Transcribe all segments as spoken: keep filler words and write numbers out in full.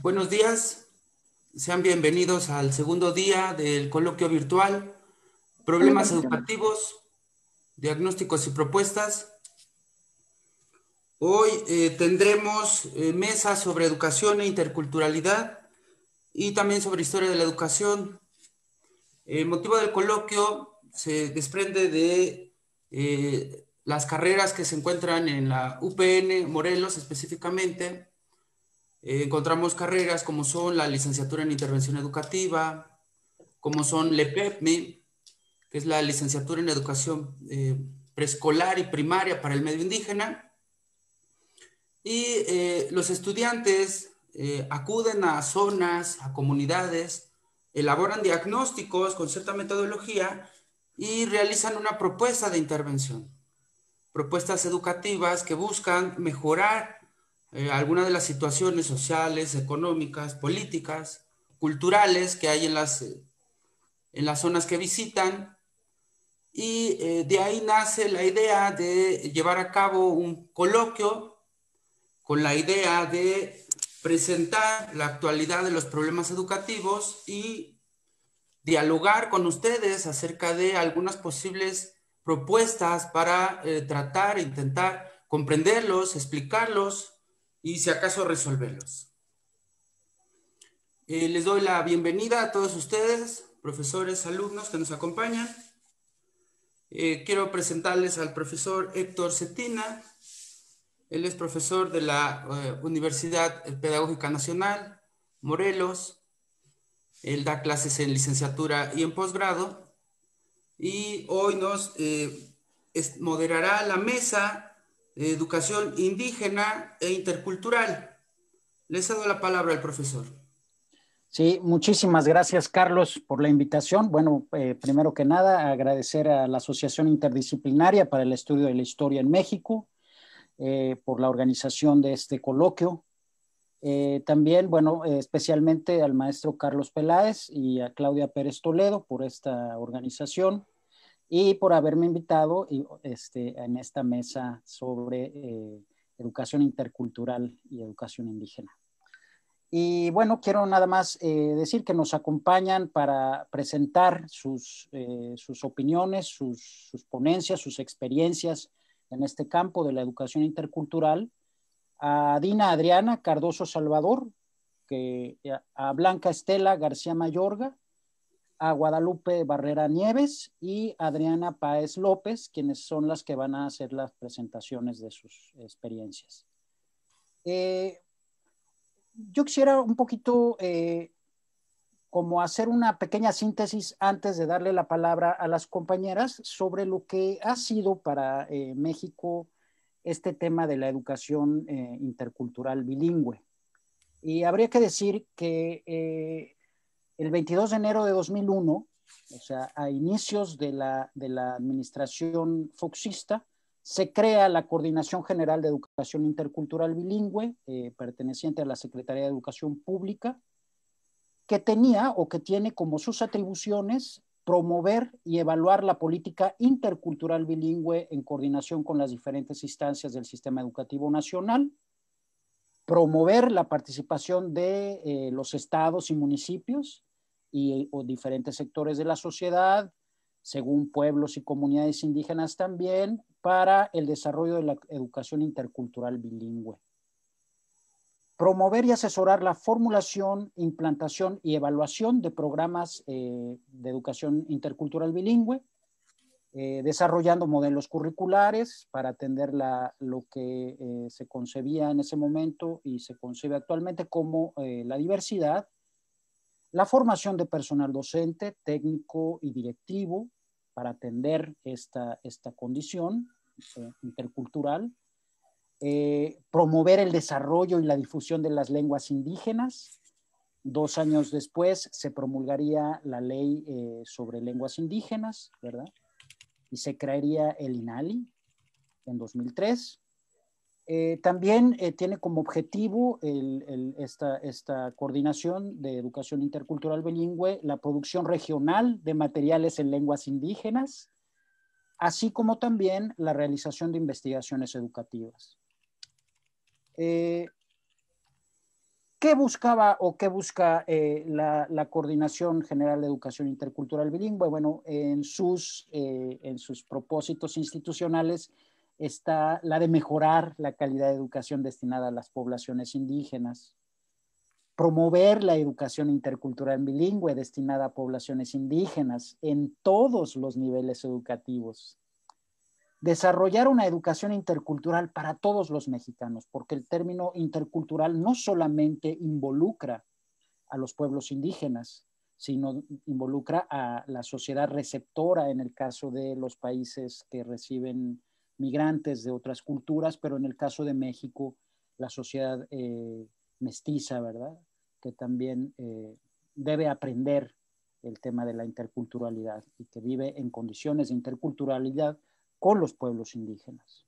Buenos días, sean bienvenidos al segundo día del coloquio virtual, Problemas educativos, diagnósticos y propuestas. Hoy eh, tendremos eh, mesas sobre educación e interculturalidad y también sobre historia de la educación. El motivo del coloquio se desprende de eh, las carreras que se encuentran en la U P N Morelos específicamente. Eh, encontramos carreras como son la licenciatura en intervención educativa, como son LEPEPME, que es la licenciatura en educación eh, preescolar y primaria para el medio indígena. Y eh, los estudiantes eh, acuden a zonas, a comunidades, elaboran diagnósticos con cierta metodología y realizan una propuesta de intervención. Propuestas educativas que buscan mejorar eh, algunas de las situaciones sociales, económicas, políticas, culturales que hay en las, eh, en las zonas que visitan. Y eh, de ahí nace la idea de llevar a cabo un coloquio con la idea de presentar la actualidad de los problemas educativos y dialogar con ustedes acerca de algunas posibles propuestas para eh, tratar e intentar comprenderlos, explicarlos y si acaso resolverlos. Eh, les doy la bienvenida a todos ustedes, profesores, alumnos que nos acompañan. Eh, quiero presentarles al profesor Héctor Cetina. Él es profesor de la eh, Universidad Pedagógica Nacional, Morelos. Él da clases en licenciatura y en posgrado. Y hoy nos eh, es, moderará la mesa de educación indígena e intercultural. Les cedo la palabra al profesor. Sí, muchísimas gracias, Carlos, por la invitación. Bueno, eh, primero que nada, agradecer a la Asociación Interdisciplinaria para el Estudio de la Historia en México eh, por la organización de este coloquio. Eh, también, bueno, eh, especialmente al maestro Carlos Peláez y a Claudia Pérez Toledo por esta organización y por haberme invitado y, este, en esta mesa sobre eh, educación intercultural y educación indígena. Y bueno, quiero nada más eh, decir que nos acompañan para presentar sus, eh, sus opiniones, sus, sus ponencias, sus experiencias en este campo de la educación intercultural, a Dina Adriana Cardoso Salvador, que, a Blanca Estela García Mayorga, a Guadalupe Barrera Nieves y Adriana Páez López, quienes son las que van a hacer las presentaciones de sus experiencias. Eh, yo quisiera un poquito eh, como hacer una pequeña síntesis antes de darle la palabra a las compañeras sobre lo que ha sido para eh, México este tema de la educación eh, intercultural bilingüe. Y habría que decir que eh, el veintidós de enero de dos mil uno, o sea, a inicios de la, de la administración foxista, se crea la Coordinación General de Educación Intercultural Bilingüe, eh, perteneciente a la Secretaría de Educación Pública, que tenía o que tiene como sus atribuciones promover y evaluar la política intercultural bilingüe en coordinación con las diferentes instancias del sistema educativo nacional, promover la participación de eh, los estados y municipios y o diferentes sectores de la sociedad, según pueblos y comunidades indígenas también, para el desarrollo de la educación intercultural bilingüe. Promover y asesorar la formulación, implantación y evaluación de programas eh, de educación intercultural bilingüe, eh, desarrollando modelos curriculares para atender la, lo que eh, se concebía en ese momento y se concibe actualmente como eh, la diversidad, la formación de personal docente, técnico y directivo para atender esta, esta condición eh, intercultural, eh, promover el desarrollo y la difusión de las lenguas indígenas. Dos años después se promulgaría la ley eh, sobre lenguas indígenas, ¿verdad? Y se crearía el INALI en dos mil tres. Eh, también eh, tiene como objetivo el, el, esta, esta coordinación de educación intercultural bilingüe la producción regional de materiales en lenguas indígenas, así como también la realización de investigaciones educativas. Eh, ¿Qué buscaba o qué busca eh, la, la Coordinación General de Educación Intercultural Bilingüe? Bueno, en sus, eh, en sus propósitos institucionales está la de mejorar la calidad de educación destinada a las poblaciones indígenas, promover la educación intercultural bilingüe destinada a poblaciones indígenas en todos los niveles educativos, desarrollar una educación intercultural para todos los mexicanos, porque el término intercultural no solamente involucra a los pueblos indígenas, sino involucra a la sociedad receptora en el caso de los países que reciben migrantes de otras culturas, pero en el caso de México, la sociedad eh, mestiza, ¿verdad? Que también eh, debe aprender el tema de la interculturalidad y que vive en condiciones de interculturalidad con los pueblos indígenas.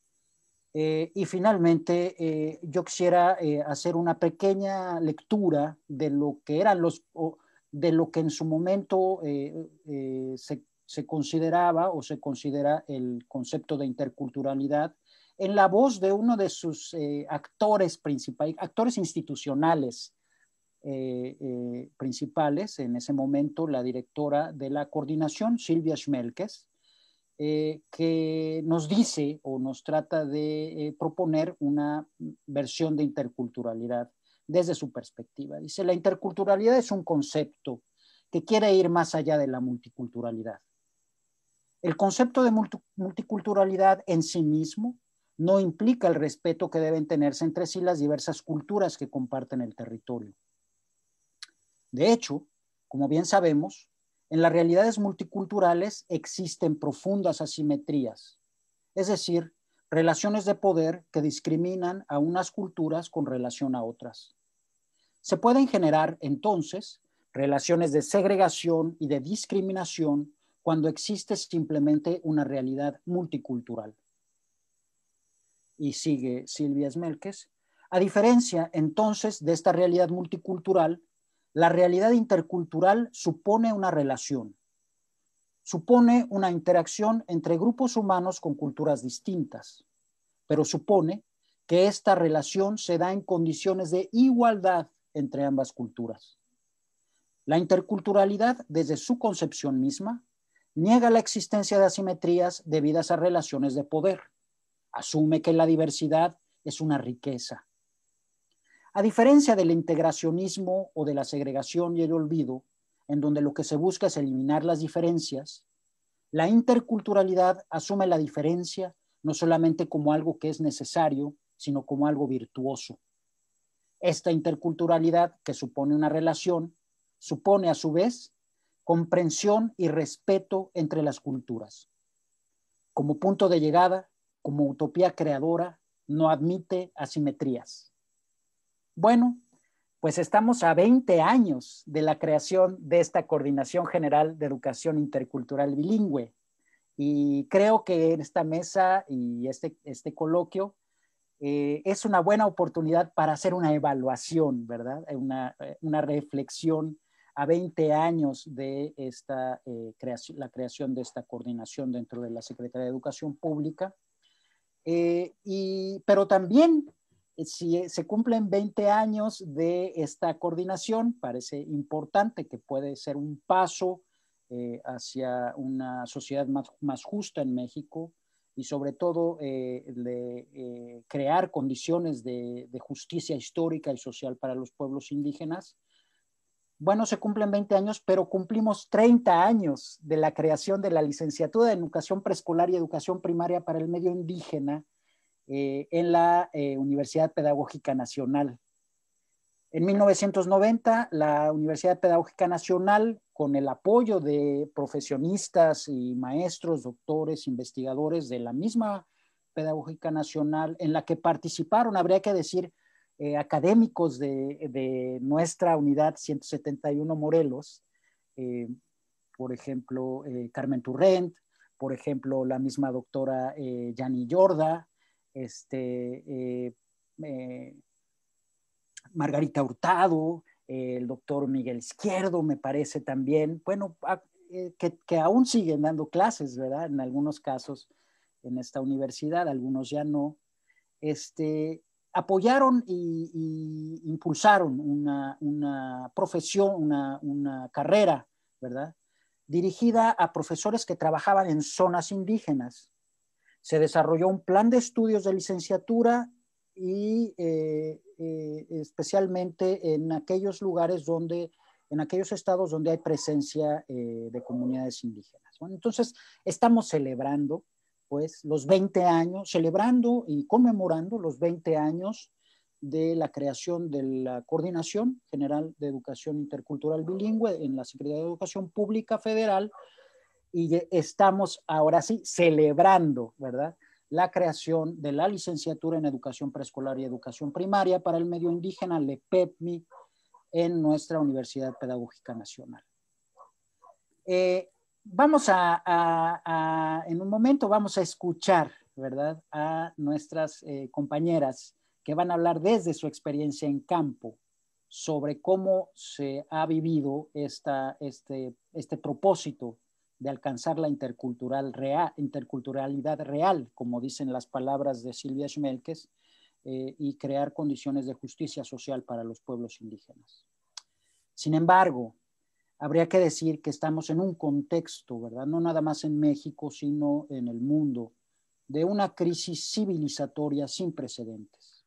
Eh, y finalmente, eh, yo quisiera eh, hacer una pequeña lectura de lo que eran los, de lo que en su momento eh, eh, se, se consideraba o se considera el concepto de interculturalidad en la voz de uno de sus eh, actores principales, actores institucionales eh, eh, principales, en ese momento la directora de la coordinación, Silvia Schmelkes, Eh, que nos dice o nos trata de eh, proponer una versión de interculturalidad desde su perspectiva. Dice, la interculturalidad es un concepto que quiere ir más allá de la multiculturalidad. El concepto de multi multiculturalidad en sí mismo no implica el respeto que deben tenerse entre sí las diversas culturas que comparten el territorio. De hecho, como bien sabemos, en las realidades multiculturales existen profundas asimetrías, es decir, relaciones de poder que discriminan a unas culturas con relación a otras. Se pueden generar, entonces, relaciones de segregación y de discriminación cuando existe simplemente una realidad multicultural. Y sigue Silvia Schmelkes. A diferencia, entonces, de esta realidad multicultural, la realidad intercultural supone una relación, supone una interacción entre grupos humanos con culturas distintas, pero supone que esta relación se da en condiciones de igualdad entre ambas culturas. La interculturalidad, desde su concepción misma, niega la existencia de asimetrías debidas a relaciones de poder. Asume que la diversidad es una riqueza. A diferencia del integracionismo o de la segregación y el olvido, en donde lo que se busca es eliminar las diferencias, la interculturalidad asume la diferencia no solamente como algo que es necesario, sino como algo virtuoso. Esta interculturalidad, que supone una relación, supone a su vez comprensión y respeto entre las culturas. Como punto de llegada, como utopía creadora, no admite asimetrías. Bueno, pues estamos a veinte años de la creación de esta Coordinación General de Educación Intercultural Bilingüe y creo que en esta mesa y este, este coloquio eh, es una buena oportunidad para hacer una evaluación, ¿verdad? Una, una reflexión a veinte años de esta, eh, creación, la creación de esta coordinación dentro de la Secretaría de Educación Pública. Eh, y, pero también si se cumplen veinte años de esta coordinación, parece importante que puede ser un paso eh, hacia una sociedad más, más justa en México y sobre todo eh, de eh, crear condiciones de, de justicia histórica y social para los pueblos indígenas. Bueno, se cumplen veinte años, pero cumplimos treinta años de la creación de la licenciatura en Educación Preescolar y Educación Primaria para el Medio Indígena, Eh, en la eh, Universidad Pedagógica Nacional. En mil novecientos noventa, la Universidad Pedagógica Nacional, con el apoyo de profesionistas y maestros, doctores, investigadores de la misma Pedagógica Nacional, en la que participaron, habría que decir, eh, académicos de, de nuestra unidad ciento setenta y uno Morelos, eh, por ejemplo, eh, Carmen Turrent, por ejemplo, la misma doctora eh, Yani Yorda, este, eh, eh, Margarita Hurtado, eh, el doctor Miguel Izquierdo, me parece también, bueno, a, eh, que, que aún siguen dando clases, ¿verdad? En algunos casos en esta universidad, algunos ya no. Este, apoyaron y, y impulsaron una, una profesión, una, una carrera, ¿verdad?, dirigida a profesores que trabajaban en zonas indígenas. Se desarrolló un plan de estudios de licenciatura y eh, eh, especialmente en aquellos lugares donde, en aquellos estados donde hay presencia eh, de comunidades indígenas. Bueno, entonces, estamos celebrando, pues, los veinte años, celebrando y conmemorando los veinte años de la creación de la Coordinación General de Educación Intercultural Bilingüe en la Secretaría de Educación Pública Federal, y estamos ahora sí celebrando, ¿verdad?, la creación de la licenciatura en Educación Preescolar y Educación Primaria para el medio indígena, LEPEPMI, en nuestra Universidad Pedagógica Nacional. Eh, vamos a, a, a, en un momento vamos a escuchar, ¿verdad?, a nuestras eh, compañeras que van a hablar desde su experiencia en campo sobre cómo se ha vivido esta, este, este propósito de alcanzar la intercultural real, interculturalidad real, como dicen las palabras de Silvia Schmelkes, eh, y crear condiciones de justicia social para los pueblos indígenas. Sin embargo, habría que decir que estamos en un contexto, ¿verdad?, no nada más en México, sino en el mundo, de una crisis civilizatoria sin precedentes.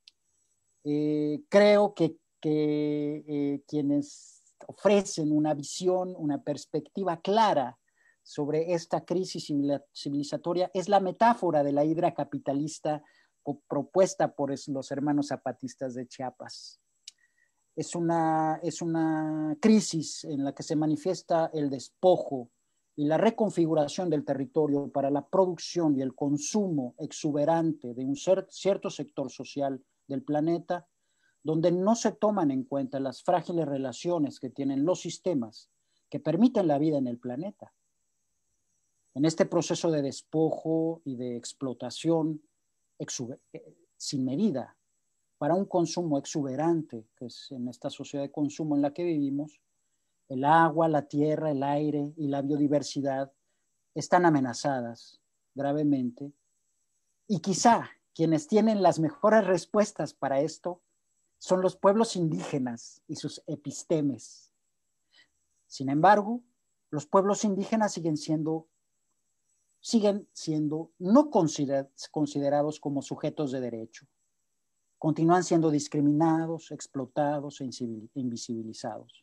Eh, creo que, que eh, quienes ofrecen una visión, una perspectiva clara sobre esta crisis civilizatoria es la metáfora de la hidra capitalista propuesta por los hermanos zapatistas de Chiapas. Es una, es una crisis en la que se manifiesta el despojo y la reconfiguración del territorio para la producción y el consumo exuberante de un cierto sector social del planeta, donde no se toman en cuenta las frágiles relaciones que tienen los sistemas que permiten la vida en el planeta. En este proceso de despojo y de explotación sin medida para un consumo exuberante, que es en esta sociedad de consumo en la que vivimos, el agua, la tierra, el aire y la biodiversidad están amenazadas gravemente, y quizá quienes tienen las mejores respuestas para esto son los pueblos indígenas y sus epistemes. Sin embargo, los pueblos indígenas siguen siendo, siguen siendo no consider, considerados como sujetos de derecho. Continúan siendo discriminados, explotados e invisibilizados.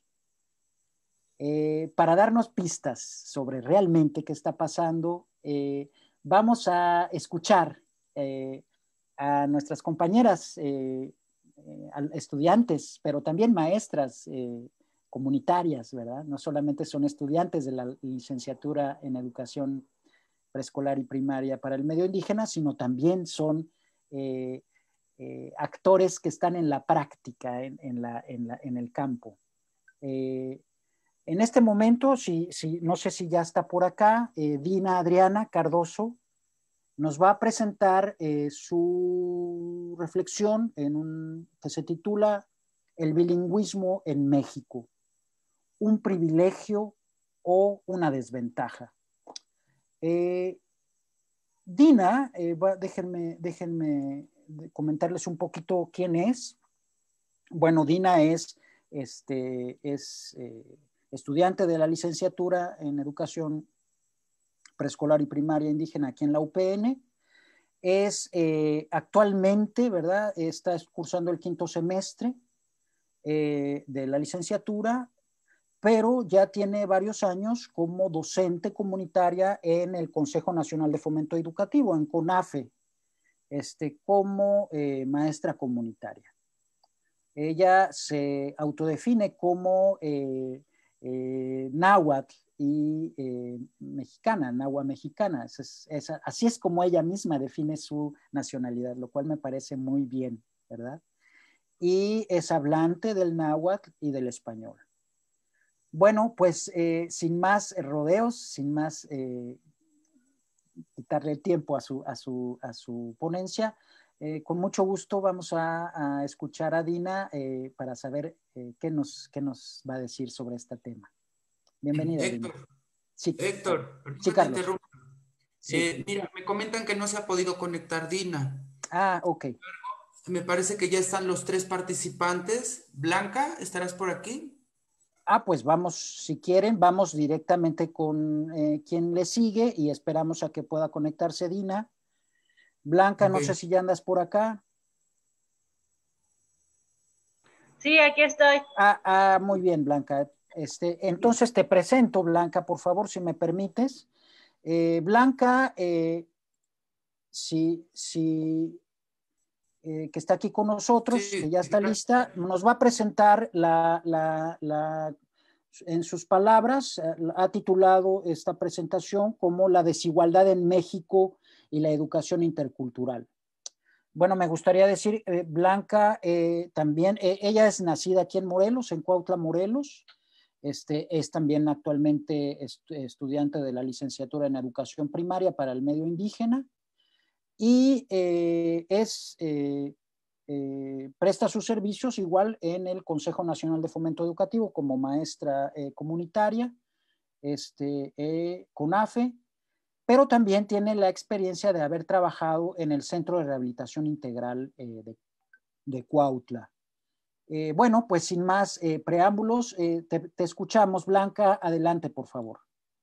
Eh, para darnos pistas sobre realmente qué está pasando, eh, vamos a escuchar eh, a nuestras compañeras eh, eh, estudiantes, pero también maestras eh, comunitarias, ¿verdad? No solamente son estudiantes de la licenciatura en Educación Preescolar y Primaria para el medio indígena, sino también son eh, eh, actores que están en la práctica, en, en, la, en, la, en el campo. Eh, en este momento, si, si, no sé si ya está por acá, eh, Dina Adriana Cardoso nos va a presentar eh, su reflexión en un, que se titula El bilingüismo en México, un privilegio o una desventaja. Eh, Dina, eh, va, déjenme, déjenme comentarles un poquito quién es. Bueno, Dina es, este, es eh, estudiante de la licenciatura en Educación Preescolar y Primaria Indígena aquí en la U P N. Es eh, actualmente, ¿verdad?, está cursando el quinto semestre eh, de la licenciatura, pero ya tiene varios años como docente comunitaria en el Consejo Nacional de Fomento Educativo, en CONAFE, este, como eh, maestra comunitaria. Ella se autodefine como eh, eh, náhuatl y eh, mexicana, náhuatl mexicana. Es, es, es, así es como ella misma define su nacionalidad, lo cual me parece muy bien, ¿verdad? Y es hablante del náhuatl y del español. Bueno, pues eh, sin más rodeos, sin más eh, quitarle tiempo a su, a su, a su ponencia, eh, con mucho gusto vamos a, a escuchar a Dina eh, para saber eh, qué, nos, qué nos va a decir sobre este tema. Bienvenida, Héctor, Dina. Sí, Héctor, sí, perdón que te Carlos. interrumpa. Sí. Eh, mira, me comentan que no se ha podido conectar Dina. Ah, ok. Me parece que ya están los tres participantes. Blanca, ¿estarás por aquí? Ah, pues vamos, si quieren, vamos directamente con eh, quien le sigue y esperamos a que pueda conectarse Dina. Blanca, Ok. no sé si ya andas por acá. Sí, aquí estoy. Ah, ah, muy bien, Blanca. Este, entonces te presento, Blanca, por favor, si me permites. Eh, Blanca, eh, si, si eh, que está aquí con nosotros, que Sí, ya está claro. lista, nos va a presentar la, la, la en sus palabras, ha titulado esta presentación como La desigualdad en México y la educación intercultural. Bueno, me gustaría decir, eh, Blanca, eh, también, eh, ella es nacida aquí en Morelos, en Cuautla, Morelos. Este, es también actualmente est estudiante de la licenciatura en educación primaria para el medio indígena y eh, es, eh, eh, presta sus servicios igual en el Consejo Nacional de Fomento Educativo como maestra eh, comunitaria, este, eh, CONAFE, pero también tiene la experiencia de haber trabajado en el Centro de Rehabilitación Integral eh, de, de Cuautla. Eh, bueno, pues sin más eh, preámbulos, eh, te, te escuchamos, Blanca, adelante, por favor.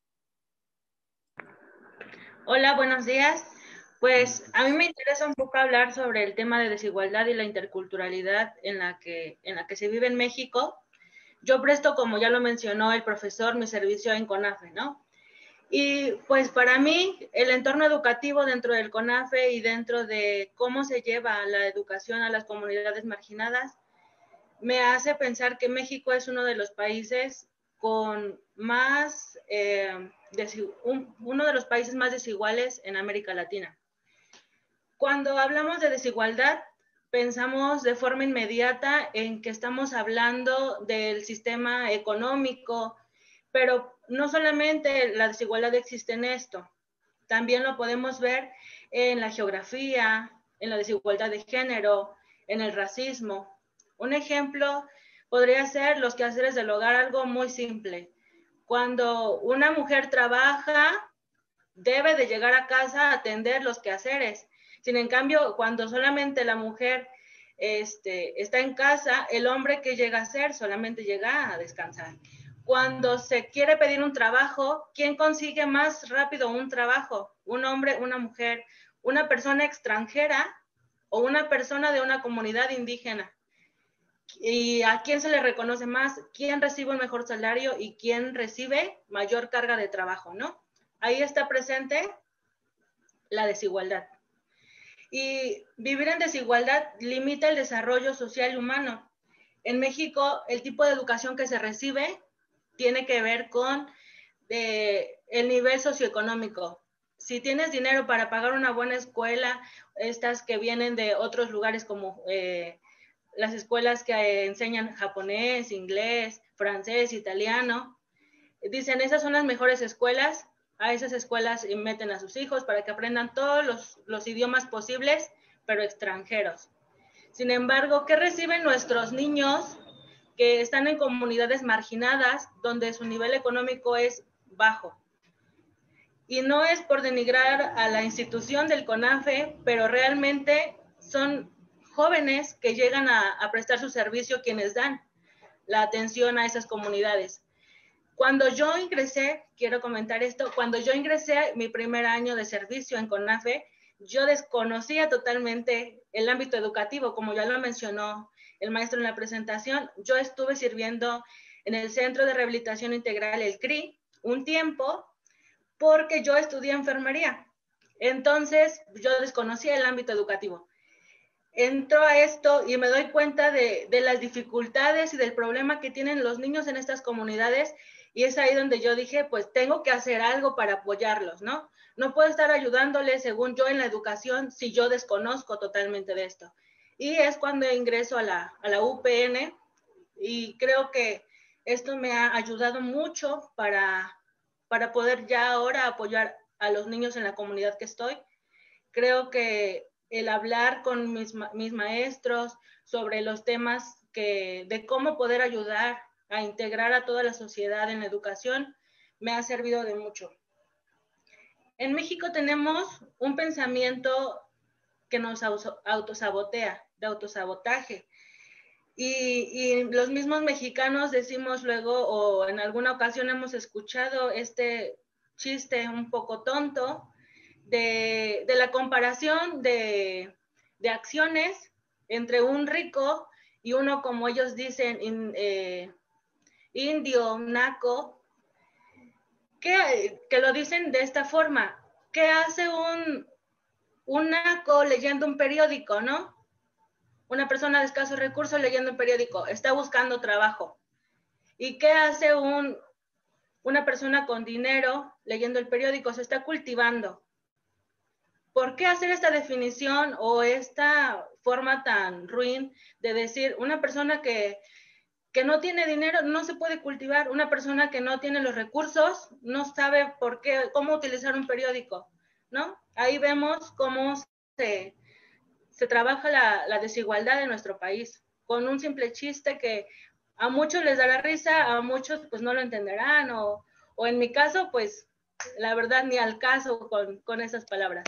Hola, buenos días. Pues a mí me interesa un poco hablar sobre el tema de desigualdad y la interculturalidad en la que, en la que se vive en México. Yo presto, como ya lo mencionó el profesor, mi servicio en CONAFE, ¿no? Y pues para mí, el entorno educativo dentro del CONAFE y dentro de cómo se lleva la educación a las comunidades marginadas, me hace pensar que México es uno de los países con más, eh, un, uno de los países más desiguales en América Latina. Cuando hablamos de desigualdad, pensamos de forma inmediata en que estamos hablando del sistema económico, pero no solamente la desigualdad existe en esto, también lo podemos ver en la geografía, en la desigualdad de género, en el racismo. Un ejemplo podría ser los quehaceres del hogar, algo muy simple. Cuando una mujer trabaja, debe de llegar a casa a atender los quehaceres. Sin en cambio, cuando solamente la mujer este, está en casa, el hombre que llega a hacer solamente llega a descansar. Cuando se quiere pedir un trabajo, ¿quién consigue más rápido un trabajo? ¿Un hombre, una mujer, una persona extranjera o una persona de una comunidad indígena? ¿Y a quién se le reconoce más? ¿Quién recibe un mejor salario y quién recibe mayor carga de trabajo, no? Ahí está presente la desigualdad. Y vivir en desigualdad limita el desarrollo social y humano. En México, el tipo de educación que se recibe tiene que ver con de, el nivel socioeconómico. Si tienes dinero para pagar una buena escuela, estas que vienen de otros lugares como eh, las escuelas que enseñan japonés, inglés, francés, italiano, dicen esas son las mejores escuelas, a esas escuelas meten a sus hijos para que aprendan todos los, los idiomas posibles, pero extranjeros. Sin embargo, ¿qué reciben nuestros niños que están en comunidades marginadas donde su nivel económico es bajo? Y no es por denigrar a la institución del CONAFE, pero realmente son jóvenes que llegan a, a prestar su servicio quienes dan la atención a esas comunidades. Cuando yo ingresé, quiero comentar esto, cuando yo ingresé mi primer año de servicio en CONAFE, yo desconocía totalmente el ámbito educativo, como ya lo mencionó el maestro en la presentación. Yo estuve sirviendo en el Centro de Rehabilitación Integral, el C R I, un tiempo, porque yo estudié enfermería. Entonces, yo desconocía el ámbito educativo. Entro a esto y me doy cuenta de, de las dificultades y del problema que tienen los niños en estas comunidades, y es ahí donde yo dije, pues tengo que hacer algo para apoyarlos, ¿no? No puedo estar ayudándoles, según yo, en la educación si yo desconozco totalmente de esto. Y es cuando ingreso a la, a la U P N, y creo que esto me ha ayudado mucho para, para poder ya ahora apoyar a los niños en la comunidad que estoy. Creo que el hablar con mis, mis maestros sobre los temas que, de cómo poder ayudar a integrar a toda la sociedad en la educación me ha servido de mucho. En México tenemos un pensamiento que nos autosabotea, de autosabotaje. Y, y los mismos mexicanos decimos luego, o en alguna ocasión hemos escuchado este chiste un poco tonto de, de la comparación de, de acciones entre un rico y uno, como ellos dicen, in, eh, indio, naco, que, que lo dicen de esta forma. ¿Qué hace un, un naco leyendo un periódico, no? Una persona de escasos recursos leyendo un periódico, está buscando trabajo. ¿Y qué hace un, una persona con dinero leyendo el periódico? Se está cultivando. ¿Por qué hacer esta definición o esta forma tan ruin de decir una persona que, que no tiene dinero no se puede cultivar? Una persona que no tiene los recursos no sabe por qué, cómo utilizar un periódico, ¿no? Ahí vemos cómo se, se trabaja la, la desigualdad en nuestro país, con un simple chiste que a muchos les dará risa, a muchos pues no lo entenderán, o, o en mi caso, pues la verdad ni al caso con, con esas palabras.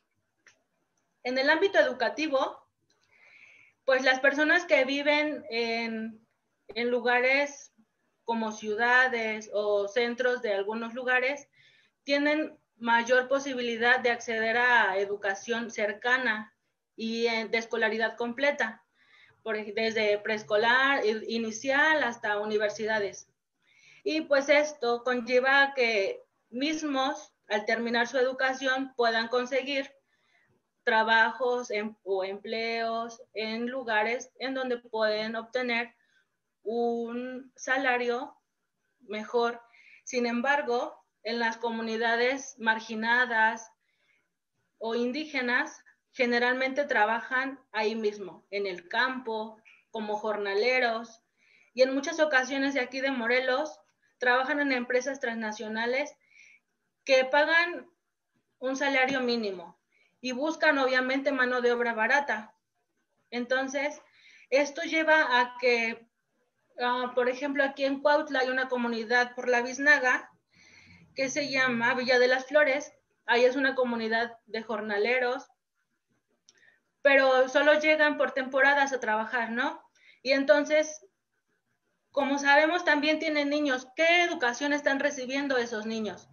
En el ámbito educativo, pues las personas que viven en, en lugares como ciudades o centros de algunos lugares tienen mayor posibilidad de acceder a educación cercana y de escolaridad completa, por, desde preescolar, inicial hasta universidades. Y pues esto conlleva a que mismos, al terminar su educación, puedan conseguir trabajos en, o empleos en lugares en donde pueden obtener un salario mejor. Sin embargo, en las comunidades marginadas o indígenas, generalmente trabajan ahí mismo, en el campo, como jornaleros, y en muchas ocasiones de aquí de Morelos, trabajan en empresas transnacionales que pagan un salario mínimo y buscan obviamente mano de obra barata. Entonces, esto lleva a que, uh, por ejemplo, aquí en Cuautla hay una comunidad por la Biznaga que se llama Villa de las Flores. Ahí es una comunidad de jornaleros, pero solo llegan por temporadas a trabajar, ¿no? Y entonces, como sabemos, también tienen niños. ¿Qué educación están recibiendo esos niños?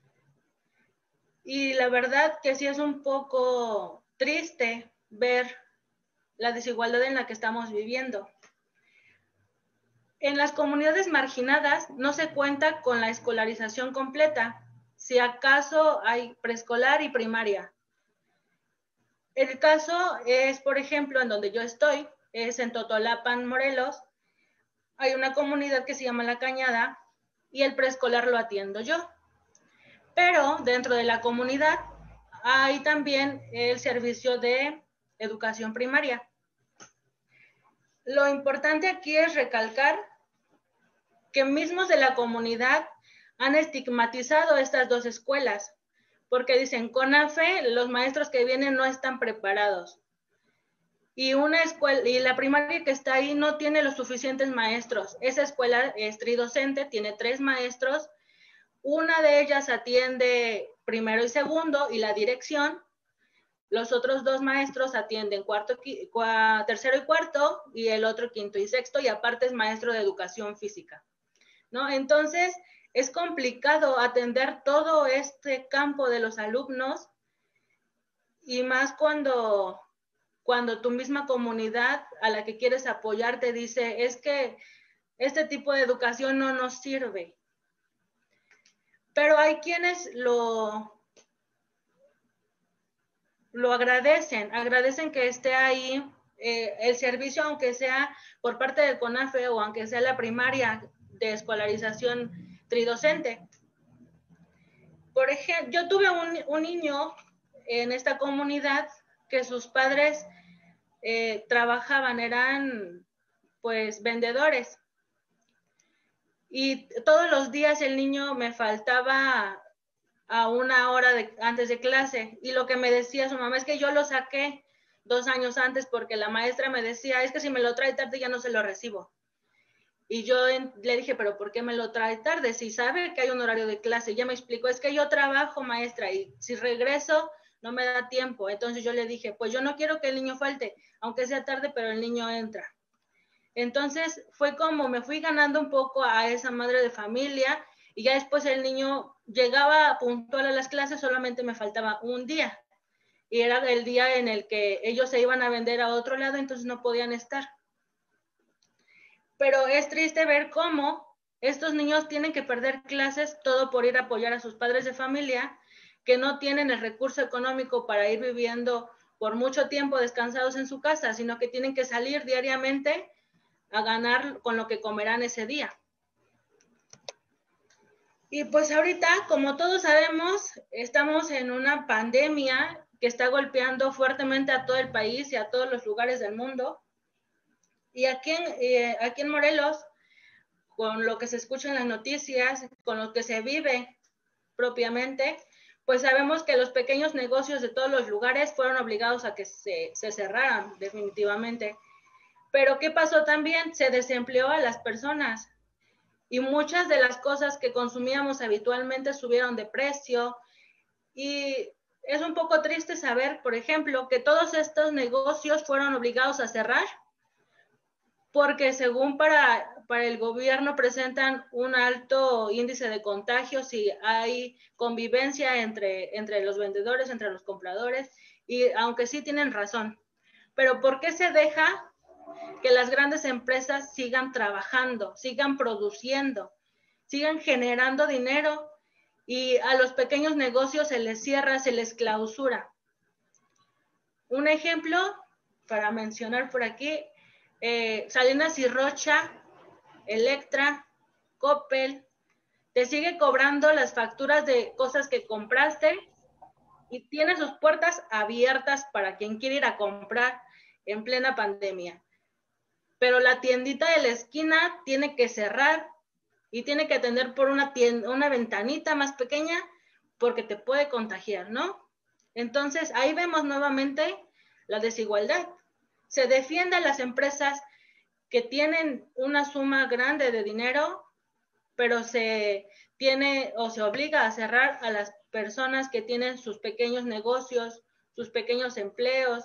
Y la verdad que sí es un poco triste ver la desigualdad en la que estamos viviendo. En las comunidades marginadas no se cuenta con la escolarización completa, si acaso hay preescolar y primaria. El caso es, por ejemplo, en donde yo estoy, es en Totolapan, Morelos, hay una comunidad que se llama La Cañada y el preescolar lo atiendo yo. Pero dentro de la comunidad hay también el servicio de educación primaria. Lo importante aquí es recalcar que mismos de la comunidad han estigmatizado estas dos escuelas, porque dicen, CONAFE, los maestros que vienen no están preparados. Y una escuela, y la primaria que está ahí no tiene los suficientes maestros. Esa escuela es tridocente, tiene tres maestros. Una de ellas atiende primero y segundo y la dirección. Los otros dos maestros atienden cuarto, cua, tercero y cuarto, y el otro quinto y sexto, y aparte es maestro de educación física, ¿no? Entonces, es complicado atender todo este campo de los alumnos, y más cuando, cuando tu misma comunidad a la que quieres apoyar te dice, es que este tipo de educación no nos sirve. Pero hay quienes lo, lo agradecen, agradecen que esté ahí eh, el servicio, aunque sea por parte del CONAFE o aunque sea la primaria de escolarización tridocente. Por ejemplo, yo tuve un, un niño en esta comunidad que sus padres eh, trabajaban, eran pues vendedores. Y todos los días el niño me faltaba a una hora de, antes de clase, y lo que me decía su mamá es que yo lo saqué dos años antes porque la maestra me decía, es que si me lo trae tarde ya no se lo recibo. Y yo en, le dije, pero ¿por qué me lo trae tarde? Si sabe que hay un horario de clase. Y ella me explicó, es que yo trabajo, maestra, y si regreso no me da tiempo. Entonces yo le dije, pues yo no quiero que el niño falte, aunque sea tarde, pero el niño entra. Entonces fue como me fui ganando un poco a esa madre de familia y ya después el niño llegaba puntual a las clases, solamente me faltaba un día. Y era el día en el que ellos se iban a vender a otro lado, entonces no podían estar. Pero es triste ver cómo estos niños tienen que perder clases todo por ir a apoyar a sus padres de familia, que no tienen el recurso económico para ir viviendo por mucho tiempo descansados en su casa, sino que tienen que salir diariamente a ganar con lo que comerán ese día. Y pues ahorita, como todos sabemos, estamos en una pandemia que está golpeando fuertemente a todo el país y a todos los lugares del mundo. Y aquí en, eh, aquí en Morelos, con lo que se escucha en las noticias, con lo que se vive propiamente, pues sabemos que los pequeños negocios de todos los lugares fueron obligados a que se, se cerraran definitivamente. Pero ¿qué pasó también? Se desempleó a las personas y muchas de las cosas que consumíamos habitualmente subieron de precio y es un poco triste saber, por ejemplo, que todos estos negocios fueron obligados a cerrar porque según para, para el gobierno presentan un alto índice de contagios y hay convivencia entre, entre los vendedores, entre los compradores, y aunque sí tienen razón. Pero ¿por qué se deja que las grandes empresas sigan trabajando, sigan produciendo, sigan generando dinero y a los pequeños negocios se les cierra, se les clausura? Un ejemplo, para mencionar por aquí, eh, Salinas y Rocha, Electra, Coppel, te sigue cobrando las facturas de cosas que compraste y tiene sus puertas abiertas para quien quiere ir a comprar en plena pandemia. Pero la tiendita de la esquina tiene que cerrar y tiene que atender por una, tienda, una ventanita más pequeña porque te puede contagiar, ¿no? Entonces, ahí vemos nuevamente la desigualdad. Se defiende a las empresas que tienen una suma grande de dinero, pero se tiene o se obliga a cerrar a las personas que tienen sus pequeños negocios, sus pequeños empleos.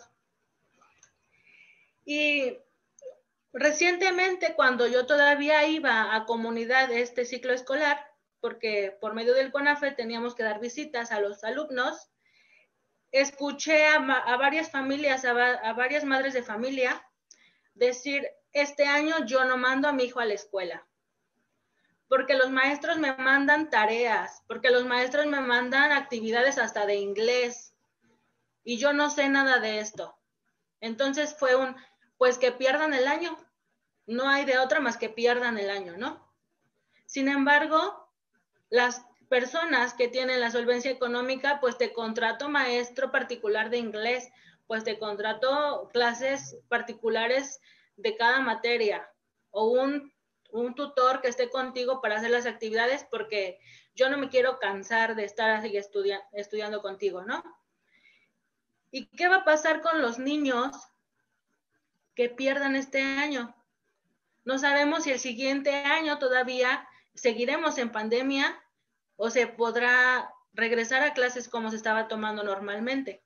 Y recientemente, cuando yo todavía iba a comunidad de este ciclo escolar, porque por medio del CONAFE teníamos que dar visitas a los alumnos, escuché a, a varias familias, a, a varias madres de familia decir, este año yo no mando a mi hijo a la escuela, porque los maestros me mandan tareas, porque los maestros me mandan actividades hasta de inglés, y yo no sé nada de esto. Entonces fue un, pues que pierdan el año, no hay de otra más que pierdan el año, ¿no? Sin embargo, las personas que tienen la solvencia económica, pues te contrato maestro particular de inglés, pues te contrato clases particulares de cada materia o un, un tutor que esté contigo para hacer las actividades porque yo no me quiero cansar de estar así estudia, estudiando contigo, ¿no? ¿Y qué va a pasar con los niños que pierdan este año? No sabemos si el siguiente año todavía seguiremos en pandemia o se podrá regresar a clases como se estaba tomando normalmente.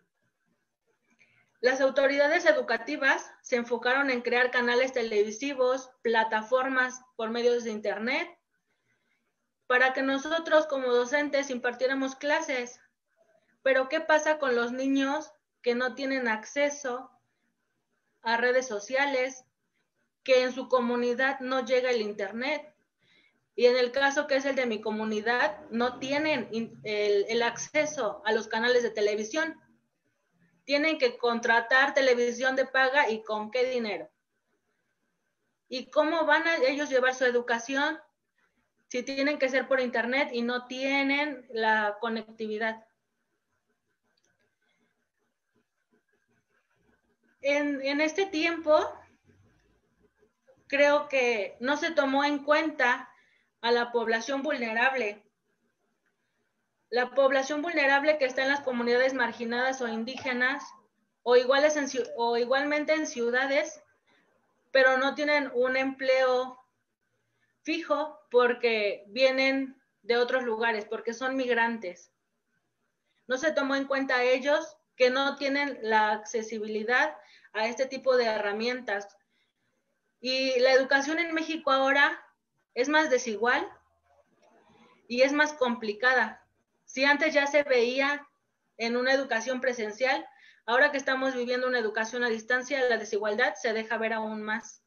Las autoridades educativas se enfocaron en crear canales televisivos, plataformas por medios de internet, para que nosotros como docentes impartiéramos clases. Pero ¿qué pasa con los niños que no tienen acceso a redes sociales, que en su comunidad no llega el internet? Y en el caso que es el de mi comunidad, no tienen el, el acceso a los canales de televisión. Tienen que contratar televisión de paga y ¿con qué dinero? ¿Y cómo van a ellos llevar su educación si tienen que ser por internet y no tienen la conectividad? En, en este tiempo, creo que no se tomó en cuenta a la población vulnerable. La población vulnerable que está en las comunidades marginadas o indígenas, o, iguales en, o igualmente en ciudades, pero no tienen un empleo fijo porque vienen de otros lugares, porque son migrantes. no se tomó en cuenta a ellos que no tienen la accesibilidad a este tipo de herramientas. Y la educación en México ahora es más desigual y es más complicada. Si antes ya se veía en una educación presencial, ahora que estamos viviendo una educación a distancia, la desigualdad se deja ver aún más.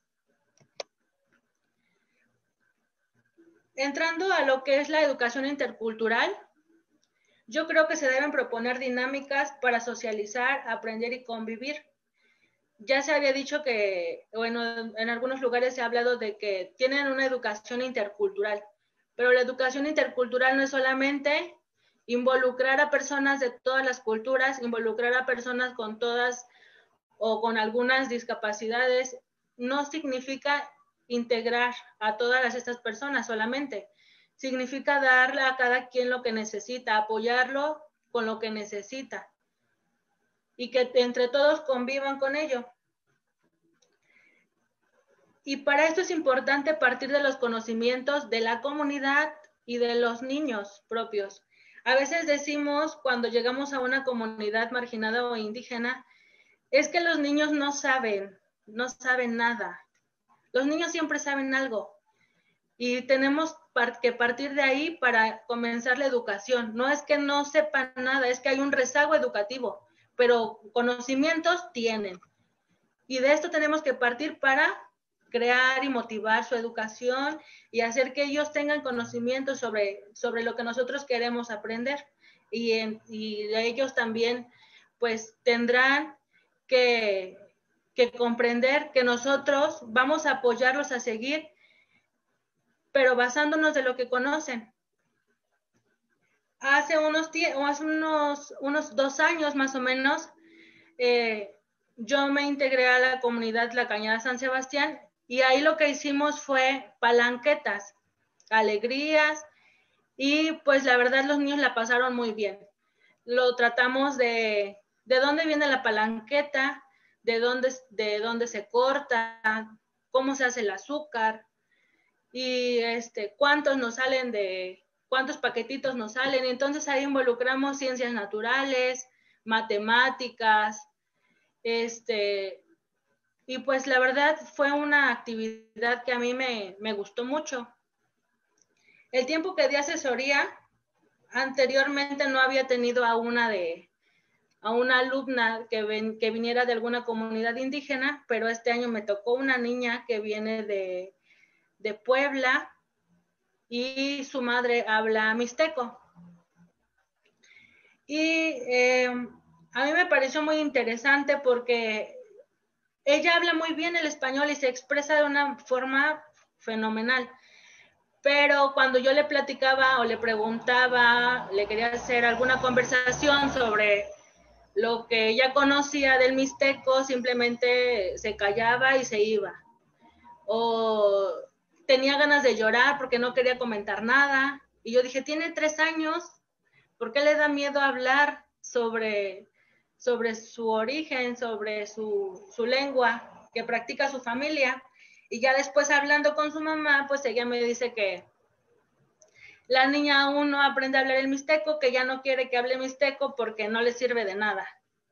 Entrando a lo que es la educación intercultural, yo creo que se deben proponer dinámicas para socializar, aprender y convivir. Ya se había dicho que, bueno, en algunos lugares se ha hablado de que tienen una educación intercultural, pero la educación intercultural no es solamente involucrar a personas de todas las culturas, involucrar a personas con todas o con algunas discapacidades, no significa integrar a todas estas personas solamente, significa darle a cada quien lo que necesita, apoyarlo con lo que necesita y que entre todos convivan con ello. Y para esto es importante partir de los conocimientos de la comunidad y de los niños propios. A veces decimos cuando llegamos a una comunidad marginada o indígena, es que los niños no saben, no saben nada. Los niños siempre saben algo y tenemos que partir de ahí para comenzar la educación. No es que no sepan nada, es que hay un rezago educativo, pero conocimientos tienen. Y de esto tenemos que partir para crear y motivar su educación y hacer que ellos tengan conocimiento sobre, sobre lo que nosotros queremos aprender. Y, en, y ellos también pues tendrán que, que comprender que nosotros vamos a apoyarlos a seguir, pero basándonos de lo que conocen. Hace unos, hace unos, unos dos años más o menos, eh, yo me integré a la comunidad La Cañada San Sebastián y ahí lo que hicimos fue palanquetas, alegrías y pues la verdad los niños la pasaron muy bien. Lo tratamos de, de dónde viene la palanqueta, de dónde, de dónde se corta, cómo se hace el azúcar y este, cuántos nos salen de, cuántos paquetitos nos salen. Y entonces ahí involucramos ciencias naturales, matemáticas, este, y pues la verdad fue una actividad que a mí me, me gustó mucho. El tiempo que di asesoría, anteriormente no había tenido a una de, a una alumna que, ven, que viniera de alguna comunidad indígena, pero este año me tocó una niña que viene de, de Puebla y su madre habla mixteco. Y eh, a mí me pareció muy interesante porque ella habla muy bien el español y se expresa de una forma fenomenal. Pero cuando yo le platicaba o le preguntaba, le quería hacer alguna conversación sobre lo que ella conocía del mixteco, simplemente se callaba y se iba. O tenía ganas de llorar porque no quería comentar nada. Y yo dije, tiene tres años, ¿por qué le da miedo hablar sobre, sobre su origen, sobre su, su lengua que practica su familia? Y ya después hablando con su mamá, pues ella me dice que la niña aún no aprende a hablar el mixteco, que ya no quiere que hable mixteco porque no le sirve de nada,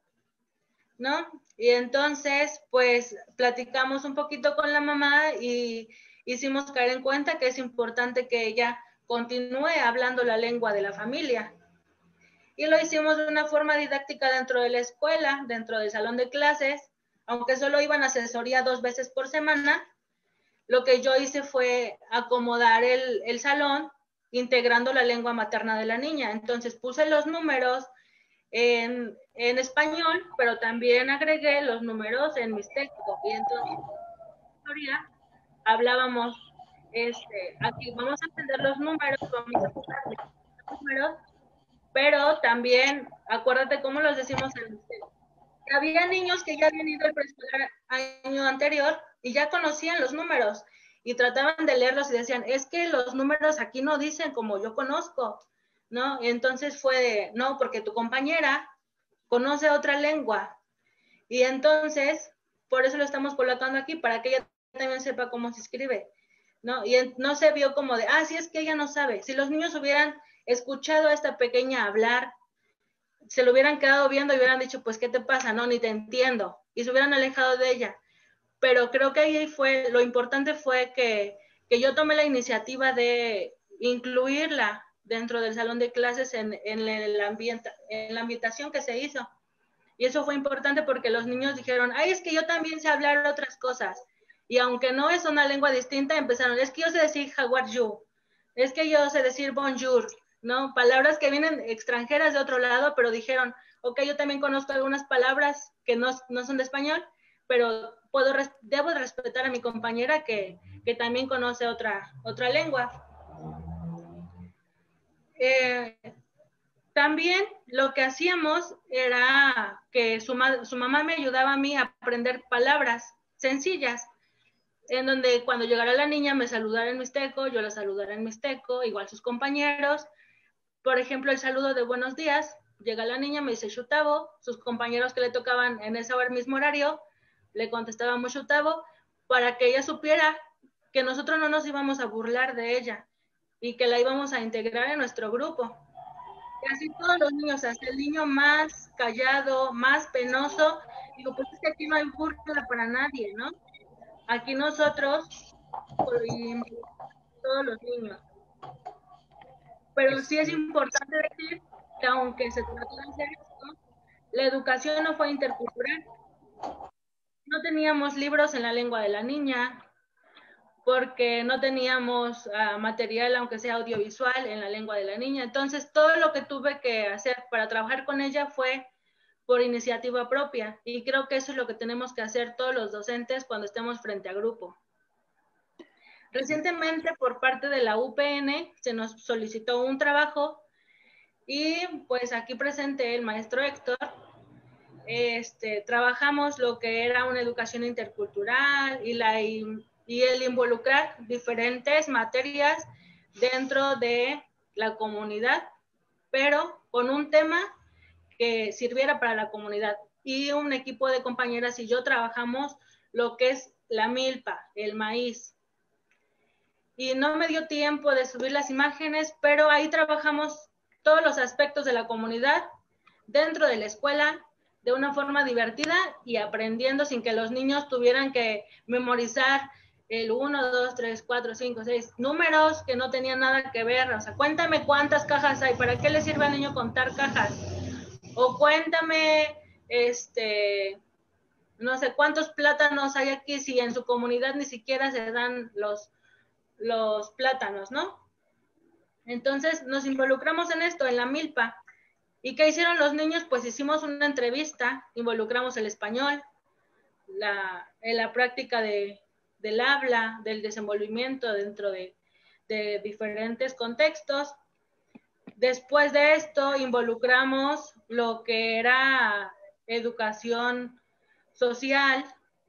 ¿no? Y entonces, pues, platicamos un poquito con la mamá y hicimos caer en cuenta que es importante que ella continúe hablando la lengua de la familia. Y lo hicimos de una forma didáctica dentro de la escuela, dentro del salón de clases, aunque solo iban a asesoría dos veces por semana. Lo que yo hice fue acomodar el, el salón integrando la lengua materna de la niña. Entonces puse los números en, en español, pero también agregué los números en mixteco. Y entonces, hablábamos, este, aquí vamos a aprender los números, vamos a aprender los números, pero también, acuérdate cómo los decimos en mixteco. Había niños que ya habían ido al preescolar año anterior y ya conocían los números y trataban de leerlos y decían, es que los números aquí no dicen como yo conozco, ¿no? Y entonces fue de, no, porque tu compañera conoce otra lengua. Y entonces, por eso lo estamos colocando aquí, para que ella también sepa cómo se escribe, ¿no? Y no se vio como de, ah, sí, es que ella no sabe. Si los niños hubieran escuchado a esta pequeña hablar, se lo hubieran quedado viendo y hubieran dicho, pues, ¿qué te pasa? No, ni te entiendo. Y se hubieran alejado de ella. Pero creo que ahí fue, lo importante fue que, que yo tomé la iniciativa de incluirla dentro del salón de clases en, en, el ambiente, en la ambientación que se hizo. Y eso fue importante porque los niños dijeron, ay, es que yo también sé hablar otras cosas. Y aunque no es una lengua distinta, empezaron, es que yo sé decir how are you, es que yo sé decir bonjour, ¿no? Palabras que vienen extranjeras de otro lado, pero dijeron, ok, yo también conozco algunas palabras que no, no son de español, pero puedo, debo respetar a mi compañera que, que también conoce otra, otra lengua. Eh, también lo que hacíamos era que su, su mamá me ayudaba a mí a aprender palabras sencillas, en donde cuando llegara la niña me saludara en mixteco, yo la saludara en mixteco, igual sus compañeros. Por ejemplo, el saludo de buenos días, llega la niña, me dice Xutavo, sus compañeros que le tocaban en ese mismo horario, le contestábamos Xutavo, para que ella supiera que nosotros no nos íbamos a burlar de ella y que la íbamos a integrar en nuestro grupo. Y así todos los niños, hasta el niño más callado, más penoso, digo, pues es que aquí no hay burla para nadie, ¿no? Aquí nosotros, todos los niños. Pero sí es importante decir que aunque se trató de hacer esto, la educación no fue intercultural. No teníamos libros en la lengua de la niña, porque no teníamos uh, material, aunque sea audiovisual, en la lengua de la niña. Entonces, todo lo que tuve que hacer para trabajar con ella fue por iniciativa propia. Y creo que eso es lo que tenemos que hacer todos los docentes cuando estemos frente a grupo. Recientemente, por parte de la U P N, se nos solicitó un trabajo y pues aquí presente el maestro Héctor. Este, trabajamos lo que era una educación intercultural y, la, y, y el involucrar diferentes materias dentro de la comunidad, pero con un tema que sirviera para la comunidad. Y un equipo de compañeras y yo trabajamos lo que es la milpa, el maíz. Y no me dio tiempo de subir las imágenes, pero ahí trabajamos todos los aspectos de la comunidad dentro de la escuela de una forma divertida y aprendiendo sin que los niños tuvieran que memorizar el uno, dos, tres, cuatro, cinco, seis números que no tenían nada que ver. O sea, cuéntame cuántas cajas hay, ¿para qué le sirve al niño contar cajas? O cuéntame, este, no sé, cuántos plátanos hay aquí si en su comunidad ni siquiera se dan los los plátanos, ¿no? Entonces nos involucramos en esto, en la milpa. ¿Y qué hicieron los niños? Pues hicimos una entrevista, involucramos el español, la, en la práctica de, del habla, del desenvolvimiento dentro de, de diferentes contextos. Después de esto involucramos lo que era educación social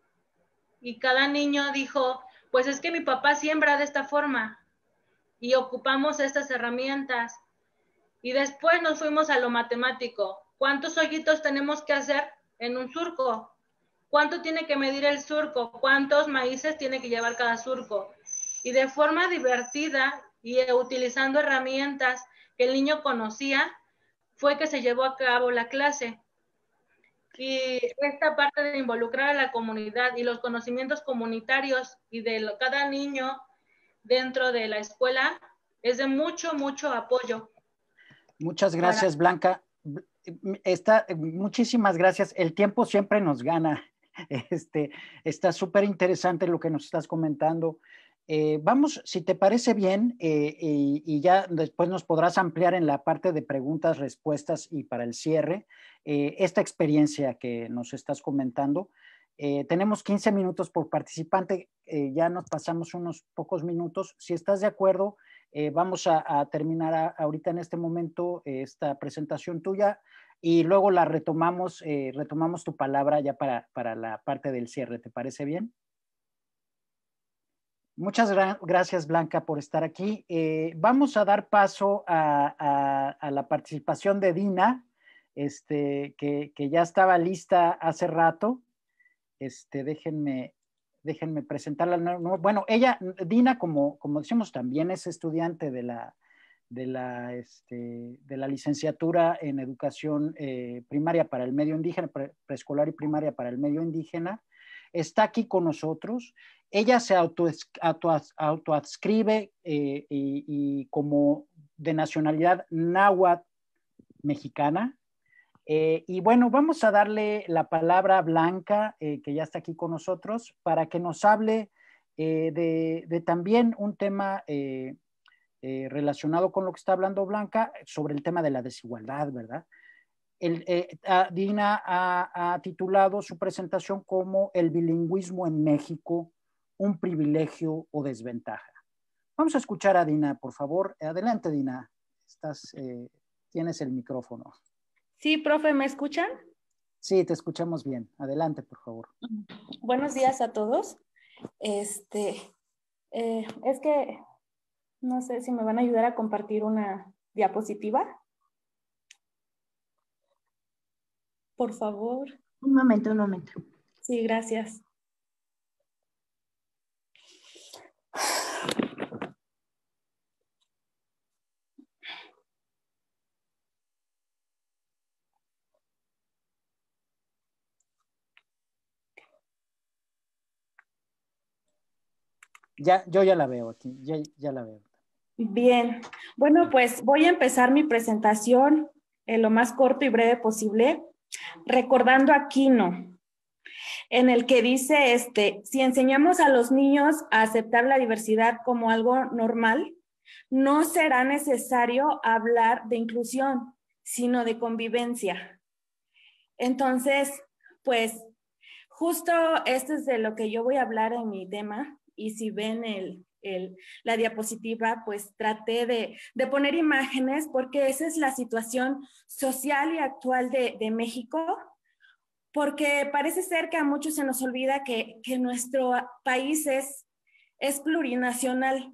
y cada niño dijo, pues es que mi papá siembra de esta forma, y ocupamos estas herramientas. Y después nos fuimos a lo matemático. ¿Cuántos hoyitos tenemos que hacer en un surco? ¿Cuánto tiene que medir el surco? ¿Cuántos maíces tiene que llevar cada surco? Y de forma divertida y utilizando herramientas que el niño conocía, fue que se llevó a cabo la clase. Y esta parte de involucrar a la comunidad y los conocimientos comunitarios y de cada niño dentro de la escuela es de mucho, mucho apoyo. Muchas gracias, para... Blanca. Está, muchísimas gracias. El tiempo siempre nos gana. Este, está súper interesante lo que nos estás comentando. Eh, vamos, si te parece bien, eh, y, y ya después nos podrás ampliar en la parte de preguntas, respuestas y para el cierre, eh, esta experiencia que nos estás comentando. Eh, tenemos quince minutos por participante, eh, ya nos pasamos unos pocos minutos. Si estás de acuerdo, eh, vamos a, a terminar a, ahorita en este momento eh, esta presentación tuya y luego la retomamos, eh, retomamos tu palabra ya para, para la parte del cierre. ¿Te parece bien? Muchas gra gracias, Blanca, por estar aquí. Eh, vamos a dar paso a, a, a la participación de Dina, este, que, que ya estaba lista hace rato. Este, déjenme, déjenme presentarla. Bueno, ella, Dina, como, como decimos, también es estudiante de la, de la, este, de la licenciatura en educación eh, primaria para el medio indígena, pre preescolar y primaria para el medio indígena. Está aquí con nosotros. Ella se autoadscribe auto, auto eh, y, y como de nacionalidad náhuatl mexicana. Eh, y bueno, vamos a darle la palabra a Blanca, eh, que ya está aquí con nosotros, para que nos hable eh, de, de también un tema eh, eh, relacionado con lo que está hablando Blanca, sobre el tema de la desigualdad, ¿verdad? El, eh, a, Dina ha, ha titulado su presentación como El bilingüismo en México, un privilegio o desventaja. Vamos a escuchar a Dina, por favor. Adelante, Dina. Estás, eh, tienes el micrófono. Sí, profe, ¿me escuchan? Sí, te escuchamos bien. Adelante, por favor. Buenos días a todos. Este, eh, es que no sé si me van a ayudar a compartir una diapositiva. Por favor. Un momento, un momento. Sí, gracias. Ya, yo ya la veo aquí, ya, ya la veo. Bien, bueno, pues voy a empezar mi presentación en lo más corto y breve posible, recordando a Quino, en el que dice, este, si enseñamos a los niños a aceptar la diversidad como algo normal, no será necesario hablar de inclusión, sino de convivencia. Entonces, pues, justo esto es de lo que yo voy a hablar en mi tema, y si ven el, el, la diapositiva, pues traté de, de poner imágenes, porque esa es la situación social y actual de, de México, porque parece ser que a muchos se nos olvida que, que nuestro país es, es plurinacional.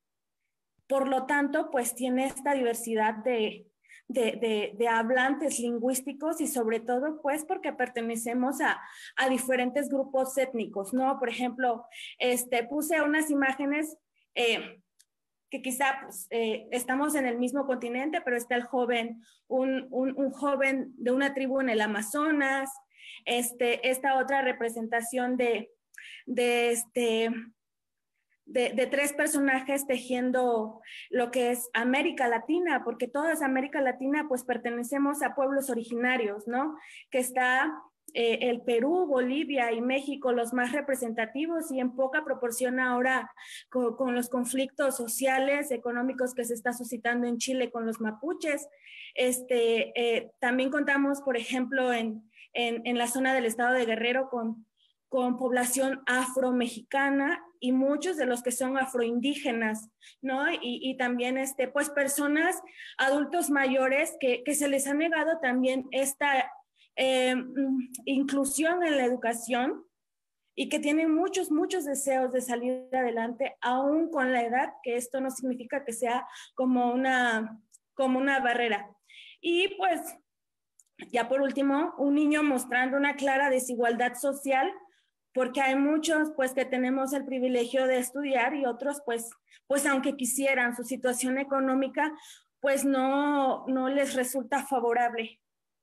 Por lo tanto, pues tiene esta diversidad de, de, de, de hablantes lingüísticos y sobre todo, pues, porque pertenecemos a, a diferentes grupos étnicos, ¿no? Por ejemplo, este, puse unas imágenes eh, que quizá pues, eh, estamos en el mismo continente, pero está el joven, un, un, un joven de una tribu en el Amazonas, este, esta otra representación de, de este... De, de tres personajes tejiendo lo que es América Latina, porque toda es América Latina, pues pertenecemos a pueblos originarios, ¿no? Que está eh, el Perú, Bolivia y México los más representativos y en poca proporción ahora con, con los conflictos sociales, económicos que se está suscitando en Chile con los mapuches. Este, eh, también contamos, por ejemplo, en, en, en la zona del estado de Guerrero con con población afro-mexicana y muchos de los que son afroindígenas, ¿no? Y, y también, este, pues, personas, adultos mayores que, que se les ha negado también esta eh, inclusión en la educación y que tienen muchos, muchos deseos de salir adelante, aún con la edad, que esto no significa que sea como una, como una barrera. Y, pues, ya por último, un niño mostrando una clara desigualdad social, porque hay muchos pues que tenemos el privilegio de estudiar y otros pues, pues aunque quisieran, su situación económica pues no, no les resulta favorable.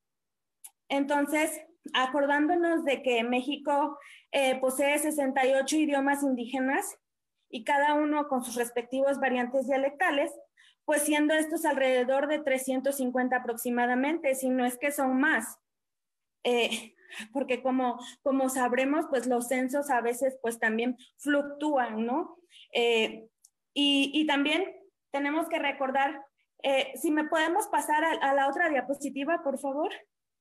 Entonces, acordándonos de que México eh, posee sesenta y ocho idiomas indígenas y cada uno con sus respectivos variantes dialectales, pues siendo estos alrededor de trescientos cincuenta aproximadamente, si no es que son más. Eh, porque como, como sabremos, pues los censos a veces pues también fluctúan, ¿no? Eh, y, y también tenemos que recordar, eh, si me podemos pasar a, a la otra diapositiva, por favor.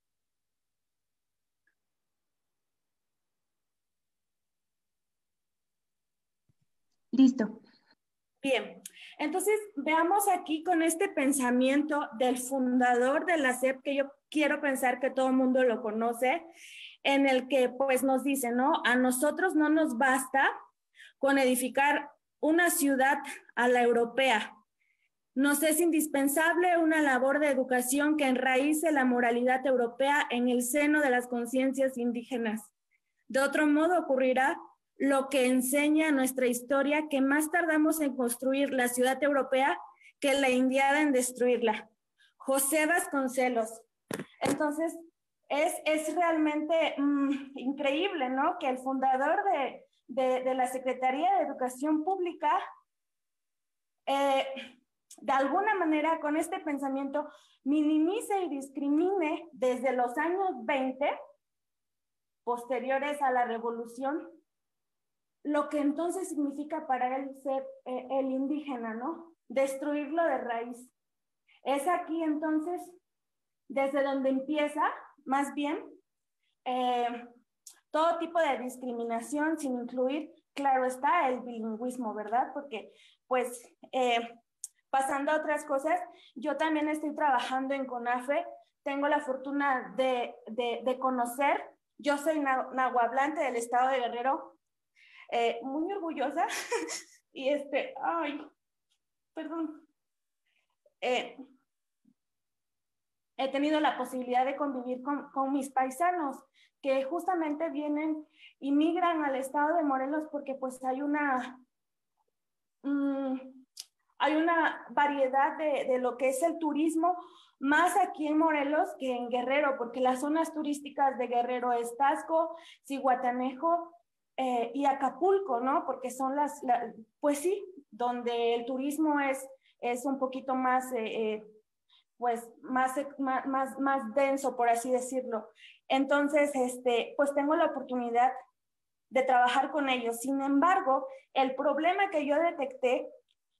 Listo. Bien, entonces veamos aquí con este pensamiento del fundador de la S E P, que yo quiero pensar que todo el mundo lo conoce, en el que pues nos dice, ¿no? A nosotros no nos basta con edificar una ciudad a la europea. Nos es indispensable una labor de educación que enraíce la moralidad europea en el seno de las conciencias indígenas. De otro modo ocurrirá lo que enseña nuestra historia, que más tardamos en construir la ciudad europea que la indiada en destruirla. José Vasconcelos. Entonces, es, es realmente mmm, increíble, ¿no? Que el fundador de, de, de la Secretaría de Educación Pública, eh, de alguna manera, con este pensamiento, minimice y discrimine desde los años veinte, posteriores a la revolución, lo que entonces significa para él ser eh, el indígena, ¿no? Destruirlo de raíz. Es aquí entonces desde donde empieza, más bien, eh, todo tipo de discriminación, sin incluir, claro está, el bilingüismo, ¿verdad? Porque, pues, eh, pasando a otras cosas, yo también estoy trabajando en CONAFE, tengo la fortuna de, de, de conocer, yo soy nahuablante del estado de Guerrero, eh, muy orgullosa, y este, ay, perdón, eh, he tenido la posibilidad de convivir con, con mis paisanos que justamente vienen y migran al estado de Morelos porque pues hay una, mmm, hay una variedad de, de lo que es el turismo, más aquí en Morelos que en Guerrero, porque las zonas turísticas de Guerrero es Taxco, Zihuatanejo eh, y Acapulco, ¿no? Porque son las, la, pues sí, donde el turismo es, es un poquito más... Eh, eh, pues más, más, más denso, por así decirlo. Entonces, este, pues tengo la oportunidad de trabajar con ellos. Sin embargo, el problema que yo detecté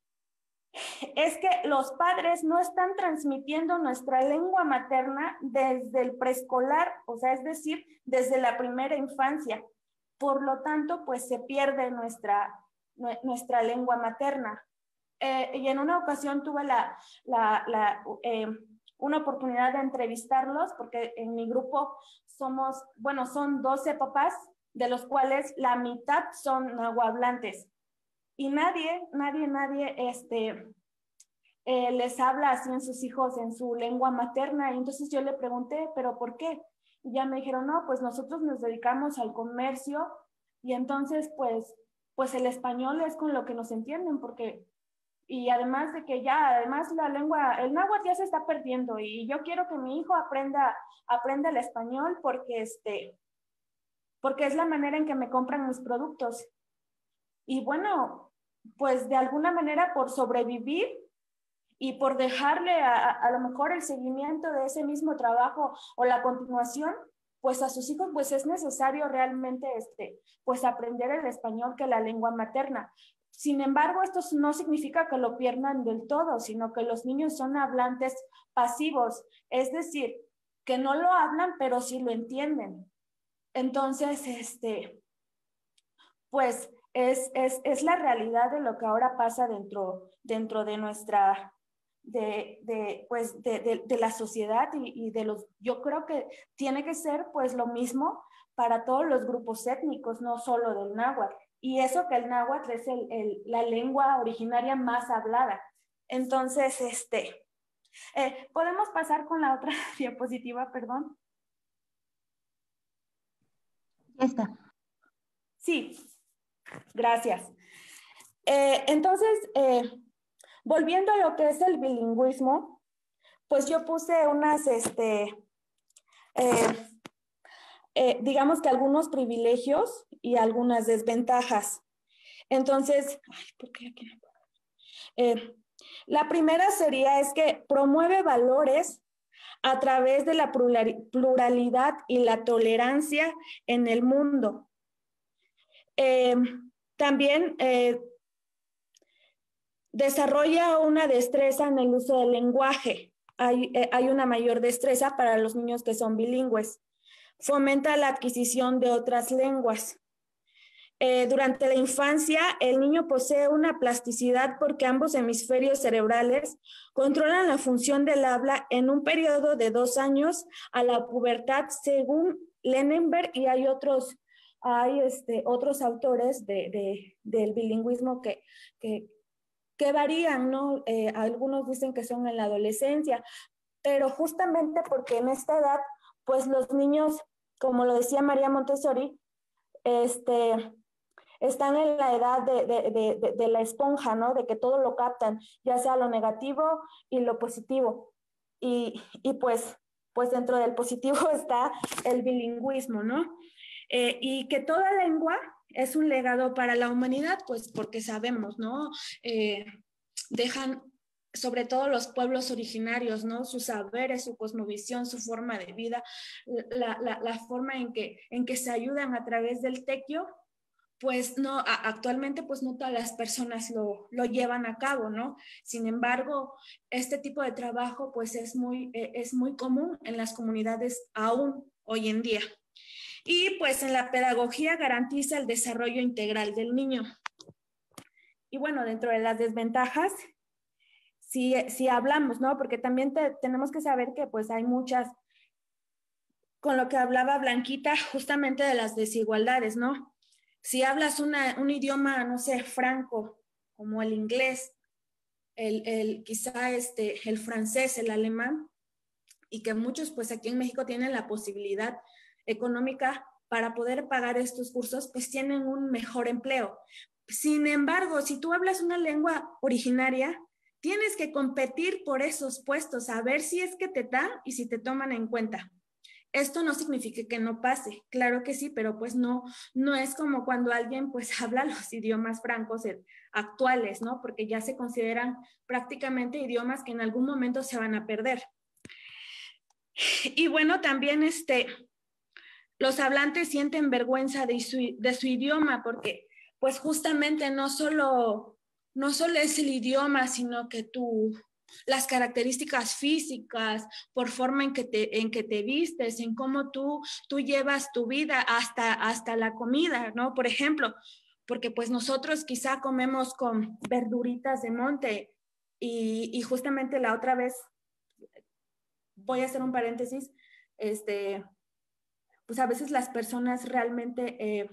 es que los padres no están transmitiendo nuestra lengua materna desde el preescolar, o sea, es decir, desde la primera infancia. Por lo tanto, pues se pierde nuestra, nuestra lengua materna. Eh, y en una ocasión tuve la, la, la, eh, una oportunidad de entrevistarlos porque en mi grupo somos, bueno, son doce papás, de los cuales la mitad son nahuablantes. Y nadie, nadie, nadie este, eh, les habla así en sus hijos, en su lengua materna. Y entonces yo le pregunté, ¿pero por qué? Y ya me dijeron, no, pues nosotros nos dedicamos al comercio y entonces pues, pues el español es con lo que nos entienden porque... Y además de que ya, además la lengua, el náhuatl ya se está perdiendo y yo quiero que mi hijo aprenda, aprenda el español porque, este, porque es la manera en que me compran mis productos. Y bueno, pues de alguna manera por sobrevivir y por dejarle a, a lo mejor el seguimiento de ese mismo trabajo o la continuación, pues a sus hijos pues es necesario realmente este, pues aprender el español que la lengua materna. Sin embargo, esto no significa que lo pierdan del todo, sino que los niños son hablantes pasivos, es decir, que no lo hablan, pero sí lo entienden. Entonces, este, pues es, es, es la realidad de lo que ahora pasa dentro, dentro de nuestra, de, de, pues, de, de, de la sociedad y, y de los, yo creo que tiene que ser pues lo mismo para todos los grupos étnicos, no solo del náhuatl. Y eso que el náhuatl es el, el, la lengua originaria más hablada. Entonces, este, eh, ¿podemos pasar con la otra diapositiva, perdón? Ya está. Sí, gracias. Eh, entonces, eh, volviendo a lo que es el bilingüismo, pues yo puse unas, este, eh, eh, digamos que algunos privilegios y algunas desventajas. Entonces, ay, ¿por qué aquí no puedo? Eh, la primera sería es que promueve valores a través de la pluralidad y la tolerancia en el mundo. Eh, también eh, desarrolla una destreza en el uso del lenguaje. Hay, eh, hay una mayor destreza para los niños que son bilingües. Fomenta la adquisición de otras lenguas. Eh, durante la infancia, el niño posee una plasticidad porque ambos hemisferios cerebrales controlan la función del habla en un periodo de dos años a la pubertad, según Lenenberg, y hay otros, hay este, otros autores de, de, del bilingüismo que, que, que varían, ¿no? Eh, algunos dicen que son en la adolescencia, pero justamente porque en esta edad, pues los niños, como lo decía María Montessori, este... están en la edad de, de, de, de la esponja, ¿no? De que todo lo captan, ya sea lo negativo y lo positivo. Y, y pues, pues dentro del positivo está el bilingüismo, ¿no? Eh, y que toda lengua es un legado para la humanidad, pues porque sabemos, ¿no? Eh, dejan sobre todo los pueblos originarios, ¿no? Sus saberes, su cosmovisión, su forma de vida, la, la, la forma en que, en que se ayudan a través del tequio, pues no, actualmente pues no todas las personas lo, lo llevan a cabo, ¿no? Sin embargo, este tipo de trabajo pues es muy, es muy común en las comunidades aún hoy en día. Y pues en la pedagogía garantiza el desarrollo integral del niño. Y bueno, dentro de las desventajas, si, si hablamos, ¿no? Porque también te, tenemos que saber que pues hay muchas, con lo que hablaba Blanquita, justamente de las desigualdades, ¿no? Si hablas una, un idioma, no sé, franco, como el inglés, el, el, quizá este, el francés, el alemán, y que muchos pues aquí en México tienen la posibilidad económica para poder pagar estos cursos, pues tienen un mejor empleo. Sin embargo, si tú hablas una lengua originaria, tienes que competir por esos puestos, a ver si es que te dan y si te toman en cuenta. Esto no significa que no pase, claro que sí, pero pues no, no es como cuando alguien pues habla los idiomas francos actuales, ¿no? Porque ya se consideran prácticamente idiomas que en algún momento se van a perder. Y bueno, también este, los hablantes sienten vergüenza de su, de su idioma porque pues justamente no solo, no solo es el idioma, sino que tú, las características físicas, por forma en que te, en que te vistes, en cómo tú, tú llevas tu vida hasta, hasta la comida, ¿no? Por ejemplo, porque pues nosotros quizá comemos con verduritas de monte y, y justamente la otra vez, voy a hacer un paréntesis, este, pues a veces las personas realmente eh,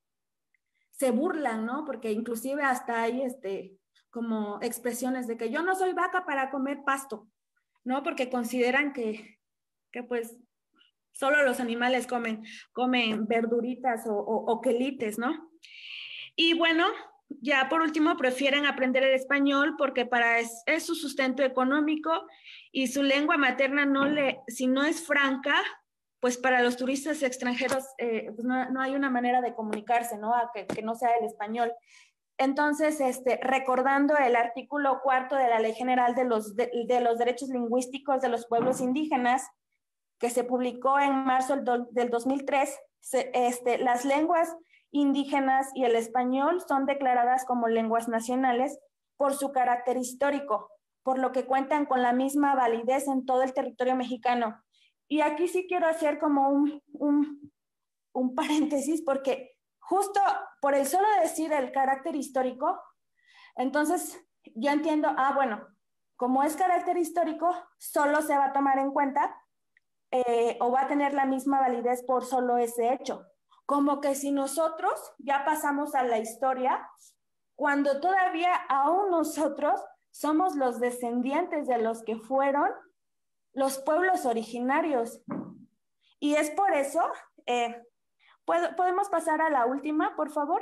se burlan, ¿no? Porque inclusive hasta hay este, como expresiones de que yo no soy vaca para comer pasto, ¿no? Porque consideran que, que pues solo los animales comen, comen verduritas o, o, o quelites, ¿no? Y bueno, ya por último prefieren aprender el español porque para es, es su sustento económico y su lengua materna no le, si no es franca, pues para los turistas extranjeros eh, pues no, no hay una manera de comunicarse, ¿no? A que, que no sea el español. Entonces, este, recordando el artículo cuarto de la Ley General de los, de, de los Derechos Lingüísticos de los Pueblos Indígenas, que se publicó en marzo del, do, del dos mil tres, se, este, las lenguas indígenas y el español son declaradas como lenguas nacionales por su carácter histórico, por lo que cuentan con la misma validez en todo el territorio mexicano. Y aquí sí quiero hacer como un, un, un paréntesis, porque justo por el solo decir el carácter histórico, entonces yo entiendo, ah, bueno, como es carácter histórico, solo se va a tomar en cuenta eh, o va a tener la misma validez por solo ese hecho. Como que si nosotros ya pasamos a la historia, cuando todavía aún nosotros somos los descendientes de los que fueron los pueblos originarios. Y es por eso, eh, ¿puedo, ¿podemos pasar a la última, por favor?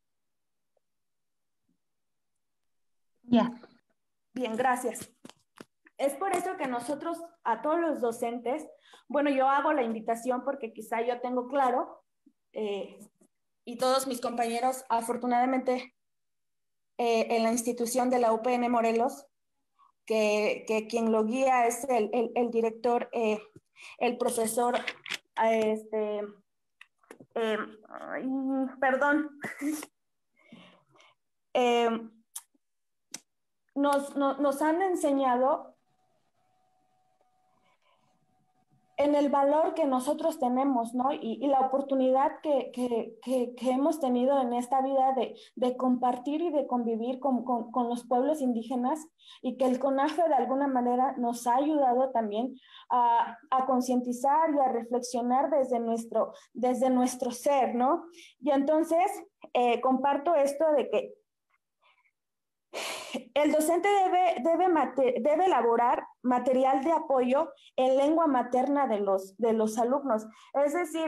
Ya. Bien, gracias. Es por eso que nosotros, a todos los docentes, bueno, yo hago la invitación porque quizá yo tengo claro, eh, y todos mis compañeros, afortunadamente, eh, en la institución de la U P N Morelos, que, que quien lo guía es el, el, el director, eh, el profesor, este, eh, ay, perdón, eh, nos, no, nos han enseñado en el valor que nosotros tenemos, ¿no? Y, y la oportunidad que, que, que, que hemos tenido en esta vida de, de compartir y de convivir con, con, con los pueblos indígenas, y que el CONAFE de alguna manera nos ha ayudado también a, a concientizar y a reflexionar desde nuestro, desde nuestro ser, ¿no? Y entonces eh, comparto esto de que el docente debe, debe, mate, debe elaborar material de apoyo en lengua materna de los, de los alumnos. Es decir,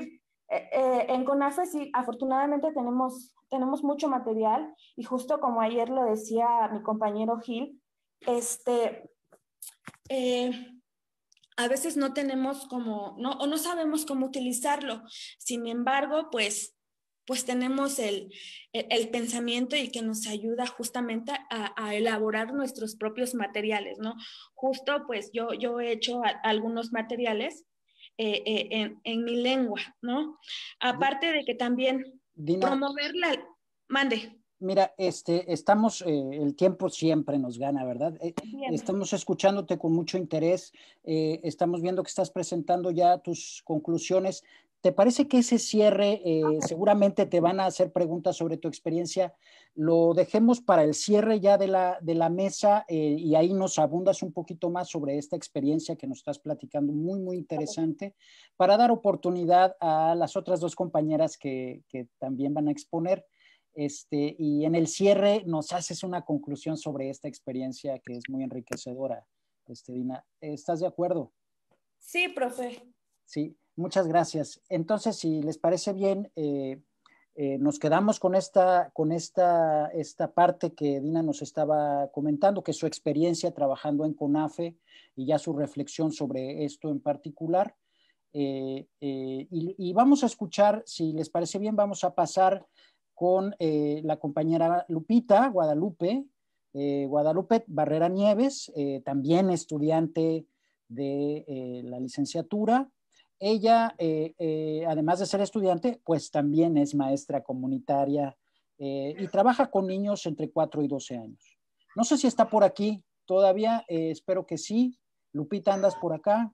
Eh, eh, en CONAFE sí, afortunadamente tenemos, tenemos mucho material y justo como ayer lo decía mi compañero Gil, este, eh, a veces no tenemos como, no, o no sabemos cómo utilizarlo. Sin embargo, pues, pues tenemos el, el, el pensamiento y que nos ayuda justamente a, a elaborar nuestros propios materiales, ¿no? Justo, pues yo, yo he hecho a, algunos materiales eh, eh, en, en mi lengua, ¿no? Aparte de que también Dina, promover la... Mande. Mira, este, estamos, eh, el tiempo siempre nos gana, ¿verdad? Eh, estamos escuchándote con mucho interés, eh, estamos viendo que estás presentando ya tus conclusiones. ¿Te parece que ese cierre, eh, seguramente te van a hacer preguntas sobre tu experiencia, lo dejemos para el cierre ya de la, de la mesa eh, y ahí nos abundas un poquito más sobre esta experiencia que nos estás platicando, muy, muy interesante, para dar oportunidad a las otras dos compañeras que, que también van a exponer? Este, y en el cierre nos haces una conclusión sobre esta experiencia que es muy enriquecedora. Este, Dina, ¿estás de acuerdo? Sí, profe. Sí, muchas gracias. Entonces, si les parece bien, eh, eh, nos quedamos con, esta, con esta, esta parte que Dina nos estaba comentando, que es su experiencia trabajando en CONAFE y ya su reflexión sobre esto en particular. Eh, eh, y, y vamos a escuchar, si les parece bien, vamos a pasar con eh, la compañera Lupita, Guadalupe, eh, Guadalupe Barrera Nieves, eh, también estudiante de eh, la licenciatura. Ella, eh, eh, además de ser estudiante, pues también es maestra comunitaria eh, y trabaja con niños entre cuatro y doce años. No sé si está por aquí todavía, eh, espero que sí. Lupita, ¿andas por acá?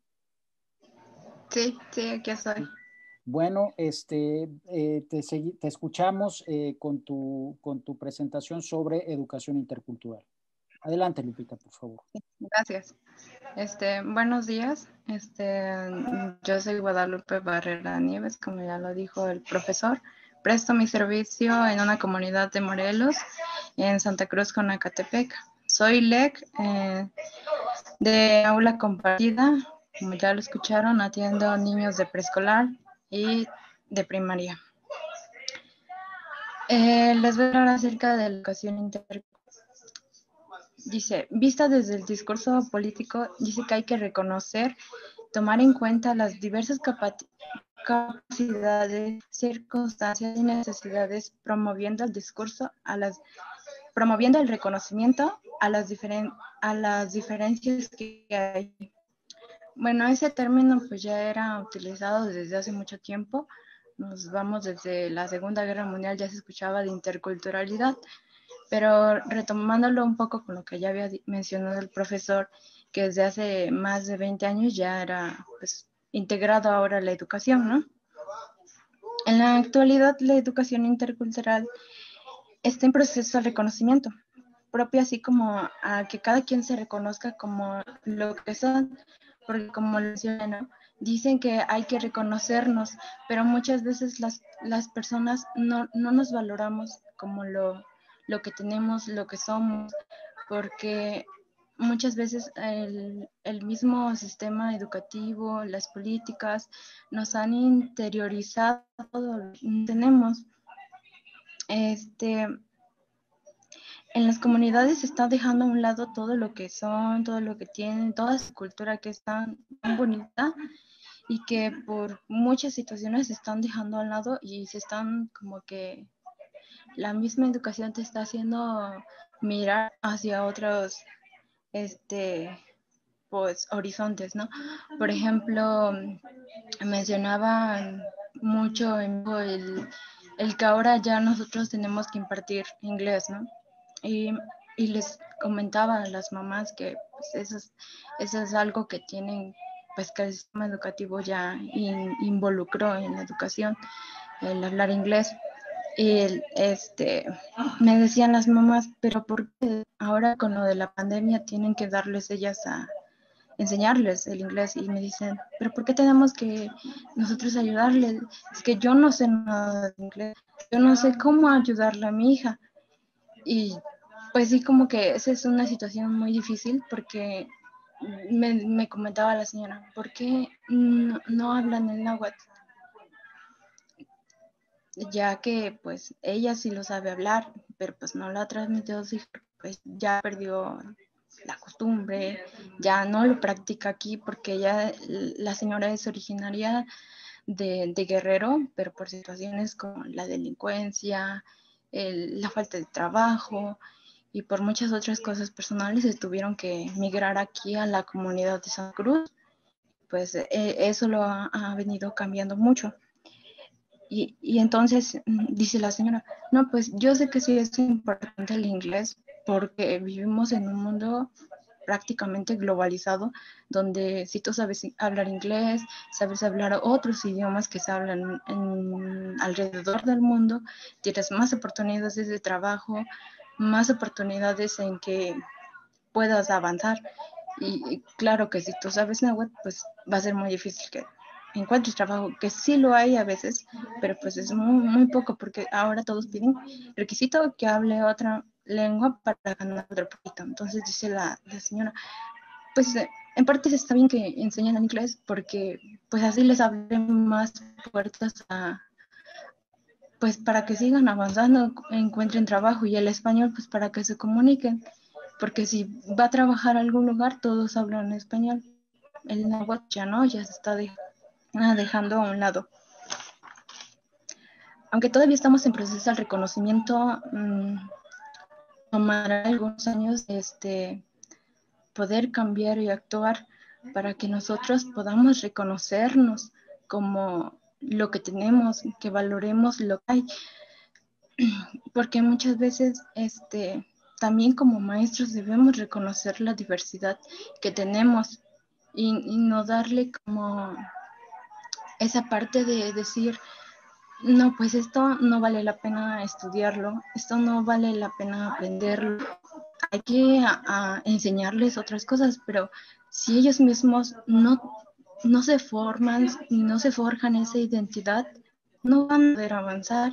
Sí, sí, aquí estoy. Bueno, este, eh, te, te, escuchamos eh, con, tu, con tu presentación sobre educación intercultural. Adelante, Lupita, por favor. Gracias. Este, buenos días. Este, yo soy Guadalupe Barrera Nieves, como ya lo dijo el profesor. Presto mi servicio en una comunidad de Morelos, en Santa Cruz, Conacatepec. Soy L E C eh, de aula compartida. Como ya lo escucharon, atiendo a niños de preescolar y de primaria. Eh, les voy a hablar acerca de la educación intercultural. Dice, vista desde el discurso político, dice que hay que reconocer, tomar en cuenta las diversas capacidades, circunstancias y necesidades, promoviendo el discurso, a las, promoviendo el reconocimiento a las, diferen, a las diferencias que hay. Bueno, ese término pues ya era utilizado desde hace mucho tiempo. Nos vamos desde la Segunda Guerra Mundial, ya se escuchaba de interculturalidad, pero retomándolo un poco con lo que ya había mencionado el profesor, que desde hace más de veinte años ya era pues, integrado ahora la educación, ¿no? En la actualidad la educación intercultural está en proceso de reconocimiento propio, así como a que cada quien se reconozca como lo que son, porque como lo mencioné, dicen que hay que reconocernos, pero muchas veces las, las personas no, no nos valoramos como lo, lo que tenemos, lo que somos, porque muchas veces el, el mismo sistema educativo, las políticas, nos han interiorizado lo que tenemos. Este... En las comunidades se está dejando a un lado todo lo que son, todo lo que tienen, toda su cultura que es tan, tan bonita y que por muchas situaciones se están dejando a un lado y se están como que la misma educación te está haciendo mirar hacia otros este pues horizontes, ¿no? Por ejemplo, mencionaban mucho el, el que ahora ya nosotros tenemos que impartir inglés, ¿no? Y, y les comentaba a las mamás que pues, eso, es, eso es algo que tienen, pues que el sistema educativo ya in, involucró en la educación, el hablar inglés. Y el, este, me decían las mamás, pero ¿por qué ahora con lo de la pandemia tienen que darles ellas a enseñarles el inglés? Y me dicen, pero ¿por qué tenemos que nosotros ayudarles? Es que yo no sé nada de inglés, yo no sé cómo ayudarle a mi hija. Y pues sí, como que esa es una situación muy difícil porque me, me comentaba la señora, ¿por qué no, no hablan el náhuatl? ya que pues ella sí lo sabe hablar, pero pues no la transmitió, pues ya perdió la costumbre, ya no lo practica aquí porque ella, la señora es originaria de, de Guerrero, pero por situaciones como la delincuencia, el, la falta de trabajo y por muchas otras cosas personales se tuvieron que migrar aquí a la comunidad de Santa Cruz. Pues eh, eso lo ha, ha venido cambiando mucho. Y, y entonces dice la señora, no, pues yo sé que sí es importante el inglés porque vivimos en un mundo prácticamente globalizado, donde si tú sabes hablar inglés, sabes hablar otros idiomas que se hablan en, alrededor del mundo, tienes más oportunidades de trabajo, más oportunidades en que puedas avanzar. Y, y claro que si tú sabes náhuatl, pues va a ser muy difícil que encuentres trabajo, que sí lo hay a veces, pero pues es muy, muy poco, porque ahora todos piden requisito que hable otra lengua para ganar otro poquito. Entonces dice la, la señora, pues en parte está bien que enseñen en inglés, porque pues así les abren más puertas a, pues para que sigan avanzando, encuentren trabajo, y el español pues para que se comuniquen, porque si va a trabajar a algún lugar, todos hablan español. El náhuatl ya no, ya se está de, dejando a un lado. Aunque todavía estamos en proceso del reconocimiento, mmm, tomará algunos años este, poder cambiar y actuar para que nosotros podamos reconocernos como lo que tenemos, que valoremos lo que hay. Porque muchas veces este, también como maestros debemos reconocer la diversidad que tenemos y, y no darle como esa parte de decir, no, pues esto no vale la pena estudiarlo, esto no vale la pena aprenderlo, hay que a, a enseñarles otras cosas, pero si ellos mismos no, no se forman, no se forjan esa identidad, no van a poder avanzar.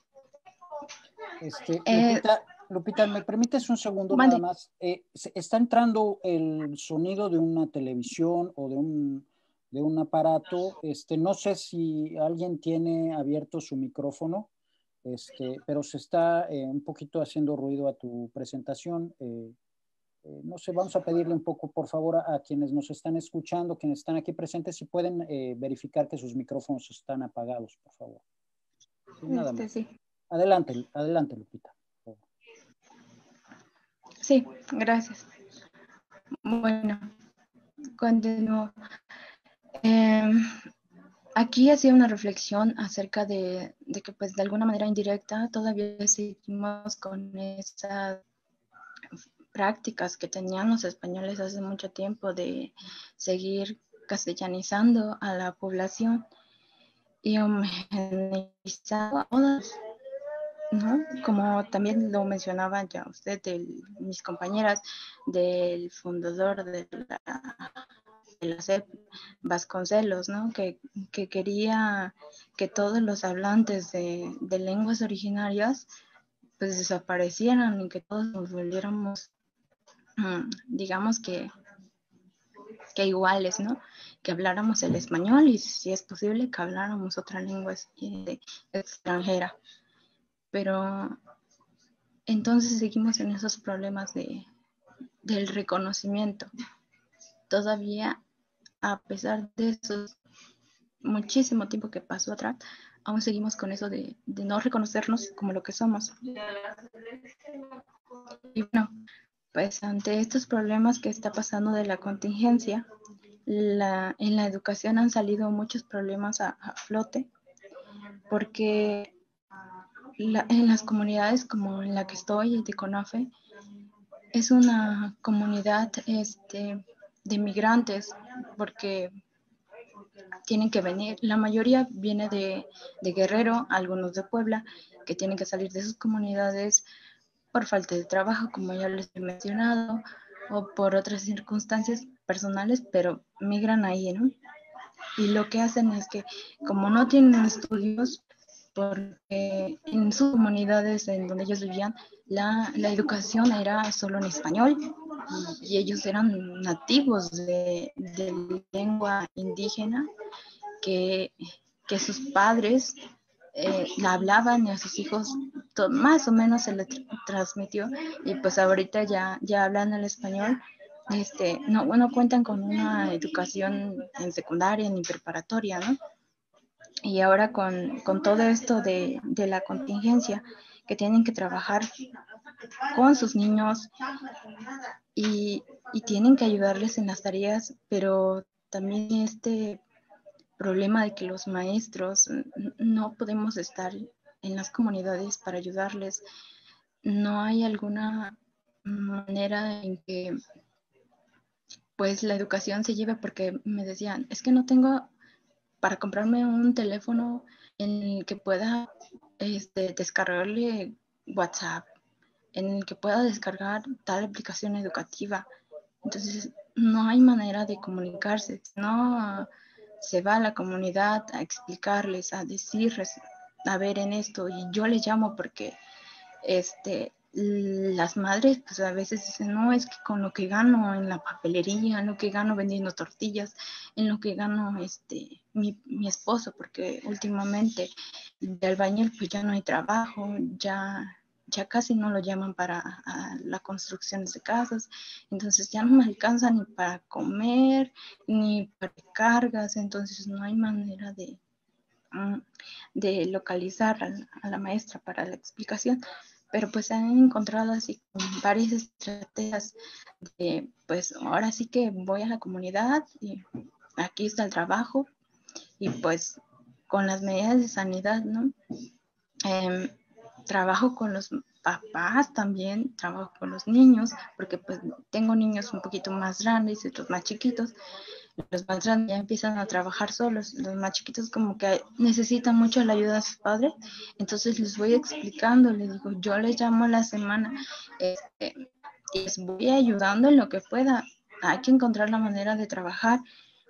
Este, Eh, Lupita, Lupita, ¿me permites un segundo mande. nada más? Eh, ¿Está entrando el sonido de una televisión o de un, de un aparato? Este, no sé si alguien tiene abierto su micrófono, este, pero se está eh, un poquito haciendo ruido a tu presentación. Eh, eh, no sé, vamos a pedirle un poco, por favor, a, a quienes nos están escuchando, quienes están aquí presentes, si pueden eh, verificar que sus micrófonos están apagados, por favor. Sí, nada Este, más. sí. Adelante, adelante, Lupita. Sí, gracias. Bueno, continúo. Eh, aquí hacía una reflexión acerca de, de que, pues, de alguna manera indirecta, todavía seguimos con esas prácticas que tenían los españoles hace mucho tiempo de seguir castellanizando a la población y homogeneizando a todos, ¿no? Como también lo mencionaba ya usted, de mis compañeras, del fundador de la, de la S E P, Vasconcelos, ¿no? Que, que quería que todos los hablantes de, de lenguas originarias pues desaparecieran y que todos nos volviéramos, digamos que, que iguales, ¿no? Que habláramos el español y, si es posible, que habláramos otra lengua extranjera. Pero entonces seguimos en esos problemas de, del reconocimiento. Todavía, a pesar de eso, muchísimo tiempo que pasó atrás, aún seguimos con eso de, de no reconocernos como lo que somos. Y bueno, pues ante estos problemas que está pasando de la contingencia, la, en la educación han salido muchos problemas a, a flote, porque la, en las comunidades como en la que estoy, de CONAFE, es una comunidad este, de migrantes, porque tienen que venir, la mayoría viene de, de Guerrero, algunos de Puebla, que tienen que salir de sus comunidades por falta de trabajo, como ya les he mencionado, o por otras circunstancias personales, pero migran ahí, ¿no? Y lo que hacen es que, como no tienen estudios, porque en sus comunidades en donde ellos vivían, la, la educación era solo en español, y, y ellos eran nativos de, de lengua indígena, que, que sus padres eh, la hablaban y a sus hijos to, más o menos se le tr transmitió, y pues ahorita ya, ya hablan el español. Este, no, no cuentan con una educación en secundaria ni preparatoria, ¿no? Y ahora con, con todo esto de, de la contingencia, que tienen que trabajar con sus niños y, y tienen que ayudarles en las tareas, pero también este problema de que los maestros no podemos estar en las comunidades para ayudarles. No hay alguna manera en que pues la educación se lleve, porque me decían, es que no tengo para comprarme un teléfono en el que pueda este, descargarle WhatsApp, en el que pueda descargar tal aplicación educativa. Entonces, no hay manera de comunicarse. No se va a la comunidad a explicarles, a decirles, a ver en esto, y yo les llamo porque este, las madres pues a veces dicen, no, es que con lo que gano en la papelería, en lo que gano vendiendo tortillas, en lo que gano este, mi, mi esposo, porque últimamente de albañil pues ya no hay trabajo, ya, ya casi no lo llaman para a, la construcción de casas, entonces ya no me alcanza ni para comer, ni para cargas, entonces no hay manera de, de localizar a la, a la maestra para la explicación. Pero pues han encontrado así con varias estrategias de, pues ahora sí que voy a la comunidad y aquí está el trabajo, y pues con las medidas de sanidad, ¿no? Eh, trabajo con los papás también, trabajo con los niños, porque pues tengo niños un poquito más grandes y otros más chiquitos. Los más grandes ya empiezan a trabajar solos, los más chiquitos como que necesitan mucho la ayuda de sus padres, entonces les voy explicando, les digo, yo les llamo a la semana, este, y les voy ayudando en lo que pueda, hay que encontrar la manera de trabajar.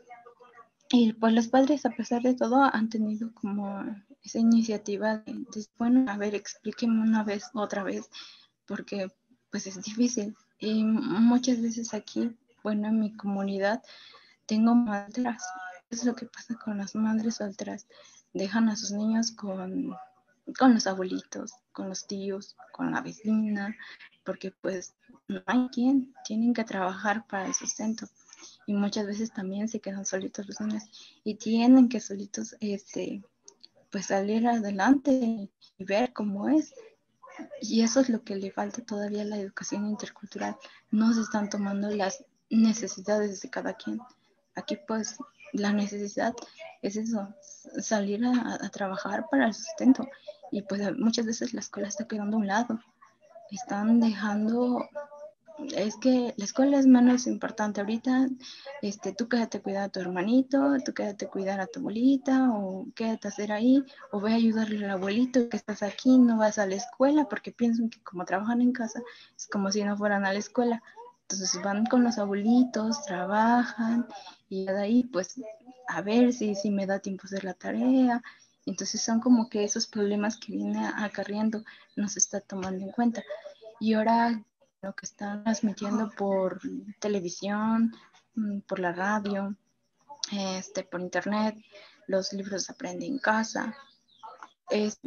Y pues los padres, a pesar de todo, han tenido como esa iniciativa de, de bueno, a ver, explíquenme una vez, otra vez, porque pues es difícil. Y muchas veces aquí, bueno, en mi comunidad, tengo madres, es lo que pasa con las madres solteras, dejan a sus niños con, con los abuelitos, con los tíos, con la vecina, porque pues no hay quien, tienen que trabajar para el sustento. Y muchas veces también se quedan solitos los niños y tienen que solitos este, pues salir adelante y ver cómo es. Y eso es lo que le falta todavía a la educación intercultural. No se están tomando las necesidades de cada quien. Aquí pues la necesidad es eso, salir a, a trabajar para el sustento. Y pues muchas veces la escuela está quedando a un lado. Están dejando, es que la escuela es menos importante ahorita, este, tú quédate a cuidar a tu hermanito, tú quédate a cuidar a tu abuelita, o quédate a hacer ahí, o ve a ayudarle al abuelito que estás aquí, no vas a la escuela, porque piensan que como trabajan en casa, es como si no fueran a la escuela. Entonces van con los abuelitos, trabajan, y de ahí pues a ver si, si me da tiempo hacer la tarea. Entonces son como que esos problemas que viene acarreando no se está tomando en cuenta. Y ahora lo que están transmitiendo por televisión, por la radio, este, por internet, los libros se aprenden en casa, es,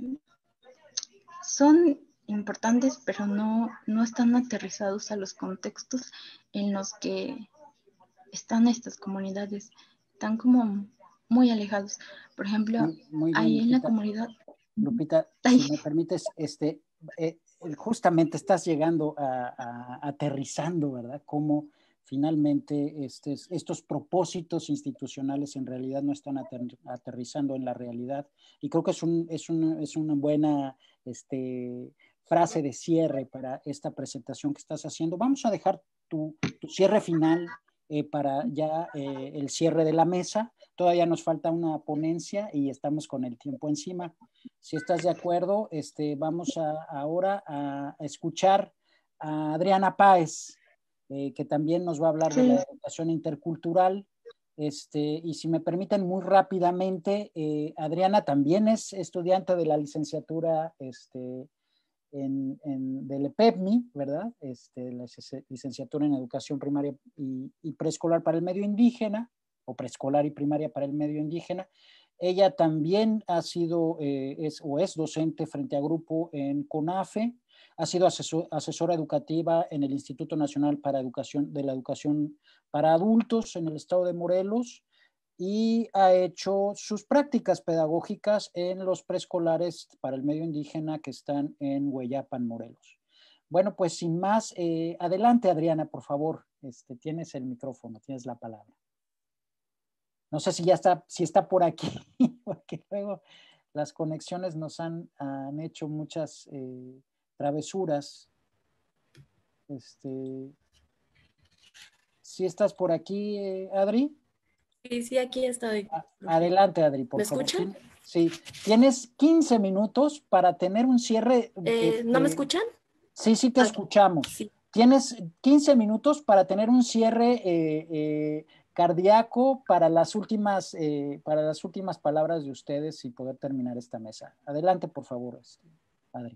son importantes, pero no, no están aterrizados a los contextos en los que están estas comunidades, están como muy alejados. Por ejemplo, muy, muy bien, ahí en Lupita. la comunidad... Lupita, Ay. si me permites, este, eh, justamente estás llegando a, a aterrizando, ¿verdad? Cómo finalmente este, estos propósitos institucionales en realidad no están ater, aterrizando en la realidad. Y creo que es, un, es, un, es una buena este, frase de cierre para esta presentación que estás haciendo. Vamos a dejar tu, tu cierre final eh, para ya eh, el cierre de la mesa. Todavía nos falta una ponencia y estamos con el tiempo encima. Si estás de acuerdo, este, vamos a, ahora a escuchar a Adriana Páez, eh, que también nos va a hablar sí. de la educación intercultural. Este, y si me permiten muy rápidamente, eh, Adriana también es estudiante de la licenciatura este, en, en, del E P E P M I, ¿verdad? Este, la licenciatura en educación primaria y, y preescolar para el medio indígena, o preescolar y primaria para el medio indígena. Ella también ha sido eh, es, o es docente frente a grupo en CONAFE, ha sido asesor, asesora educativa en el Instituto Nacional para Educación, de la Educación para Adultos en el estado de Morelos y ha hecho sus prácticas pedagógicas en los preescolares para el medio indígena que están en Hueyapan, Morelos. Bueno, pues sin más, eh, adelante Adriana, por favor, este, tienes el micrófono, tienes la palabra. No sé si ya está, si está por aquí, porque luego las conexiones nos han, han hecho muchas eh, travesuras. Este, ¿sí estás por aquí, eh, Adri? Sí, sí, aquí estoy. Adelante, Adri, por ¿Me favor. escuchan? Sí, tienes quince minutos para tener un cierre. Eh, este, ¿No me escuchan? Sí, sí te Ah, escuchamos. sí. Tienes quince minutos para tener un cierre eh, eh, cardíaco para las últimas, eh, para las últimas palabras de ustedes y poder terminar esta mesa. Adelante, por favor, este, Adri.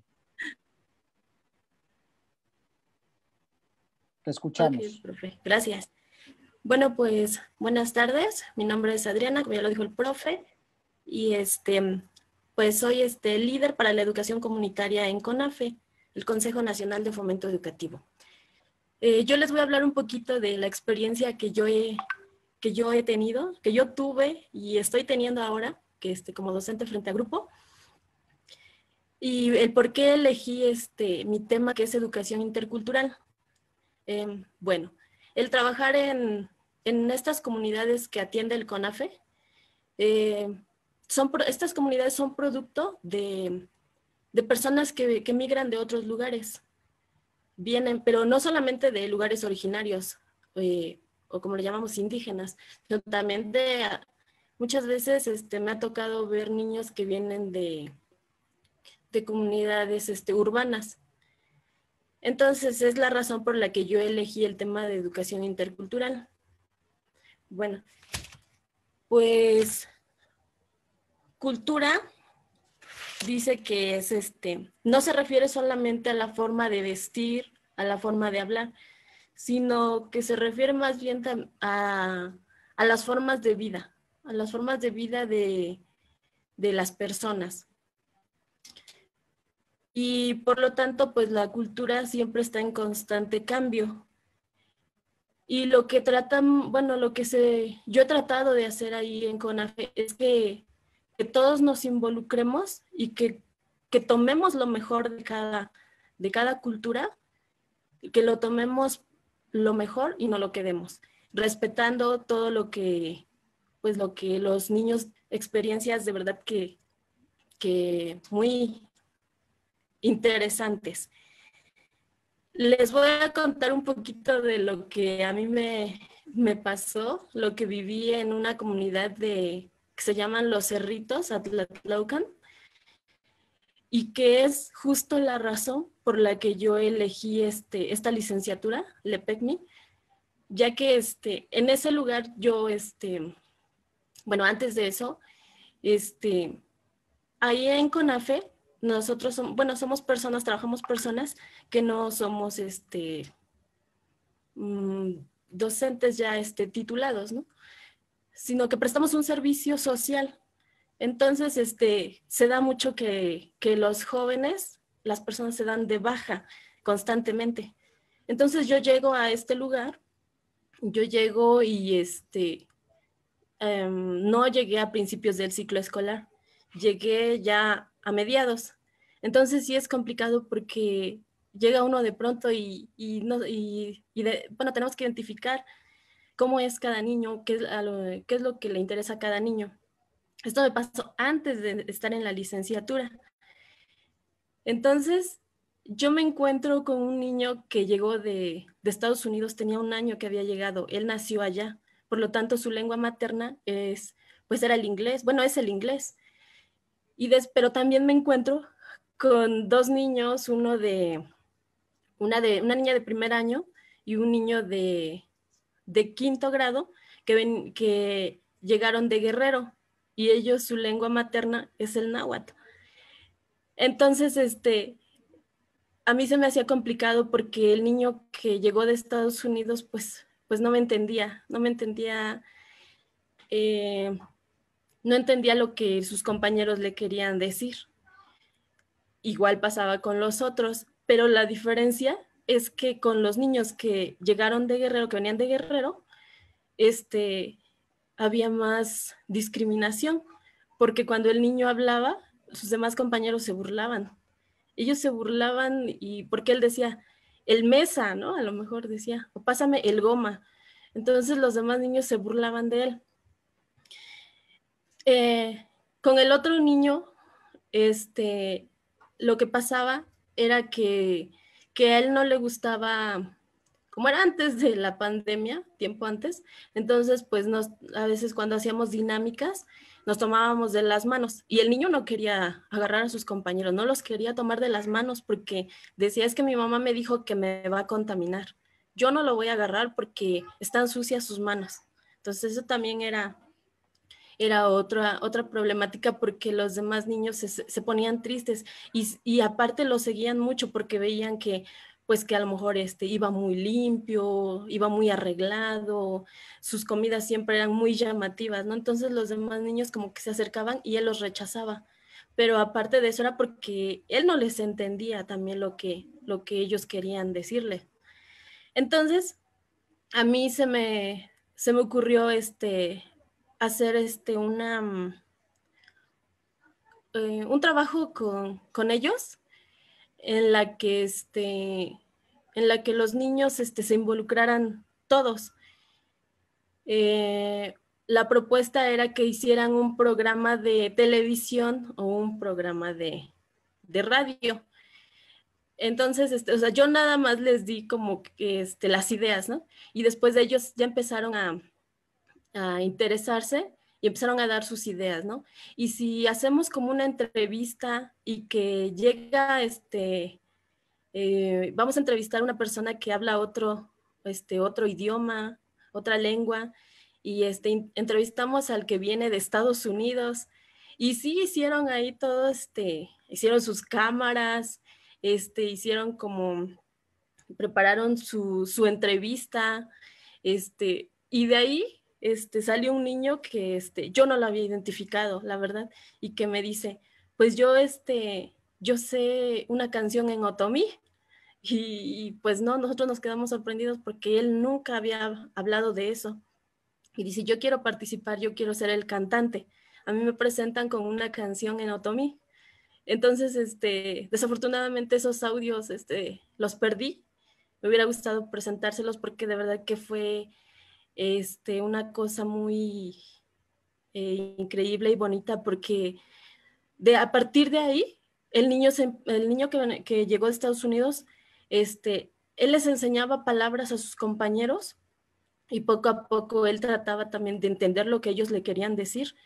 Te escuchamos. Ok, profe. Gracias. Bueno, pues buenas tardes. Mi nombre es Adriana, como ya lo dijo el profe, y este, pues soy este líder para la educación comunitaria en CONAFE, el Consejo Nacional de Fomento Educativo. Eh, yo les voy a hablar un poquito de la experiencia que yo he, que yo he tenido, que yo tuve y estoy teniendo ahora, que este, como docente frente a grupo, y el por qué elegí este, mi tema, que es educación intercultural. Eh, bueno, el trabajar en, en estas comunidades que atiende el CONAFE, eh, son, estas comunidades son producto de, de personas que, que migran de otros lugares. Vienen, pero no solamente de lugares originarios, eh, o como le llamamos indígenas, sino también de, muchas veces este, me ha tocado ver niños que vienen de, de comunidades este, urbanas. Entonces, es la razón por la que yo elegí el tema de educación intercultural. Bueno, pues cultura dice que es este, no se refiere solamente a la forma de vestir, a la forma de hablar, sino que se refiere más bien a, a las formas de vida, a las formas de vida de, de las personas. Y por lo tanto, pues la cultura siempre está en constante cambio. Y lo que tratan, bueno, lo que se, yo he tratado de hacer ahí en CONAFE es que, que todos nos involucremos y que, que tomemos lo mejor de cada, de cada cultura, que lo tomemos lo mejor y no lo quedemos, respetando todo lo que, pues lo que los niños, experiencias de verdad que, que muy interesantes. Les voy a contar un poquito de lo que a mí me, me pasó, lo que viví en una comunidad de, que se llaman Los Cerritos, Atlatlaucan, y que es justo la razón por la que yo elegí este, esta licenciatura, LEPECMI, ya que este, en ese lugar yo, este, bueno, antes de eso, este, ahí en CONAFE, nosotros somos, bueno, somos personas, trabajamos personas que no somos este, mmm, docentes ya este, titulados, ¿no? Sino que prestamos un servicio social. Entonces, este, se da mucho que, que los jóvenes, las personas se dan de baja constantemente. Entonces yo llego a este lugar, yo llego y este, um, no llegué a principios del ciclo escolar, llegué ya a mediados. Entonces sí es complicado porque llega uno de pronto y, y, no, y, y de, bueno, tenemos que identificar cómo es cada niño, qué es, a lo, qué es lo que le interesa a cada niño. Esto me pasó antes de estar en la licenciatura. Entonces, yo me encuentro con un niño que llegó de, de Estados Unidos, tenía un año que había llegado, él nació allá, por lo tanto su lengua materna es, pues era el inglés, bueno, es el inglés. Y des, pero también me encuentro con dos niños, uno de una, de, una niña de primer año y un niño de, de quinto grado que, ven, que llegaron de Guerrero y ellos, su lengua materna es el náhuatl. Entonces, este, a mí se me hacía complicado porque el niño que llegó de Estados Unidos, pues, pues no me entendía, no me entendía, eh, no entendía lo que sus compañeros le querían decir. Igual pasaba con los otros, pero la diferencia es que con los niños que llegaron de Guerrero, que venían de Guerrero, este, había más discriminación, porque cuando el niño hablaba, sus demás compañeros se burlaban. Ellos se burlaban y porque él decía, el mesa, ¿no? A lo mejor decía, o pásame el goma. Entonces los demás niños se burlaban de él. Eh, con el otro niño, este, lo que pasaba era que, que a él no le gustaba, como era antes de la pandemia, tiempo antes, entonces pues nos, a veces cuando hacíamos dinámicas nos tomábamos de las manos y el niño no quería agarrar a sus compañeros, no los quería tomar de las manos porque decía, es que mi mamá me dijo que me va a contaminar, yo no lo voy a agarrar porque están sucias sus manos. Entonces eso también era, era otra, otra problemática porque los demás niños se, se ponían tristes y, y aparte lo seguían mucho porque veían que pues que a lo mejor este, iba muy limpio, iba muy arreglado, sus comidas siempre eran muy llamativas, ¿no? Entonces los demás niños como que se acercaban y él los rechazaba. Pero aparte de eso era porque él no les entendía también lo que, lo que ellos querían decirle. Entonces, a mí se me, se me ocurrió este, hacer este, una, eh, un trabajo con, con ellos, en la que, este, en la que los niños este, se involucraran todos. Eh, la propuesta era que hicieran un programa de televisión o un programa de, de radio. Entonces, este, o sea, yo nada más les di como que este, las ideas, ¿no? Y después de ellos ya empezaron a, a interesarse y empezaron a dar sus ideas, ¿no? Y si hacemos como una entrevista y que llega este... Eh, vamos a entrevistar a una persona que habla otro, este, otro idioma, otra lengua, y este, entrevistamos al que viene de Estados Unidos, y sí hicieron ahí todo, este, hicieron sus cámaras, este, hicieron como, prepararon su, su entrevista, este, y de ahí este, salió un niño que este, yo no lo había identificado, la verdad, y que me dice, pues yo, este, yo sé una canción en otomí. Y, y pues no, nosotros nos quedamos sorprendidos porque él nunca había hablado de eso. Y dice, yo quiero participar, yo quiero ser el cantante. A mí me presentan con una canción en otomí. Entonces, este, desafortunadamente esos audios este, los perdí. Me hubiera gustado presentárselos porque de verdad que fue este, una cosa muy eh, increíble y bonita porque de, a partir de ahí, el niño, se, el niño que, que llegó de Estados Unidos, este, él les enseñaba palabras a sus compañeros y poco a poco él trataba también de entender lo que ellos le querían decir.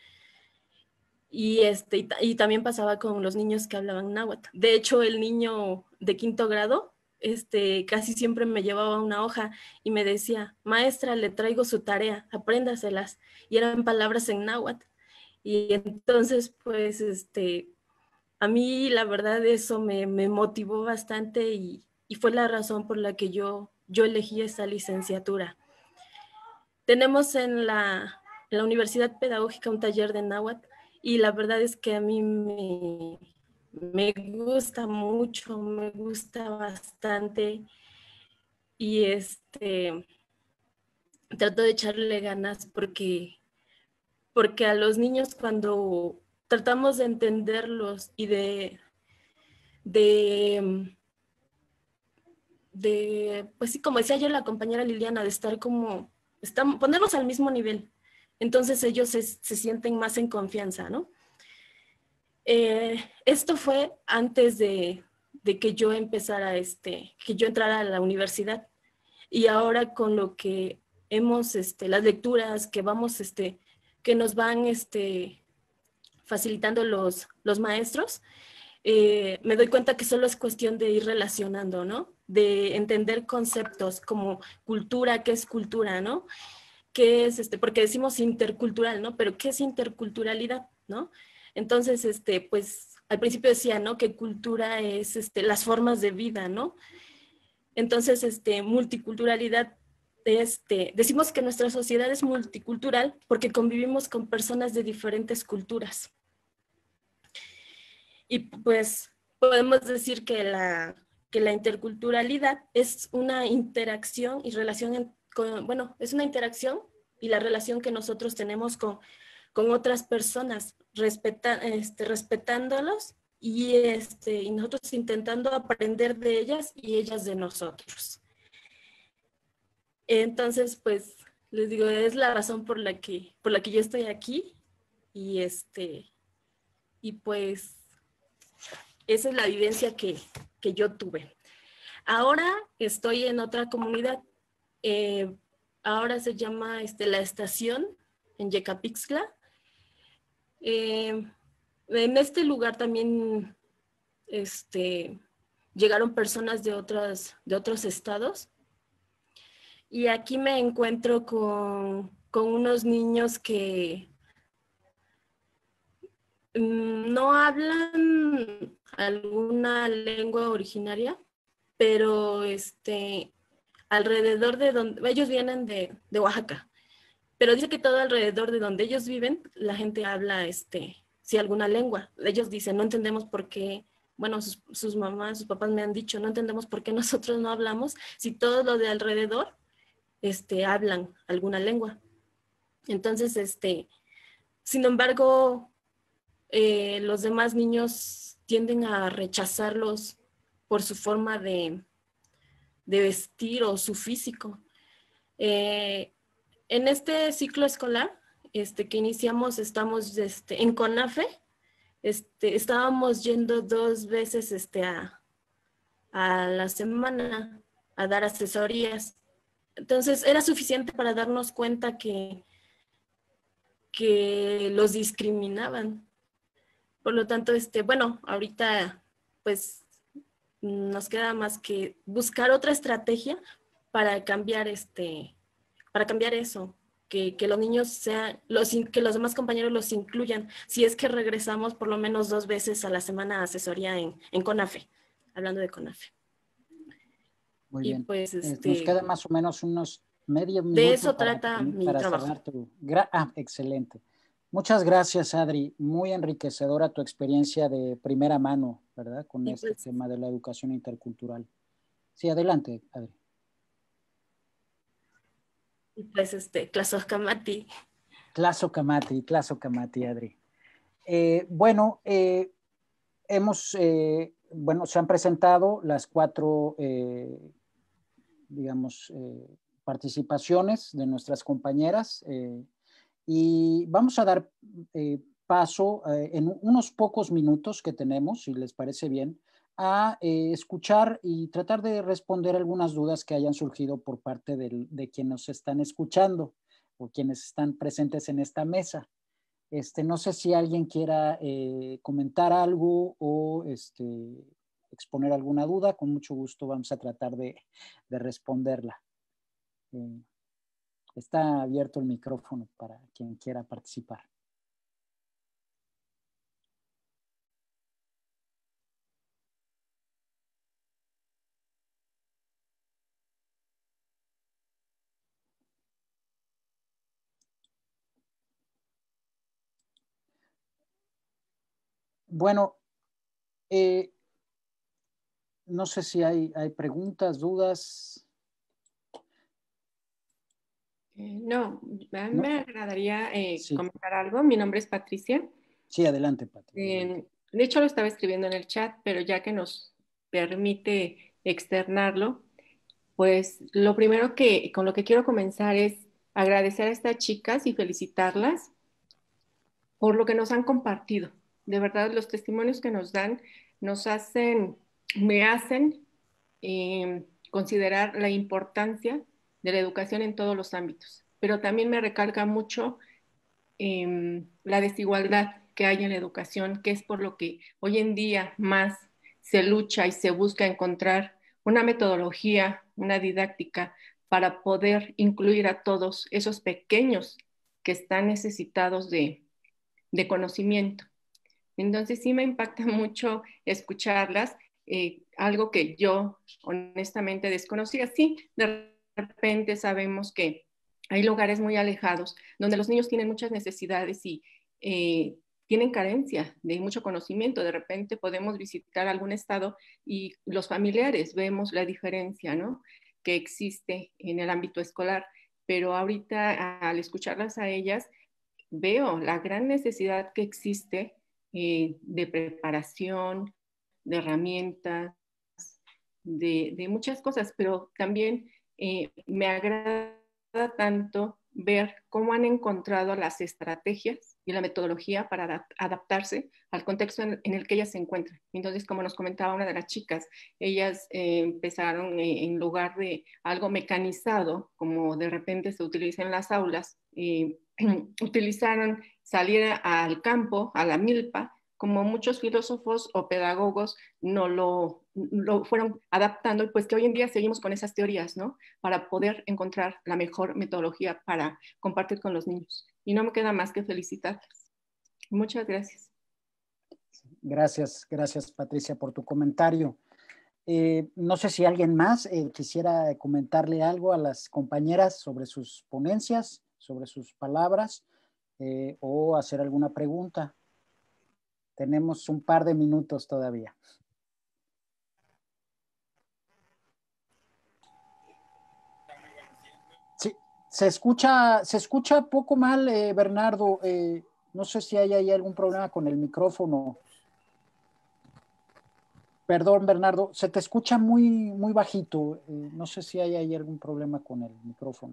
Y, este, y, y también pasaba con los niños que hablaban náhuatl. De hecho, el niño de quinto grado este, casi siempre me llevaba una hoja y me decía, maestra, le traigo su tarea, apréndaselas. Y eran palabras en náhuatl. Y entonces, pues, este, a mí la verdad eso me, me motivó bastante y, y fue la razón por la que yo, yo elegí esa licenciatura. Tenemos en la, en la Universidad Pedagógica un taller de náhuatl y la verdad es que a mí me, me gusta mucho, me gusta bastante y este, trato de echarle ganas porque, porque a los niños cuando tratamos de entenderlos y de, de, de, pues sí, como decía ayer la compañera Liliana, de estar como, estamos, ponerlos al mismo nivel. Entonces ellos se, se sienten más en confianza, ¿no? Eh, esto fue antes de, de que yo empezara, este, que yo entrara a la universidad. Y ahora con lo que hemos, este, las lecturas que vamos, este, que nos van, este, facilitando los, los maestros, eh, me doy cuenta que solo es cuestión de ir relacionando, ¿no? De entender conceptos como cultura, ¿qué es cultura, no? ¿Qué es, este, porque decimos intercultural, ¿no? Pero ¿qué es interculturalidad, no? Entonces, este, pues, al principio decía, ¿no? Que cultura es, este, las formas de vida, ¿no? Entonces, este, multiculturalidad este, decimos que nuestra sociedad es multicultural porque convivimos con personas de diferentes culturas. Y pues podemos decir que la, que la interculturalidad es una interacción y relación, en, con, bueno, es una interacción y la relación que nosotros tenemos con, con otras personas, respeta, este, respetándolos y, este, y nosotros intentando aprender de ellas y ellas de nosotros. Entonces, pues, les digo, es la razón por la que, por la que yo estoy aquí y, este, y pues, esa es la vivencia que, que yo tuve. Ahora estoy en otra comunidad, eh, ahora se llama este, La Estación, en Yecapixtla. Eh, en este lugar también este, llegaron personas de, otras, de otros estados. Y aquí me encuentro con, con unos niños que no hablan alguna lengua originaria, pero este, alrededor de donde, ellos vienen de, de Oaxaca, pero dice que todo alrededor de donde ellos viven, la gente habla, este, sí, alguna lengua. Ellos dicen, no entendemos por qué, bueno, sus, sus mamás, sus papás me han dicho, no entendemos por qué nosotros no hablamos, si todo lo de alrededor este, hablan alguna lengua. Entonces, este, sin embargo, eh, los demás niños tienden a rechazarlos por su forma de, de vestir o su físico. Eh, en este ciclo escolar este, que iniciamos, estamos este, en CONAFE, este, estábamos yendo dos veces este, a, a la semana a dar asesorías. Entonces era suficiente para darnos cuenta que, que los discriminaban. Por lo tanto, este, bueno, ahorita pues nos queda más que buscar otra estrategia para cambiar, este, para cambiar eso, que, que los niños sean, los, que los demás compañeros los incluyan, si es que regresamos por lo menos dos veces a la semana a asesoría en, en CONAFE, hablando de CONAFE. Muy y bien. Pues, este, Nos queda más o menos unos medio minuto. De eso para, trata mi para trabajo. cerrar tu... Ah, excelente. Muchas gracias, Adri. Muy enriquecedora tu experiencia de primera mano, ¿verdad? Con y este pues, tema de la educación intercultural. Sí, adelante, Adri. Y pues, este, Tlazohcamati. Tlazohcamati, Tlazohcamati, Adri. Eh, bueno, eh, hemos, eh, bueno, se han presentado las cuatro, eh, digamos, eh, participaciones de nuestras compañeras eh, y vamos a dar eh, paso eh, en unos pocos minutos que tenemos, si les parece bien, a eh, escuchar y tratar de responder algunas dudas que hayan surgido por parte de, de quienes nos están escuchando o quienes están presentes en esta mesa. Este, no sé si alguien quiera eh, comentar algo o este, exponer alguna duda, con mucho gusto vamos a tratar de, de responderla. Eh, está abierto el micrófono para quien quiera participar. Bueno, eh, no sé si hay, hay preguntas, dudas. Eh, no, a mí ¿No? me agradaría eh, Sí. comentar algo. Mi nombre es Patricia. Sí, adelante, Patricia. Eh, de hecho, lo estaba escribiendo en el chat, pero ya que nos permite externarlo, pues lo primero que con lo que quiero comenzar es agradecer a estas chicas y felicitarlas por lo que nos han compartido. De verdad, los testimonios que nos dan nos hacen, me hacen eh, considerar la importancia de la educación en todos los ámbitos, pero también me recarga mucho eh, la desigualdad que hay en la educación, que es por lo que hoy en día más se lucha y se busca encontrar una metodología, una didáctica para poder incluir a todos esos pequeños que están necesitados de, de conocimiento. Entonces sí me impacta mucho escucharlas, eh, algo que yo honestamente desconocía. Sí, de repente sabemos que hay lugares muy alejados donde los niños tienen muchas necesidades y eh, tienen carencia de mucho conocimiento. De repente podemos visitar algún estado y los familiares vemos la diferencia, ¿no?, que existe en el ámbito escolar. Pero ahorita, al escucharlas a ellas, veo la gran necesidad que existe eh, de preparación, de herramientas, de, de muchas cosas, pero también eh, me agrada tanto ver cómo han encontrado las estrategias y la metodología para adaptarse al contexto en, en el que ellas se encuentran. Entonces, como nos comentaba una de las chicas, ellas eh, empezaron eh, en lugar de algo mecanizado, como de repente se utiliza en las aulas, eh, utilizaron salir al campo, a la milpa, como muchos filósofos o pedagogos no lo, lo fueron adaptando, y pues que hoy en día seguimos con esas teorías, ¿no?, para poder encontrar la mejor metodología para compartir con los niños. Y no me queda más que felicitarles. Muchas gracias. Gracias, gracias Patricia por tu comentario. Eh, no sé si alguien más eh, quisiera comentarle algo a las compañeras sobre sus ponencias, sobre sus palabras, eh, o hacer alguna pregunta. Tenemos un par de minutos todavía. Sí, se escucha, se escucha poco mal, eh, Bernardo. Eh, no sé si hay, hay algún problema con el micrófono. Perdón, Bernardo, se te escucha muy, muy bajito. Eh, no sé si hay, hay algún problema con el micrófono.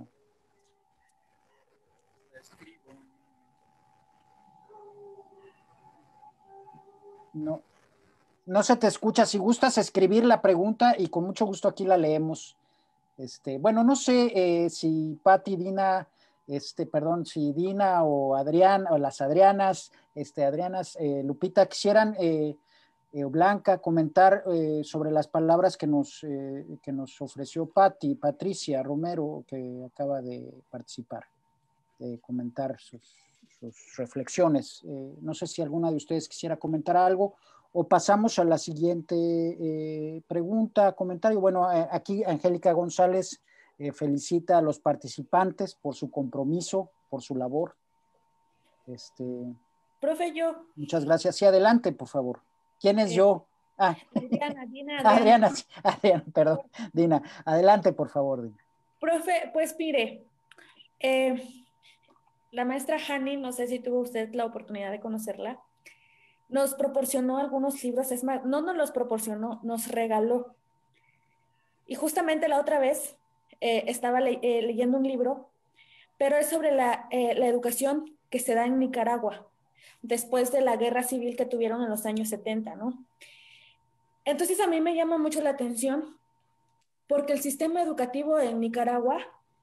No, no se te escucha. Si gustas escribir la pregunta y con mucho gusto aquí la leemos. Este, bueno, no sé eh, si Pati, Dina, este, perdón, si Dina o Adrián, o las Adrianas, este, Adrianas, eh, Lupita, quisieran, eh, eh, Blanca, comentar eh, sobre las palabras que nos, eh, que nos ofreció Pati, Patricia Romero, que acaba de participar, de comentar sus, sus reflexiones. Eh, no sé si alguna de ustedes quisiera comentar algo, o pasamos a la siguiente eh, pregunta, comentario. Bueno, eh, aquí Angélica González eh, felicita a los participantes por su compromiso, por su labor. Este, Profe, yo. Muchas gracias. Sí, adelante, por favor. ¿Quién es eh, yo? Ah. Adriana, Dina, Adriana. Adriana, Adriana, perdón, Dina. Adelante, por favor, Dina. Profe, pues mire, eh, la maestra Hani, no sé si tuvo usted la oportunidad de conocerla, nos proporcionó algunos libros, es más, no nos los proporcionó, nos regaló. Y justamente la otra vez eh, estaba le eh, leyendo un libro, pero es sobre la, eh, la educación que se da en Nicaragua, después de la guerra civil que tuvieron en los años setenta, ¿no? Entonces a mí me llama mucho la atención, porque el sistema educativo en Nicaragua,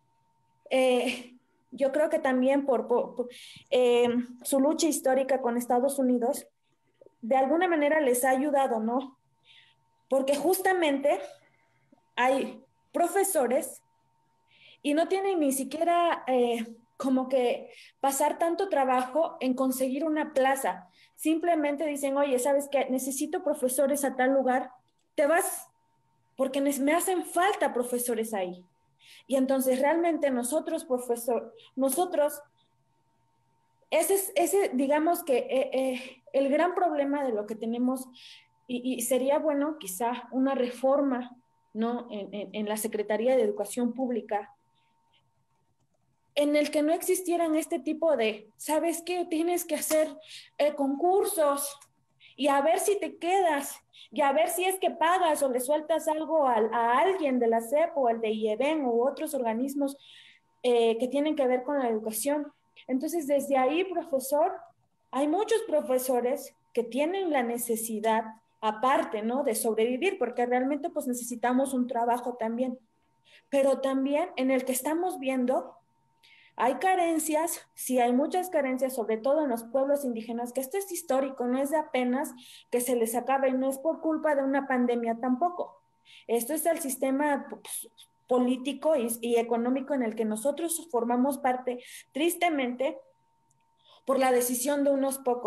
eh, yo creo que también por, por, por eh, su lucha histórica con Estados Unidos, de alguna manera les ha ayudado, ¿no? Porque justamente hay profesores y no tienen ni siquiera eh, como que pasar tanto trabajo en conseguir una plaza. Simplemente dicen, oye, ¿sabes qué? Necesito profesores a tal lugar. Te vas, porque me hacen falta profesores ahí. Y entonces realmente nosotros, profesor, nosotros... Ese es, ese, digamos que eh, eh, el gran problema de lo que tenemos, y, y sería bueno quizá una reforma, ¿no?, en, en, en la Secretaría de Educación Pública, en el que no existieran este tipo de, ¿sabes qué? Tienes que hacer eh, concursos y a ver si te quedas, y a ver si es que pagas o le sueltas algo a, a alguien de la S E P o el de I E D E N u otros organismos eh, que tienen que ver con la educación. Entonces, desde ahí, profesor, hay muchos profesores que tienen la necesidad, aparte, ¿no?, de sobrevivir, porque realmente pues necesitamos un trabajo también, pero también en el que estamos viendo, hay carencias, sí hay muchas carencias, sobre todo en los pueblos indígenas, que esto es histórico, no es de apenas que se les acabe, y no es por culpa de una pandemia tampoco. Esto es el sistema pues, político y, y económico en el que nosotros formamos parte, tristemente, por la decisión de unos pocos.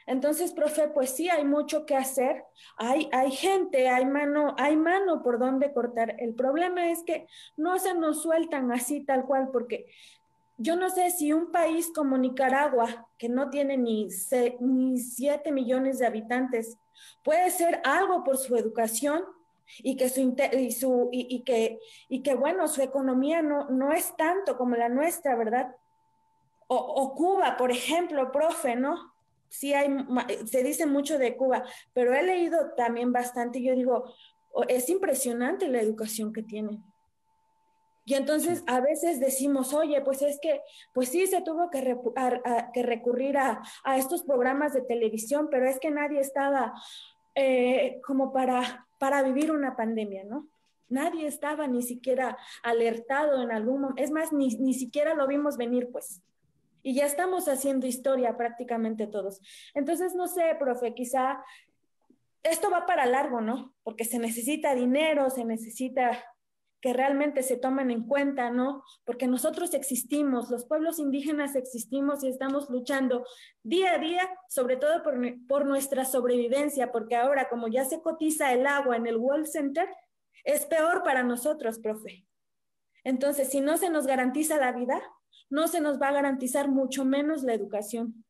Entonces, profe, pues sí, hay mucho que hacer, hay, hay gente, hay mano, hay mano por donde cortar. El problema es que no se nos sueltan así tal cual, porque yo no sé si un país como Nicaragua, que no tiene ni, se, ni siete millones de habitantes, puede hacer algo por su educación y que, su, y su, y, y que, y que bueno, su economía no, no es tanto como la nuestra, ¿verdad? O, o Cuba, por ejemplo, profe, ¿no? Sí hay, se dice mucho de Cuba, pero he leído también bastante y yo digo, es impresionante la educación que tienen. Y entonces a veces decimos, oye, pues es que, pues sí, se tuvo que, recu a, a, que recurrir a, a estos programas de televisión, pero es que nadie estaba eh, como para, para vivir una pandemia, ¿no? Nadie estaba ni siquiera alertado en algún momento, es más, ni, ni siquiera lo vimos venir, pues. Y ya estamos haciendo historia prácticamente todos. Entonces, no sé, profe, quizá esto va para largo, ¿no? Porque se necesita dinero, se necesita que realmente se tomen en cuenta, ¿no? Porque nosotros existimos, los pueblos indígenas existimos y estamos luchando día a día, sobre todo por, por nuestra sobrevivencia, porque ahora como ya se cotiza el agua en el World Center, es peor para nosotros, profe. Entonces, si no se nos garantiza la vida, no se nos va a garantizar mucho menos la educación.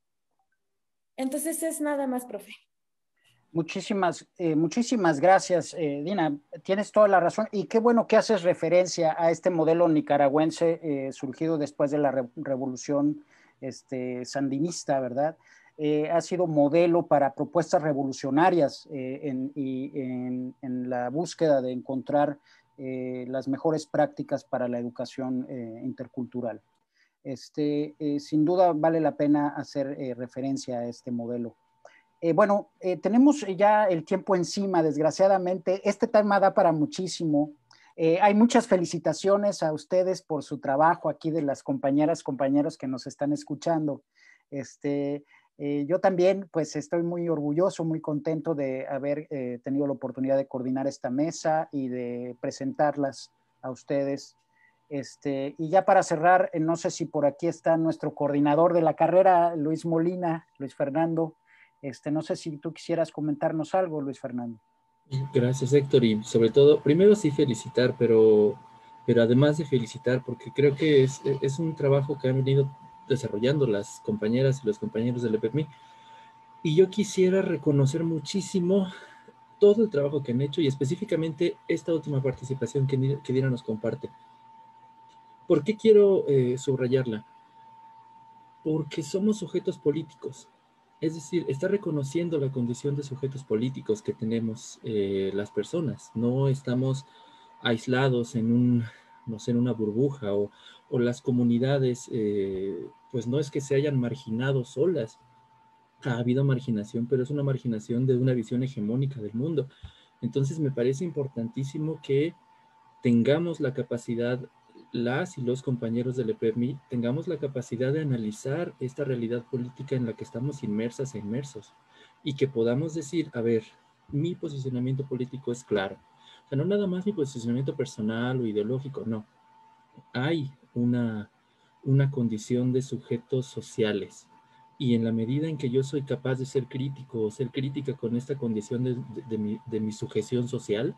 Entonces es nada más, profe. Muchísimas, eh, muchísimas gracias, eh, Dina. Tienes toda la razón y qué bueno que haces referencia a este modelo nicaragüense eh, surgido después de la re revolución este, sandinista, ¿verdad? Eh, ha sido modelo para propuestas revolucionarias eh, en, y en, en la búsqueda de encontrar eh, las mejores prácticas para la educación eh, intercultural. Este, eh, sin duda vale la pena hacer eh, referencia a este modelo. Eh, bueno, eh, tenemos ya el tiempo encima, desgraciadamente. Este tema da para muchísimo. Eh, hay muchas felicitaciones a ustedes por su trabajo aquí de las compañeras, compañeros que nos están escuchando. Este, eh, yo también, pues, estoy muy orgulloso, muy contento de haber eh, tenido la oportunidad de coordinar esta mesa y de presentarlas a ustedes. Este, y ya para cerrar, eh, no sé si por aquí está nuestro coordinador de la carrera, Luis Molina, Luis Fernando. Este, no sé si tú quisieras comentarnos algo, Luis Fernando. Gracias, Héctor, y sobre todo, primero sí felicitar, pero, pero además de felicitar, porque creo que es, es un trabajo que han venido desarrollando las compañeras y los compañeros del E P M I, y yo quisiera reconocer muchísimo todo el trabajo que han hecho y específicamente esta última participación que, que Dina nos comparte. ¿Por qué quiero eh, subrayarla? Porque somos sujetos políticos. Es decir, está reconociendo la condición de sujetos políticos que tenemos eh, las personas. No estamos aislados en un, no sé, en una burbuja o, o las comunidades, eh, pues no es que se hayan marginado solas. Ha habido marginación, pero es una marginación de una visión hegemónica del mundo. Entonces me parece importantísimo que tengamos la capacidad, las y los compañeros del E P M I, tengamos la capacidad de analizar esta realidad política en la que estamos inmersas e inmersos y que podamos decir, a ver, mi posicionamiento político es claro. O sea, no nada más mi posicionamiento personal o ideológico, no. Hay una, una condición de sujetos sociales y en la medida en que yo soy capaz de ser crítico o ser crítica con esta condición de, de, de, mi, de mi sujeción social,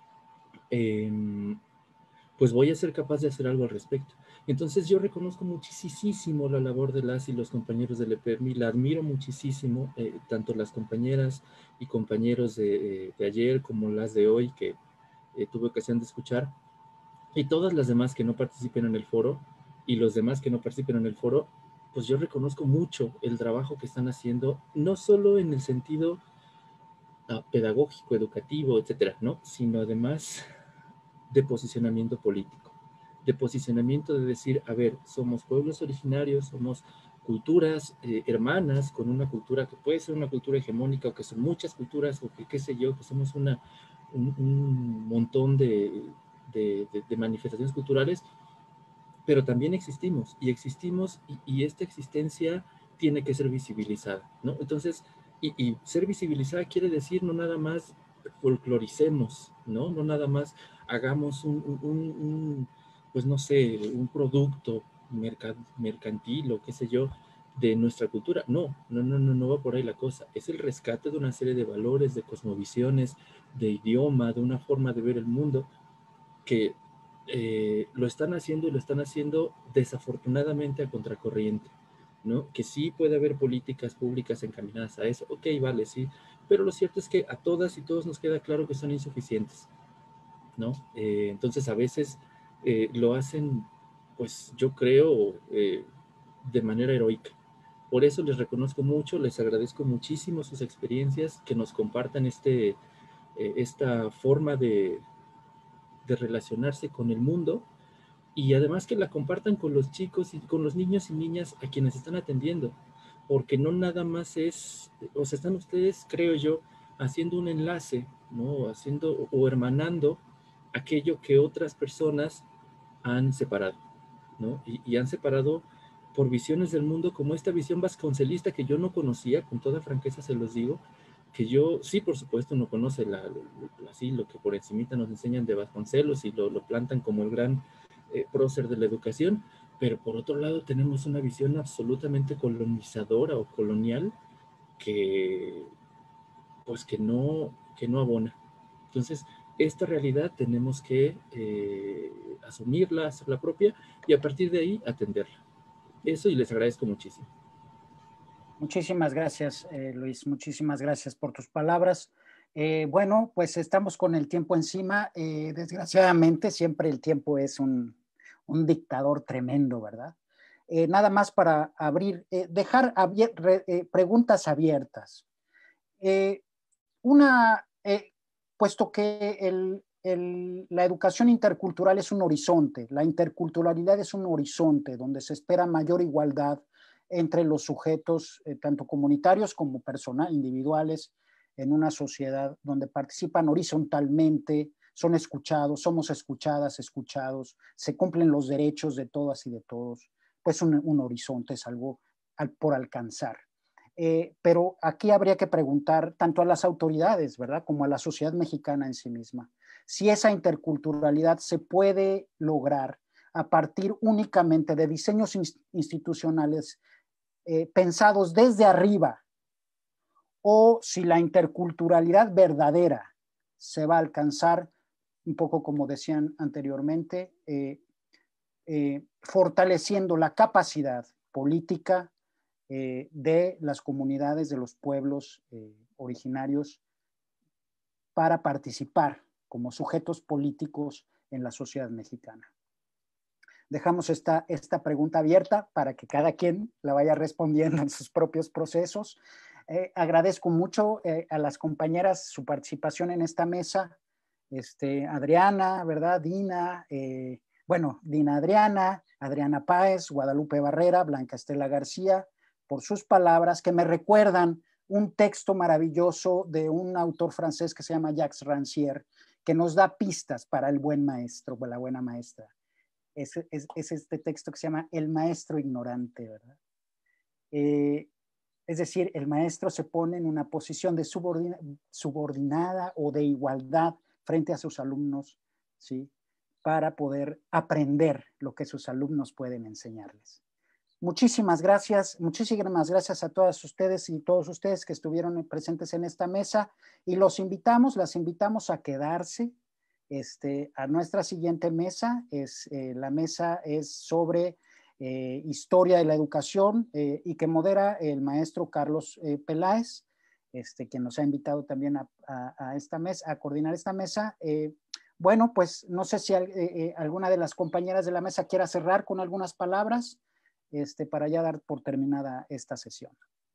eh, pues voy a ser capaz de hacer algo al respecto. Entonces yo reconozco muchísimo la labor de las y los compañeros del E P M I, la admiro muchísimo, eh, tanto las compañeras y compañeros de, de ayer como las de hoy que eh, tuve ocasión de escuchar, y todas las demás que no participen en el foro, y los demás que no participen en el foro, pues yo reconozco mucho el trabajo que están haciendo, no solo en el sentido uh, pedagógico, educativo, etcétera, ¿no? Sino además de posicionamiento político, de posicionamiento de decir, a ver, somos pueblos originarios, somos culturas eh, hermanas con una cultura que puede ser una cultura hegemónica o que son muchas culturas o que qué sé yo, que somos una, un, un montón de, de, de, de manifestaciones culturales, pero también existimos y existimos y, y esta existencia tiene que ser visibilizada, ¿no? Entonces, y, y ser visibilizada quiere decir no nada más folcloricemos, ¿no? No nada más hagamos un, un, un pues no sé, un producto mercantil o qué sé yo, de nuestra cultura. No, no, no, no, no va por ahí la cosa. Es el rescate de una serie de valores, de cosmovisiones, de idioma, de una forma de ver el mundo que eh, lo están haciendo y lo están haciendo desafortunadamente a contracorriente, ¿no? Que sí puede haber políticas públicas encaminadas a eso, ok, vale, sí, pero lo cierto es que a todas y todos nos queda claro que son insuficientes, ¿no? Eh, entonces a veces eh, lo hacen, pues yo creo, eh, de manera heroica. Por eso les reconozco mucho, les agradezco muchísimo sus experiencias, que nos compartan este, eh, esta forma de, de relacionarse con el mundo, y además que la compartan con los chicos y con los niños y niñas a quienes están atendiendo, porque no nada más es, o sea, están ustedes, creo yo, haciendo un enlace, ¿no? Haciendo o hermanando aquello que otras personas han separado, ¿no? Y, y han separado por visiones del mundo como esta visión vasconcelista que yo no conocía, con toda franqueza se los digo, que yo, sí, por supuesto, uno conoce la, la, así, lo que por encimita nos enseñan de Vasconcelos y lo, lo plantan como el gran eh, prócer de la educación, pero por otro lado tenemos una visión absolutamente colonizadora o colonial que, pues que no, que no abona. Entonces, esta realidad tenemos que eh, asumirla, hacerla propia y a partir de ahí atenderla. Eso, y les agradezco muchísimo. Muchísimas gracias, eh, Luis. Muchísimas gracias por tus palabras. Eh, bueno, pues estamos con el tiempo encima. Eh, desgraciadamente, siempre el tiempo es un, un dictador tremendo, ¿verdad? Eh, nada más para abrir, eh, dejar abier re, eh, preguntas abiertas. Eh, una, eh, puesto que el, el, la educación intercultural es un horizonte, la interculturalidad es un horizonte donde se espera mayor igualdad entre los sujetos, eh, tanto comunitarios como personales, individuales, en una sociedad donde participan horizontalmente, son escuchados, somos escuchadas, escuchados, se cumplen los derechos de todas y de todos, pues un, un horizonte es algo al, por alcanzar. Eh, pero aquí habría que preguntar tanto a las autoridades, ¿verdad?, como a la sociedad mexicana en sí misma, si esa interculturalidad se puede lograr a partir únicamente de diseños institucionales eh, pensados desde arriba, o si la interculturalidad verdadera se va a alcanzar, un poco como decían anteriormente, eh, eh, fortaleciendo la capacidad política eh, de las comunidades, de los pueblos eh, originarios para participar como sujetos políticos en la sociedad mexicana. Dejamos esta, esta pregunta abierta para que cada quien la vaya respondiendo en sus propios procesos. Eh, agradezco mucho eh, a las compañeras su participación en esta mesa. Este, Adriana, ¿verdad? Dina, eh, bueno, Dina Adriana, Adriana Páez, Guadalupe Barrera, Blanca Estela García, por sus palabras que me recuerdan un texto maravilloso de un autor francés que se llama Jacques Rancière, que nos da pistas para el buen maestro, o la buena maestra. Es, es, es este texto que se llama El maestro ignorante, ¿verdad? Eh, es decir, el maestro se pone en una posición de subordina, subordinada o de igualdad frente a sus alumnos, ¿sí?, para poder aprender lo que sus alumnos pueden enseñarles. Muchísimas gracias, muchísimas gracias a todas ustedes y todos ustedes que estuvieron presentes en esta mesa, y los invitamos, las invitamos a quedarse este, a nuestra siguiente mesa. Es, eh, la mesa es sobre eh, historia de la educación eh, y que modera el maestro Carlos eh, Peláez, este, quien nos ha invitado también a, a, a esta mesa, a coordinar esta mesa. Eh, bueno, pues no sé si eh, eh, alguna de las compañeras de la mesa quiera cerrar con algunas palabras. Este, para ya dar por terminada esta sesión.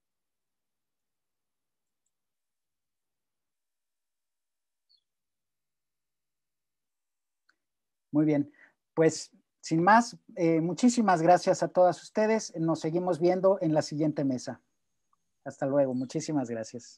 Muy bien, pues sin más, eh, muchísimas gracias a todas ustedes. Nos seguimos viendo en la siguiente mesa. Hasta luego, muchísimas gracias.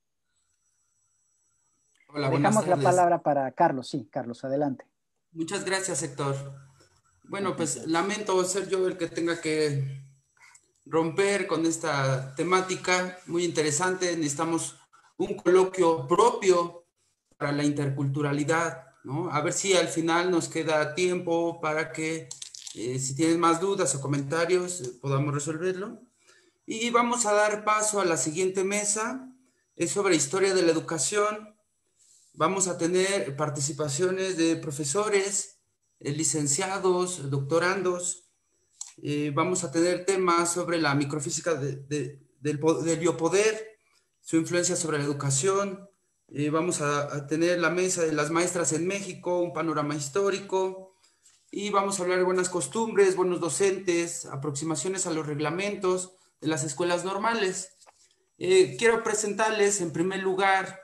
Hola, Dejamos buenas la tardes. palabra para Carlos. Sí, Carlos, adelante. Muchas gracias, Héctor. Bueno, pues lamento ser yo el que tenga que romper con esta temática muy interesante. Necesitamos un coloquio propio para la interculturalidad, ¿no? A ver si al final nos queda tiempo para que, eh, si tienen más dudas o comentarios, eh, podamos resolverlo. Y vamos a dar paso a la siguiente mesa, es sobre historia de la educación. Vamos a tener participaciones de profesores, eh, licenciados, doctorandos. Eh, vamos a tener temas sobre la microfísica de, de, del, del biopoder, su influencia sobre la educación. Eh, vamos a, a tener la mesa de las maestras en México, un panorama histórico, y vamos a hablar de buenas costumbres, buenos docentes, aproximaciones a los reglamentos de las escuelas normales. Eh, quiero presentarles en primer lugar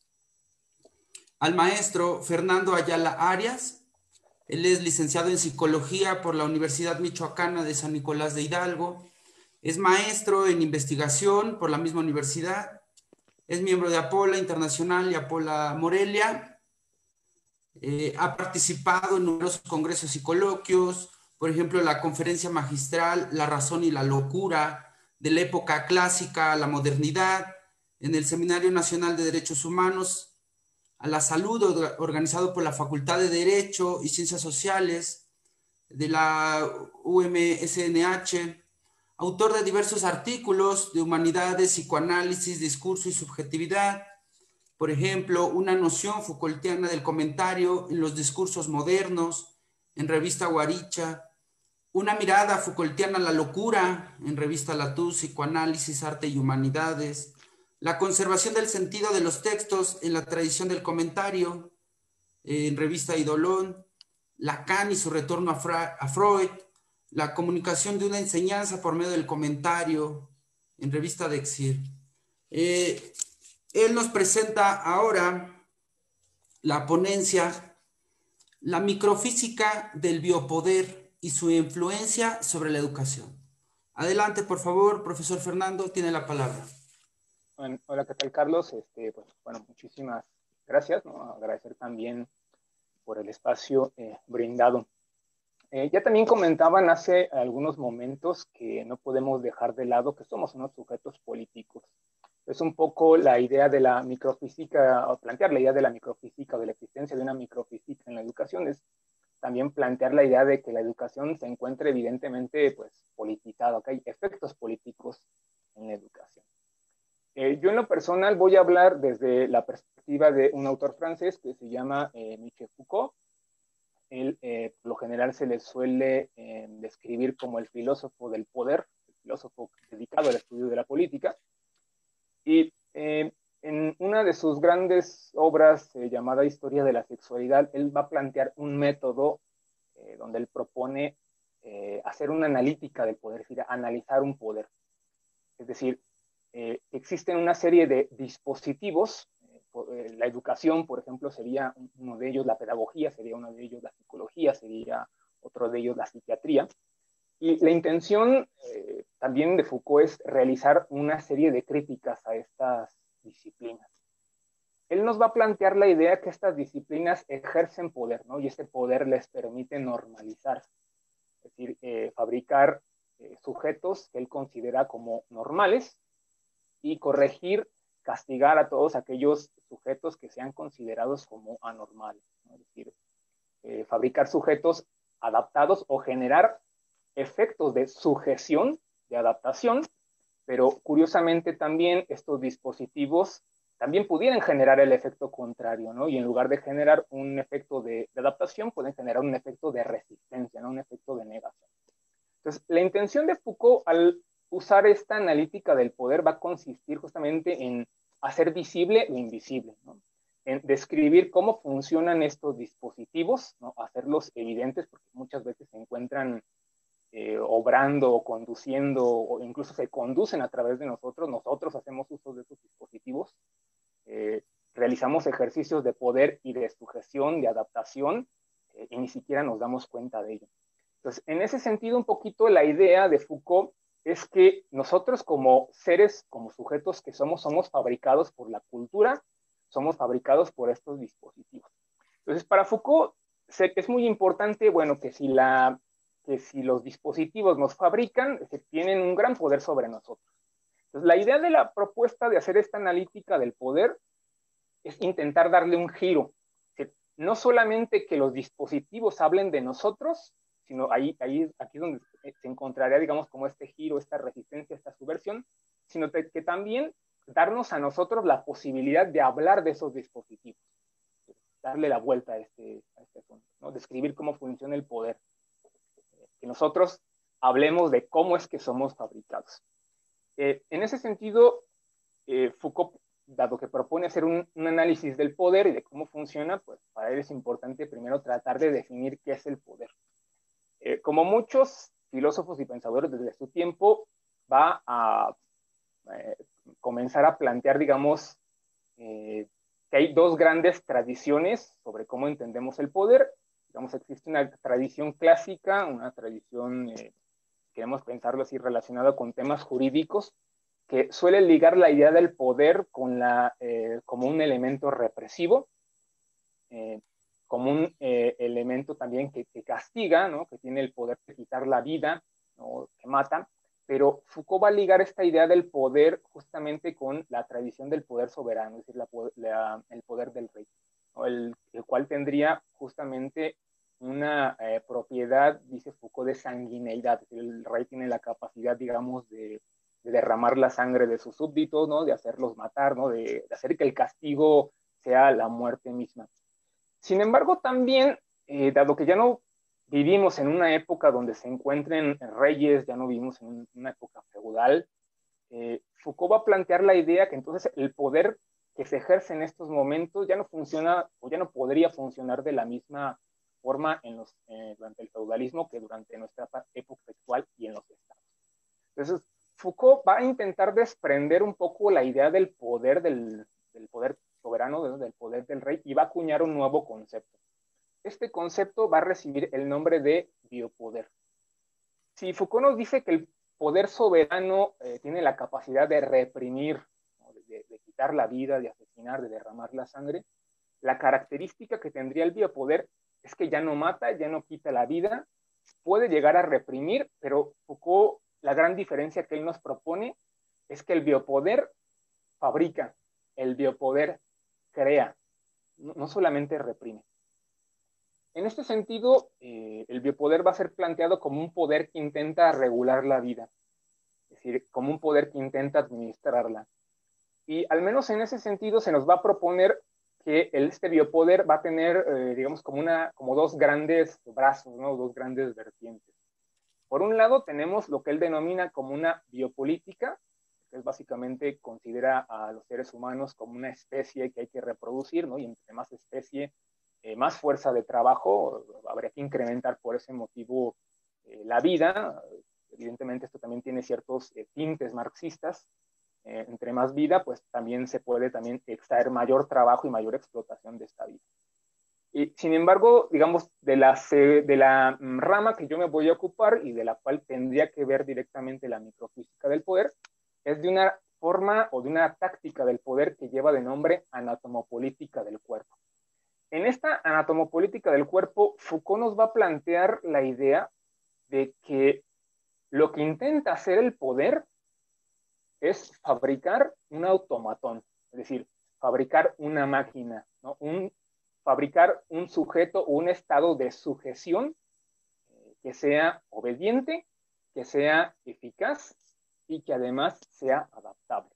al maestro Fernando Ayala Arias. Él es licenciado en Psicología por la Universidad Michoacana de San Nicolás de Hidalgo. Es maestro en investigación por la misma universidad. Es miembro de APOLA Internacional y APOLA Morelia. Eh, ha participado en numerosos congresos y coloquios, por ejemplo, la conferencia magistral La razón y la locura, de la época clásica a la modernidad, en el Seminario Nacional de Derechos Humanos, a la salud, organizado por la Facultad de Derecho y Ciencias Sociales de la U M S N H, autor de diversos artículos de humanidades, psicoanálisis, discurso y subjetividad. Por ejemplo, una noción Foucaultiana del comentario en los discursos modernos, en revista Guaricha, una mirada Foucaultiana a la locura, en revista Latús, Psicoanálisis, Arte y Humanidades, la conservación del sentido de los textos en la tradición del comentario, en revista Idolón, Lacan y su retorno a, Fra a Freud, la comunicación de una enseñanza por medio del comentario, en revista Dexir. Eh, él nos presenta ahora la ponencia La microfísica del biopoder y su influencia sobre la educación. Adelante, por favor, profesor Fernando, tiene la palabra. Bueno, hola, ¿qué tal, Carlos? Este, pues, bueno, muchísimas gracias, ¿no? Agradecer también por el espacio eh, brindado. Eh, ya también comentaban hace algunos momentos que no podemos dejar de lado que somos unos sujetos políticos. Es un poco la idea de la microfísica, o plantear la idea de la microfísica, o de la existencia de una microfísica en la educación, es también plantear la idea de que la educación se encuentra evidentemente pues, politizada, que hay efectos políticos en la educación. Eh, yo en lo personal voy a hablar desde la perspectiva de un autor francés que se llama eh, Michel Foucault. Él, eh, por lo general, se le suele eh, describir como el filósofo del poder, el filósofo dedicado al estudio de la política. Y eh, en una de sus grandes obras eh, llamada Historia de la Sexualidad, él va a plantear un método eh, donde él propone eh, hacer una analítica del poder, es decir, analizar un poder. Es decir, eh, existen una serie de dispositivos, eh, la educación, por ejemplo, sería uno de ellos, la pedagogía sería uno de ellos, la psicología sería otro de ellos, la psiquiatría. Y la intención eh, también de Foucault es realizar una serie de críticas a estas disciplinas. Él nos va a plantear la idea que estas disciplinas ejercen poder, ¿no? Y ese poder les permite normalizarse, es decir, eh, fabricar eh, sujetos que él considera como normales y corregir, castigar a todos aquellos sujetos que sean considerados como anormales, ¿no? Es decir, eh, fabricar sujetos adaptados o generar efectos de sujeción, de adaptación, pero curiosamente también estos dispositivos también pudieran generar el efecto contrario, ¿no? Y en lugar de generar un efecto de, de adaptación, pueden generar un efecto de resistencia, ¿no? Un efecto de negación. Entonces, la intención de Foucault al usar esta analítica del poder va a consistir justamente en hacer visible lo invisible, ¿no? En describir cómo funcionan estos dispositivos, ¿no? Hacerlos evidentes, porque muchas veces se encuentran Eh, obrando o conduciendo o incluso se conducen a través de nosotros, nosotros hacemos uso de estos dispositivos, eh, realizamos ejercicios de poder y de sujeción, de adaptación, eh, y ni siquiera nos damos cuenta de ello. Entonces, en ese sentido, un poquito la idea de Foucault es que nosotros como seres, como sujetos que somos, somos fabricados por la cultura, somos fabricados por estos dispositivos. Entonces, para Foucault es muy importante, bueno, que si la que si los dispositivos nos fabrican, que tienen un gran poder sobre nosotros. Entonces, la idea de la propuesta de hacer esta analítica del poder es intentar darle un giro. No solamente que los dispositivos hablen de nosotros, sino ahí, ahí, aquí es donde se encontraría, digamos, como este giro, esta resistencia, esta subversión, sino que, que también darnos a nosotros la posibilidad de hablar de esos dispositivos, darle la vuelta a este, a este asunto, ¿no? Describir cómo funciona el poder, que nosotros hablemos de cómo es que somos fabricados. Eh, en ese sentido, eh, Foucault, dado que propone hacer un, un análisis del poder y de cómo funciona, pues para él es importante primero tratar de definir qué es el poder. Eh, como muchos filósofos y pensadores desde su tiempo, va a eh, comenzar a plantear, digamos, eh, que hay dos grandes tradiciones sobre cómo entendemos el poder. Digamos, existe una tradición clásica, una tradición, eh, queremos pensarlo así, relacionada con temas jurídicos, que suele ligar la idea del poder con la, eh, como un elemento represivo, eh, como un eh, elemento también que, que castiga, ¿no? Que tiene el poder de quitar la vida, ¿no? Que mata, pero Foucault va a ligar esta idea del poder justamente con la tradición del poder soberano, es decir, la, la, el poder del rey, ¿no? el, el cual tendría justamente una eh, propiedad, dice Foucault, de sanguineidad, es decir, el rey tiene la capacidad, digamos, de, de derramar la sangre de sus súbditos, ¿no? De hacerlos matar, ¿no? de, de hacer que el castigo sea la muerte misma. Sin embargo, también, eh, dado que ya no vivimos en una época donde se encuentren reyes, ya no vivimos en una época feudal, eh, Foucault va a plantear la idea que entonces el poder que se ejerce en estos momentos ya no funciona o ya no podría funcionar de la misma forma en los, eh, durante el feudalismo que durante nuestra época actual y en los estados. Entonces, Foucault va a intentar desprender un poco la idea del poder, del, del poder soberano, del poder del rey, y va a acuñar un nuevo concepto. Este concepto va a recibir el nombre de biopoder. Si Foucault nos dice que el poder soberano eh, tiene la capacidad de reprimir, ¿no? de, de quitar la vida, de asesinar, de derramar la sangre, la característica que tendría el biopoder es que ya no mata, ya no quita la vida, puede llegar a reprimir, pero Foucault, la gran diferencia que él nos propone es que el biopoder fabrica, el biopoder crea, no, no solamente reprime. En este sentido, eh, el biopoder va a ser planteado como un poder que intenta regular la vida, es decir, como un poder que intenta administrarla. Y al menos en ese sentido se nos va a proponer que este biopoder va a tener, eh, digamos, como, una, como dos grandes brazos, ¿no? Dos grandes vertientes. Por un lado tenemos lo que él denomina como una biopolítica, que es básicamente considera a los seres humanos como una especie que hay que reproducir, ¿no? Y entre más especie, eh, más fuerza de trabajo, habría que incrementar por ese motivo eh, la vida. Evidentemente esto también tiene ciertos eh, tintes marxistas. Eh, entre más vida, pues también se puede también extraer mayor trabajo y mayor explotación de esta vida. Y, sin embargo, digamos, de la, de la rama que yo me voy a ocupar y de la cual tendría que ver directamente la microfísica del poder, es de una forma o de una táctica del poder que lleva de nombre anatomopolítica del cuerpo. En esta anatomopolítica del cuerpo, Foucault nos va a plantear la idea de que lo que intenta hacer el poder es fabricar un automatón, es decir, fabricar una máquina, ¿no? un, fabricar un sujeto o un estado de sujeción eh, que sea obediente, que sea eficaz y que además sea adaptable.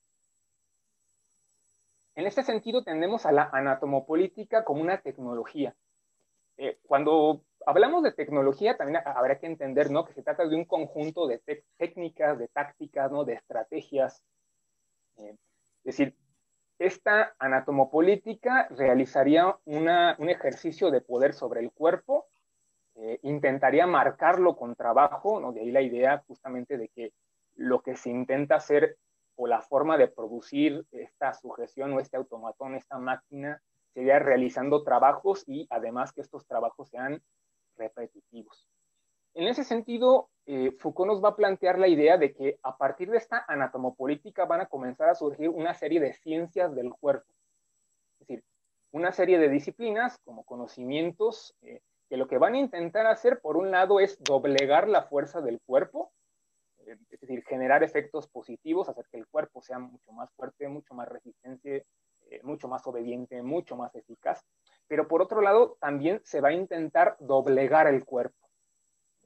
En este sentido, tenemos a la anatomopolítica como una tecnología. Eh, cuando hablamos de tecnología, también habrá que entender, ¿no? que se trata de un conjunto de técnicas, de tácticas, ¿no? de estrategias. Eh, es decir, esta anatomopolítica realizaría una, un ejercicio de poder sobre el cuerpo, eh, intentaría marcarlo con trabajo, ¿no? De ahí la idea justamente de que lo que se intenta hacer o la forma de producir esta sujeción o este automatón, esta máquina, sería realizando trabajos y además que estos trabajos sean repetitivos. En ese sentido, eh, Foucault nos va a plantear la idea de que a partir de esta anatomopolítica van a comenzar a surgir una serie de ciencias del cuerpo. Es decir, una serie de disciplinas como conocimientos eh, que lo que van a intentar hacer, por un lado, es doblegar la fuerza del cuerpo, eh, es decir, generar efectos positivos, hacer que el cuerpo sea mucho más fuerte, mucho más resistente, eh, mucho más obediente, mucho más eficaz. Pero por otro lado, también se va a intentar doblegar el cuerpo.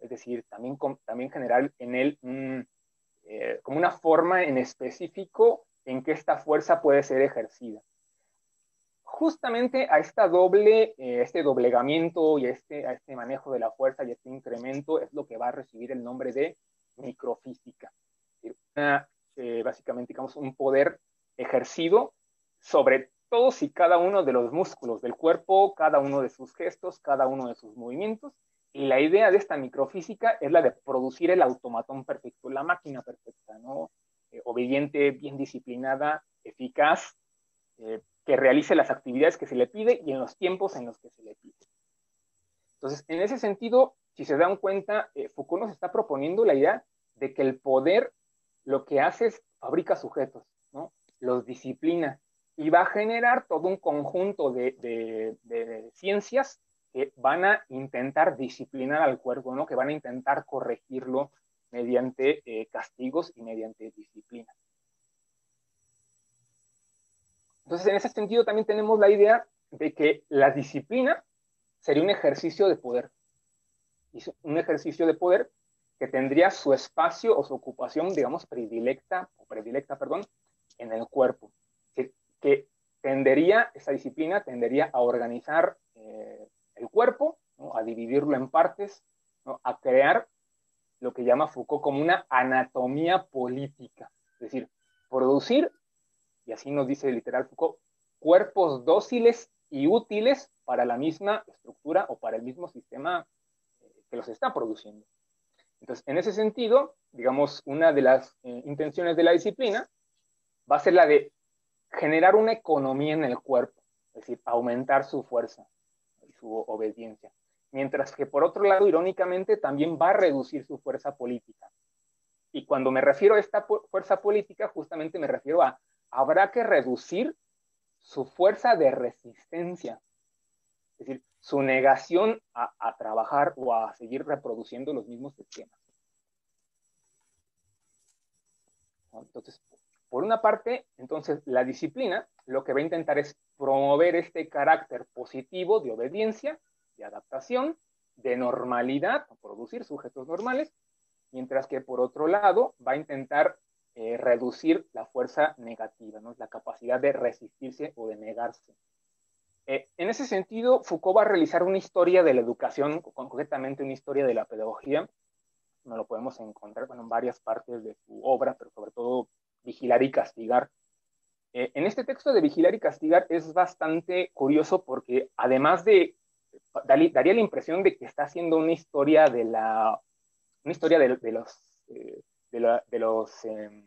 es decir, también, también generar en él un, eh, como una forma en específico en que esta fuerza puede ser ejercida. Justamente a esta doble, eh, este doblegamiento y a este, a este manejo de la fuerza y este incremento es lo que va a recibir el nombre de microfísica. Una, eh, básicamente, digamos, un poder ejercido sobre todos y cada uno de los músculos del cuerpo, cada uno de sus gestos, cada uno de sus movimientos. Y la idea de esta microfísica es la de producir el automatón perfecto, la máquina perfecta, ¿no? Eh, obediente, bien disciplinada, eficaz, eh, que realice las actividades que se le pide y en los tiempos en los que se le pide. Entonces, en ese sentido, si se dan cuenta, eh, Foucault nos está proponiendo la idea de que el poder lo que hace es fabrica sujetos, ¿no? Los disciplina y va a generar todo un conjunto de, de, de ciencias que van a intentar disciplinar al cuerpo, ¿no? Que van a intentar corregirlo mediante eh, castigos y mediante disciplina. Entonces, en ese sentido también tenemos la idea de que la disciplina sería un ejercicio de poder. Un ejercicio de poder que tendría su espacio o su ocupación, digamos, predilecta, o predilecta, perdón, en el cuerpo. Que, que tendería, esa disciplina tendería a organizar eh, el cuerpo, ¿no? A dividirlo en partes, ¿no? A crear lo que llama Foucault como una anatomía política. Es decir, producir, y así nos dice literal Foucault, cuerpos dóciles y útiles para la misma estructura o para el mismo sistema que los está produciendo. Entonces, en ese sentido, digamos, una de las eh, intenciones de la disciplina va a ser la de generar una economía en el cuerpo, es decir, aumentar su fuerza y su obediencia. Mientras que, por otro lado, irónicamente, también va a reducir su fuerza política. Y cuando me refiero a esta fuerza política, justamente me refiero a habrá que reducir su fuerza de resistencia, es decir, su negación a, a trabajar o a seguir reproduciendo los mismos esquemas. Entonces, por una parte, entonces, la disciplina lo que va a intentar es promover este carácter positivo de obediencia, de adaptación, de normalidad, producir sujetos normales, mientras que por otro lado va a intentar eh, reducir la fuerza negativa, ¿no? La capacidad de resistirse o de negarse. Eh, en ese sentido, Foucault va a realizar una historia de la educación, concretamente una historia de la pedagogía. No lo podemos encontrar, bueno, en varias partes de su obra, pero sobre todo Vigilar y Castigar. Eh, en este texto de Vigilar y Castigar es bastante curioso porque además de, daría la impresión de que está haciendo una historia de la, una historia de, de los, eh, de, la, de los, eh,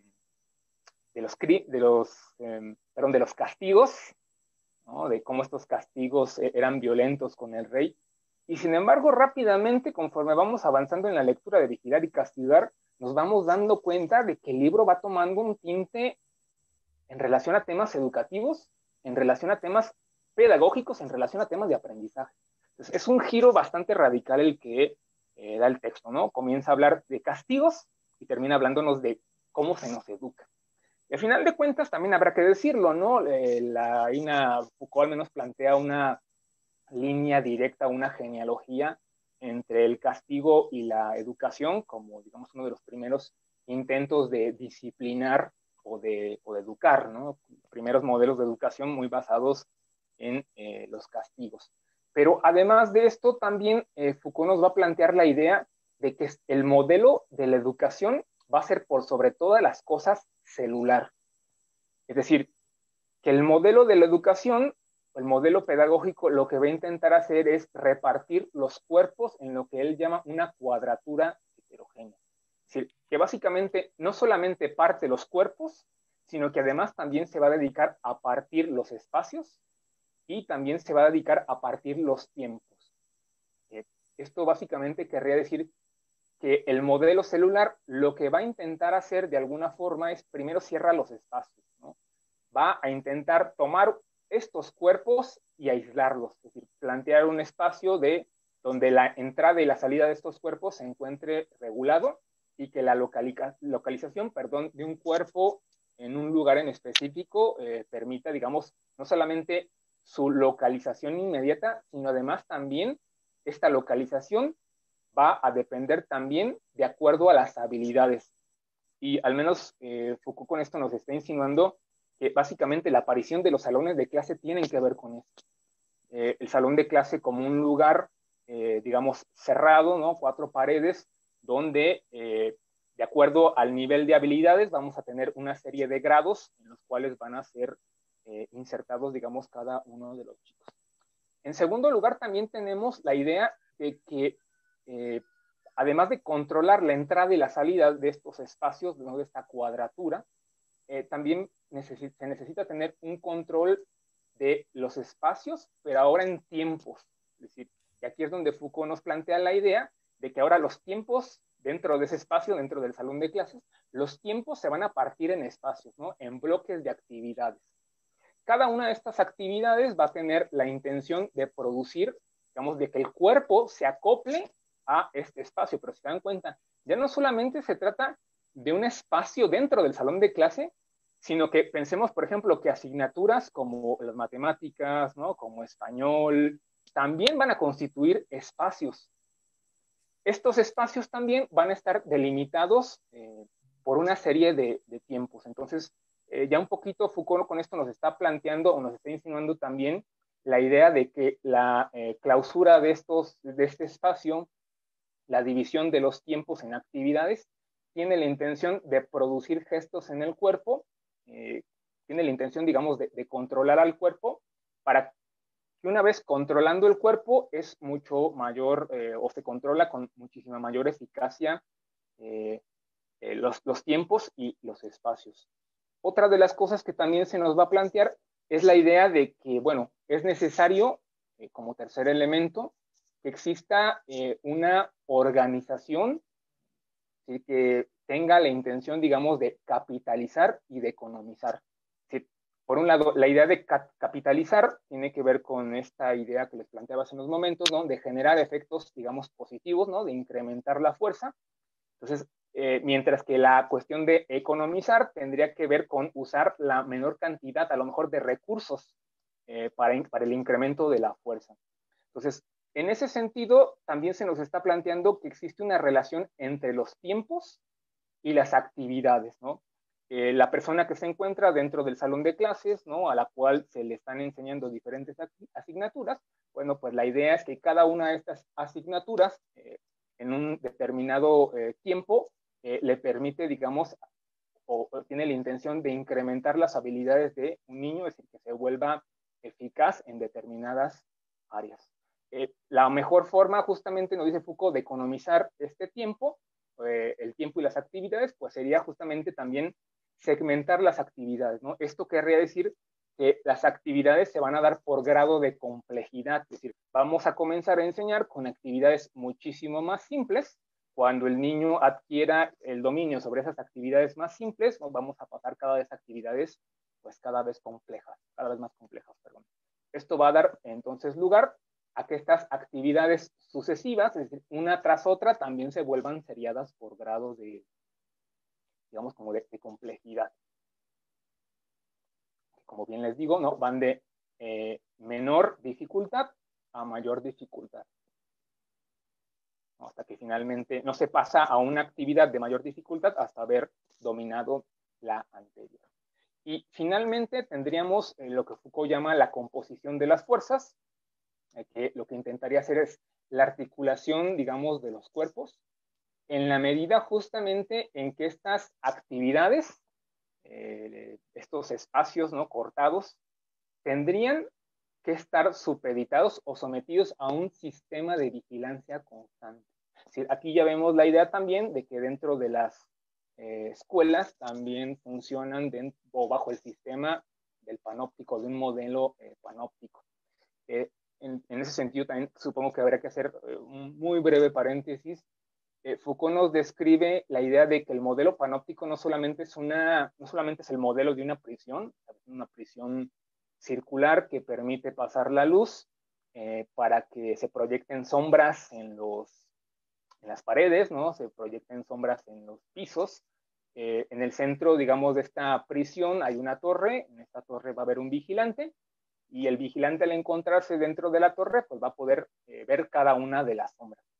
de los, de los, eh, perdón, de los castigos, ¿no? De cómo estos castigos eran violentos con el rey. Y sin embargo, rápidamente, conforme vamos avanzando en la lectura de Vigilar y Castigar, nos vamos dando cuenta de que el libro va tomando un tinte en relación a temas educativos, en relación a temas pedagógicos, en relación a temas de aprendizaje. Entonces, es un giro bastante radical el que eh, da el texto, ¿no? Comienza a hablar de castigos y termina hablándonos de cómo se nos educa. Y al final de cuentas, también habrá que decirlo, ¿no? Eh, la Ina Foucault al menos plantea una línea directa, una genealogía entre el castigo y la educación, como, digamos, uno de los primeros intentos de disciplinar o de, o de educar, ¿no? Primeros modelos de educación muy basados en eh, los castigos. Pero además de esto, también eh, Foucault nos va a plantear la idea de que el modelo de la educación va a ser por sobre todas las cosas celular. Es decir, que el modelo de la educación, el modelo pedagógico, lo que va a intentar hacer es repartir los cuerpos en lo que él llama una cuadratura heterogénea. Es decir, que básicamente no solamente parte los cuerpos, sino que además también se va a dedicar a partir los espacios y también se va a dedicar a partir los tiempos. Eh, esto básicamente querría decir que el modelo celular lo que va a intentar hacer de alguna forma es primero cierra los espacios, ¿no? Va a intentar tomar estos cuerpos y aislarlos, es decir, plantear un espacio de donde la entrada y la salida de estos cuerpos se encuentre regulado y que la localiza, localización, perdón, de un cuerpo en un lugar en específico eh, permita, digamos, no solamente su localización inmediata, sino además también esta localización va a depender también de acuerdo a las habilidades. Y al menos eh, Foucault con esto nos está insinuando que básicamente la aparición de los salones de clase tienen que ver con esto. Eh, el salón de clase como un lugar, eh, digamos, cerrado, ¿no? Cuatro paredes, donde, eh, de acuerdo al nivel de habilidades, vamos a tener una serie de grados en los cuales van a ser eh, insertados, digamos, cada uno de los chicos. En segundo lugar, también tenemos la idea de que, eh, además de controlar la entrada y la salida de estos espacios, ¿no? De esta cuadratura, eh, también necesita, se necesita tener un control de los espacios, pero ahora en tiempos. Es decir, que aquí es donde Foucault nos plantea la idea de que ahora los tiempos dentro de ese espacio, dentro del salón de clases, los tiempos se van a partir en espacios, ¿no? En bloques de actividades. Cada una de estas actividades va a tener la intención de producir, digamos, de que el cuerpo se acople a este espacio, pero si se dan cuenta, ya no solamente se trata de un espacio dentro del salón de clase, sino que pensemos, por ejemplo, que asignaturas como las matemáticas, ¿no? Como español, también van a constituir espacios. Estos espacios también van a estar delimitados eh, por una serie de, de tiempos. Entonces, eh, ya un poquito Foucault con esto nos está planteando o nos está insinuando también la idea de que la eh, clausura de, estos, de este espacio, la división de los tiempos en actividades, tiene la intención de producir gestos en el cuerpo, eh, tiene la intención, digamos, de, de controlar al cuerpo, para que una vez controlando el cuerpo es mucho mayor, eh, o se controla con muchísima mayor eficacia eh, eh, los, los tiempos y los espacios. Otra de las cosas que también se nos va a plantear es la idea de que, bueno, es necesario, eh, como tercer elemento, que exista eh, una organización, ¿sí? Que tenga la intención, digamos, de capitalizar y de economizar. ¿Sí? Por un lado, la idea de cap capitalizar tiene que ver con esta idea que les planteaba hace unos momentos, ¿no? De generar efectos, digamos, positivos, ¿no? De incrementar la fuerza. Entonces, eh, mientras que la cuestión de economizar tendría que ver con usar la menor cantidad, a lo mejor, de recursos eh, para, para el incremento de la fuerza. Entonces, en ese sentido, también se nos está planteando que existe una relación entre los tiempos y las actividades, ¿no? Eh, la persona que se encuentra dentro del salón de clases, ¿no? A la cual se le están enseñando diferentes asignaturas, bueno, pues la idea es que cada una de estas asignaturas, eh, en un determinado eh, tiempo, eh, le permite, digamos, o, o tiene la intención de incrementar las habilidades de un niño, es decir, que se vuelva eficaz en determinadas áreas. Eh, la mejor forma, justamente nos dice Foucault, de economizar este tiempo, eh, el tiempo y las actividades, pues sería justamente también segmentar las actividades, ¿no? Esto querría decir que las actividades se van a dar por grado de complejidad, es decir, vamos a comenzar a enseñar con actividades muchísimo más simples. Cuando el niño adquiera el dominio sobre esas actividades más simples, nos vamos a pasar cada vez a actividades pues cada vez complejas, cada vez más complejas, perdón. Esto va a dar entonces lugar a que estas actividades sucesivas, es decir, una tras otra, también se vuelvan seriadas por grados de, digamos, como de, de complejidad. Como bien les digo, ¿no? Van de eh, menor dificultad a mayor dificultad. Hasta que finalmente no se pasa a una actividad de mayor dificultad hasta haber dominado la anterior. Y finalmente tendríamos eh, lo que Foucault llama la composición de las fuerzas, eh, que lo que intentaría hacer es la articulación, digamos, de los cuerpos, en la medida justamente en que estas actividades, eh, estos espacios, ¿no? Cortados, tendrían que estar supeditados o sometidos a un sistema de vigilancia constante. Es decir, aquí ya vemos la idea también de que dentro de las eh, escuelas también funcionan dentro, o bajo el sistema del panóptico, de un modelo eh, panóptico. Eh, en, en ese sentido también supongo que habría que hacer eh, un muy breve paréntesis. Eh, Foucault nos describe la idea de que el modelo panóptico no solamente es, una, no solamente es el modelo de una prisión, una prisión circular que permite pasar la luz eh, para que se proyecten sombras en, los, en las paredes, ¿no? Se proyecten sombras en los pisos. Eh, en el centro, digamos, de esta prisión hay una torre. En esta torre va a haber un vigilante y el vigilante, al encontrarse dentro de la torre, pues va a poder eh, ver cada una de las sombras.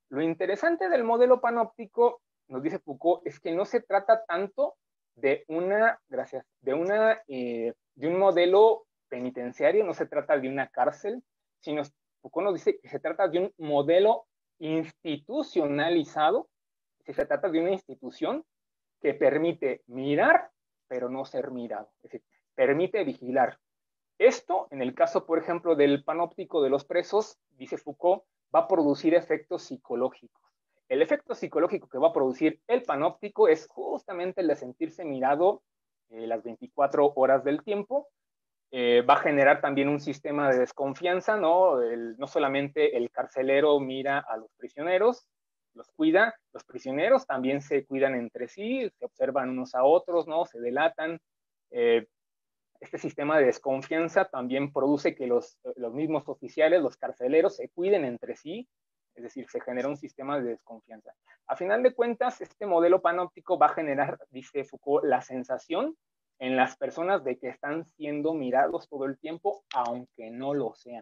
Lo interesante del modelo panóptico, nos dice Foucault, es que no se trata tanto de una, gracias, de una, eh, de un modelo penitenciario, no se trata de una cárcel, sino Foucault nos dice que se trata de un modelo institucionalizado, que se trata de una institución que permite mirar, pero no ser mirado, es decir, permite vigilar. Esto, en el caso, por ejemplo, del panóptico de los presos, dice Foucault, va a producir efectos psicológicos. El efecto psicológico que va a producir el panóptico es justamente el de sentirse mirado eh, las veinticuatro horas del tiempo. Eh, va a generar también un sistema de desconfianza, ¿no? El, no solamente el carcelero mira a los prisioneros, los cuida, los prisioneros también se cuidan entre sí, se observan unos a otros, ¿no? Se delatan. Eh, este sistema de desconfianza también produce que los, los mismos oficiales, los carceleros, se cuiden entre sí, es decir, se genera un sistema de desconfianza. A final de cuentas, este modelo panóptico va a generar, dice Foucault, la sensación en las personas de que están siendo mirados todo el tiempo, aunque no lo sean.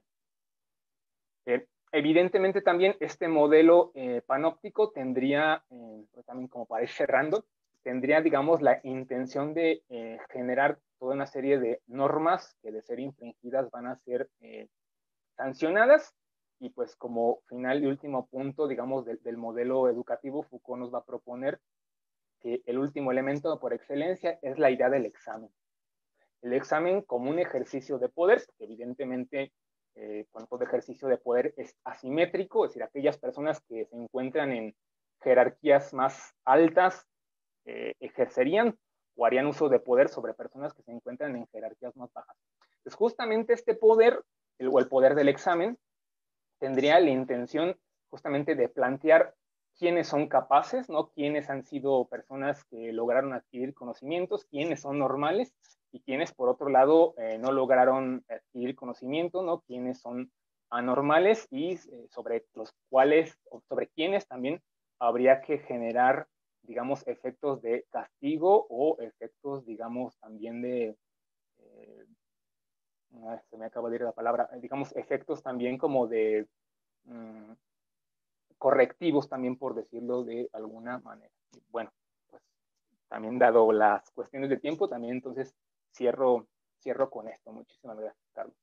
Eh, evidentemente también este modelo eh, panóptico tendría, eh, también como para ir cerrando, tendría, digamos, la intención de eh, generar toda una serie de normas que de ser infringidas van a ser eh, sancionadas, y pues como final y último punto, digamos, de, del modelo educativo, Foucault nos va a proponer que el último elemento por excelencia es la idea del examen. El examen como un ejercicio de poder, porque evidentemente eh, cuando todo ejercicio de poder es asimétrico, es decir, aquellas personas que se encuentran en jerarquías más altas eh, ejercerían o harían uso de poder sobre personas que se encuentran en jerarquías más bajas. Pues justamente este poder, el, o el poder del examen, tendría la intención justamente de plantear quiénes son capaces, ¿no? Quiénes han sido personas que lograron adquirir conocimientos, quiénes son normales y quiénes, por otro lado, eh, no lograron adquirir conocimiento, ¿no? Quiénes son anormales y eh, sobre los cuales, o sobre quienes también habría que generar, digamos, efectos de castigo o efectos, digamos, también de, eh, no, se me acaba de ir la palabra, digamos, efectos también como de mmm, correctivos también, por decirlo de alguna manera. Bueno, pues también dado las cuestiones de tiempo, también entonces cierro, cierro con esto. Muchísimas gracias, Carlos.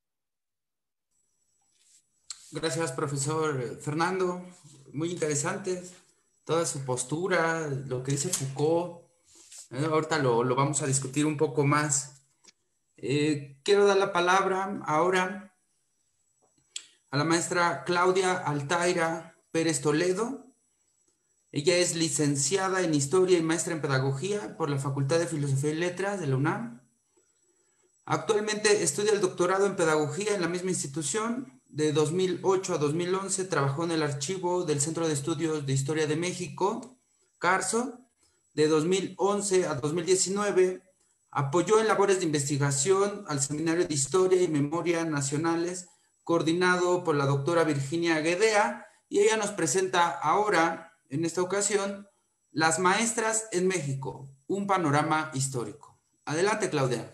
Gracias, profesor Fernando. Muy interesante toda su postura, lo que dice Foucault. Eh, ahorita lo, lo vamos a discutir un poco más. Eh, quiero dar la palabra ahora a la maestra Claudia Altaira Pérez Toledo. Ella es licenciada en Historia y maestra en Pedagogía por la Facultad de Filosofía y Letras de la UNAM. Actualmente estudia el doctorado en Pedagogía en la misma institución. De dos mil ocho a dos mil once trabajó en el archivo del Centro de Estudios de Historia de México, CARSO. De dos mil once a dos mil diecinueve apoyó en labores de investigación al Seminario de Historia y Memoria Nacionales, coordinado por la doctora Virginia Guedea, y ella nos presenta ahora, en esta ocasión, Las maestras en México, un panorama histórico. Adelante, Claudia.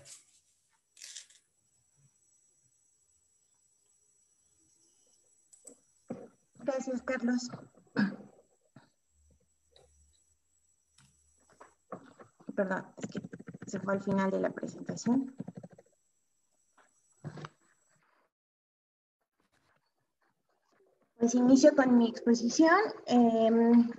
Gracias, Carlos. Perdón, es que se fue al final de la presentación. Pues inicio con mi exposición. Eh,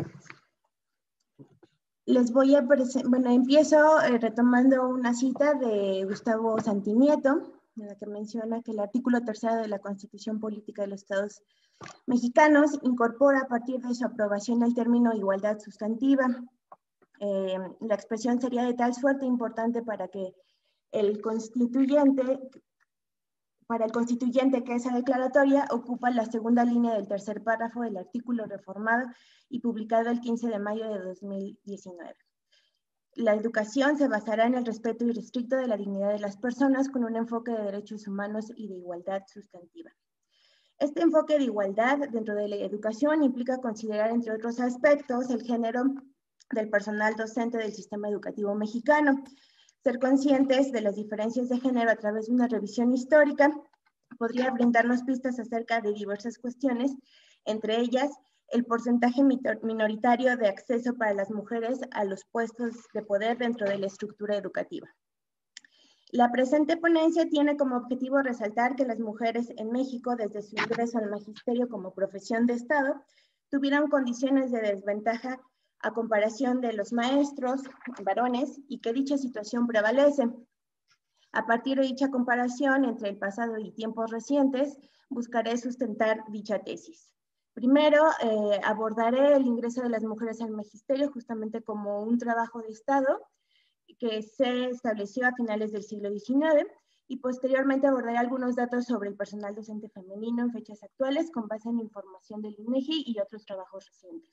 les voy a presentar, bueno, empiezo eh, retomando una cita de Gustavo Santinieto, en la que menciona que el artículo tercero de la Constitución Política de los Estados Mexicanos incorpora a partir de su aprobación el término igualdad sustantiva. Eh, la expresión sería de tal suerte importante para que el constituyente, para el constituyente que esa declaratoria ocupa la segunda línea del tercer párrafo del artículo reformado y publicado el quince de mayo de dos mil diecinueve. La educación se basará en el respeto irrestricto de la dignidad de las personas con un enfoque de derechos humanos y de igualdad sustantiva. Este enfoque de igualdad dentro de la educación implica considerar, entre otros aspectos, el género del personal docente del sistema educativo mexicano. Ser conscientes de las diferencias de género a través de una revisión histórica podría brindarnos pistas acerca de diversas cuestiones, entre ellas el porcentaje minoritario de acceso para las mujeres a los puestos de poder dentro de la estructura educativa. La presente ponencia tiene como objetivo resaltar que las mujeres en México, desde su ingreso al magisterio como profesión de Estado, tuvieron condiciones de desventaja a comparación de los maestros varones y que dicha situación prevalece. A partir de dicha comparación entre el pasado y tiempos recientes, buscaré sustentar dicha tesis. Primero, eh, abordaré el ingreso de las mujeres al magisterio justamente como un trabajo de Estado que se estableció a finales del siglo diecinueve y posteriormente abordaré algunos datos sobre el personal docente femenino en fechas actuales con base en información del INEGI y otros trabajos recientes.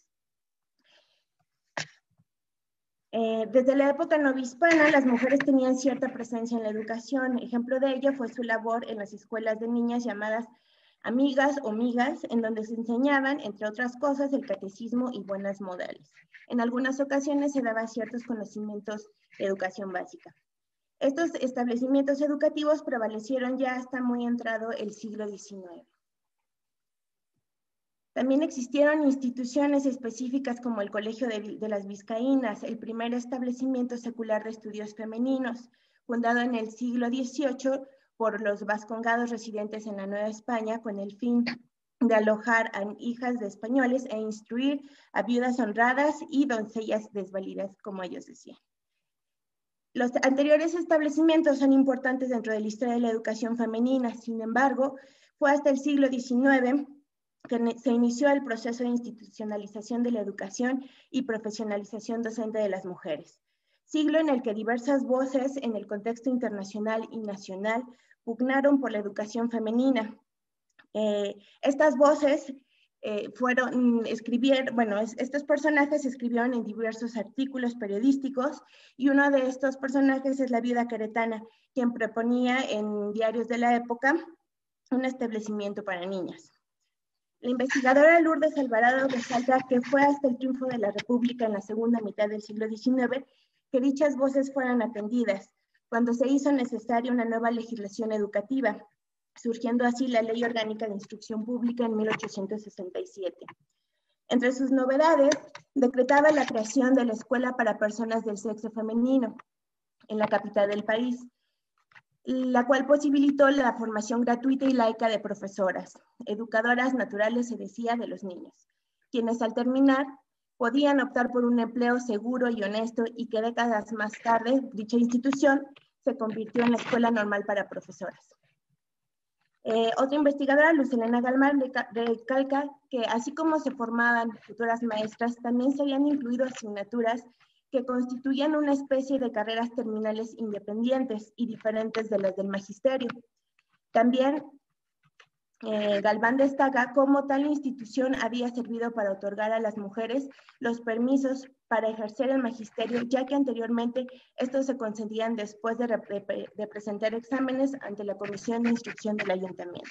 Eh, desde la época novohispana, las mujeres tenían cierta presencia en la educación. Ejemplo de ello fue su labor en las escuelas de niñas llamadas amigas o migas, en donde se enseñaban, entre otras cosas, el catecismo y buenas modales. En algunas ocasiones se daban ciertos conocimientos de educación básica. Estos establecimientos educativos prevalecieron ya hasta muy entrado el siglo diecinueve. También existieron instituciones específicas como el Colegio de, de las Vizcaínas, el primer establecimiento secular de estudios femeninos, fundado en el siglo dieciocho por los vascongados residentes en la Nueva España con el fin de alojar a hijas de españoles e instruir a viudas honradas y doncellas desvalidas, como ellos decían. Los anteriores establecimientos son importantes dentro de la historia de la educación femenina. Sin embargo, fue hasta el siglo diecinueve que se inició el proceso de institucionalización de la educación y profesionalización docente de las mujeres. Siglo en el que diversas voces en el contexto internacional y nacional pugnaron por la educación femenina. Eh, estas voces eh, fueron, escribieron, bueno, es, estos personajes escribieron en diversos artículos periodísticos y uno de estos personajes es la viuda queretana, quien proponía en diarios de la época un establecimiento para niñas. La investigadora Lourdes Alvarado resalta que fue hasta el triunfo de la República en la segunda mitad del siglo diecinueve que dichas voces fueran atendidas, cuando se hizo necesaria una nueva legislación educativa, surgiendo así la Ley Orgánica de Instrucción Pública en mil ochocientos sesenta y siete. Entre sus novedades, decretaba la creación de la Escuela para Personas del Sexo Femenino en la capital del país, la cual posibilitó la formación gratuita y laica de profesoras, educadoras naturales, se decía, de los niños, quienes al terminar podían optar por un empleo seguro y honesto y que décadas más tarde dicha institución se convirtió en la Escuela Normal para Profesoras. Eh, otra investigadora, Luz Helena Galmán, recalca que así como se formaban futuras maestras, también se habían incluido asignaturas que constituían una especie de carreras terminales independientes y diferentes de las del magisterio. También eh, Galván destaca cómo tal institución había servido para otorgar a las mujeres los permisos para ejercer el magisterio, ya que anteriormente estos se concedían después de, de, de presentar exámenes ante la Comisión de Instrucción del Ayuntamiento.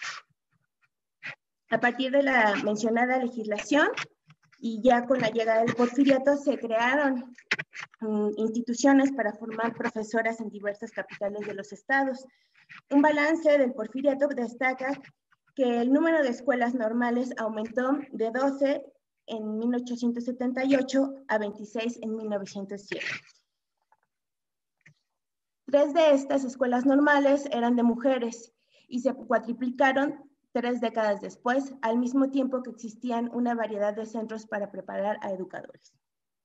A partir de la mencionada legislación, y ya con la llegada del Porfiriato, se crearon um, instituciones para formar profesoras en diversas capitales de los estados. Un balance del Porfiriato destaca que el número de escuelas normales aumentó de doce en mil ochocientos setenta y ocho a veintiséis en mil novecientos siete. Tres de estas escuelas normales eran de mujeres y se cuatriplicaron tres décadas después, al mismo tiempo que existían una variedad de centros para preparar a educadores.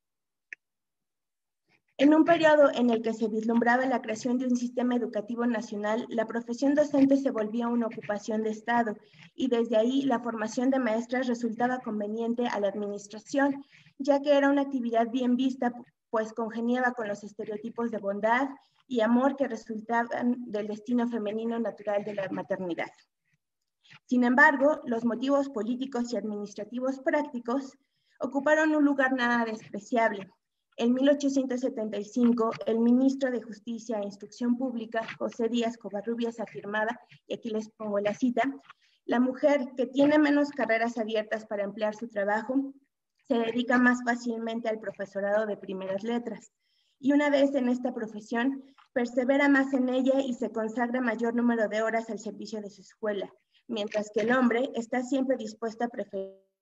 En un periodo en el que se vislumbraba la creación de un sistema educativo nacional, la profesión docente se volvía una ocupación de Estado y desde ahí la formación de maestras resultaba conveniente a la administración, ya que era una actividad bien vista, pues congeniaba con los estereotipos de bondad y amor que resultaban del destino femenino natural de la maternidad. Sin embargo, los motivos políticos y administrativos prácticos ocuparon un lugar nada despreciable. En mil ochocientos setenta y cinco, el ministro de Justicia e Instrucción Pública, José Díaz Covarrubias, afirmaba, y aquí les pongo la cita, la mujer que tiene menos carreras abiertas para emplear su trabajo, se dedica más fácilmente al profesorado de primeras letras. Y una vez en esta profesión, persevera más en ella y se consagra mayor número de horas al servicio de su escuela, mientras que el hombre está siempre dispuesto a preferir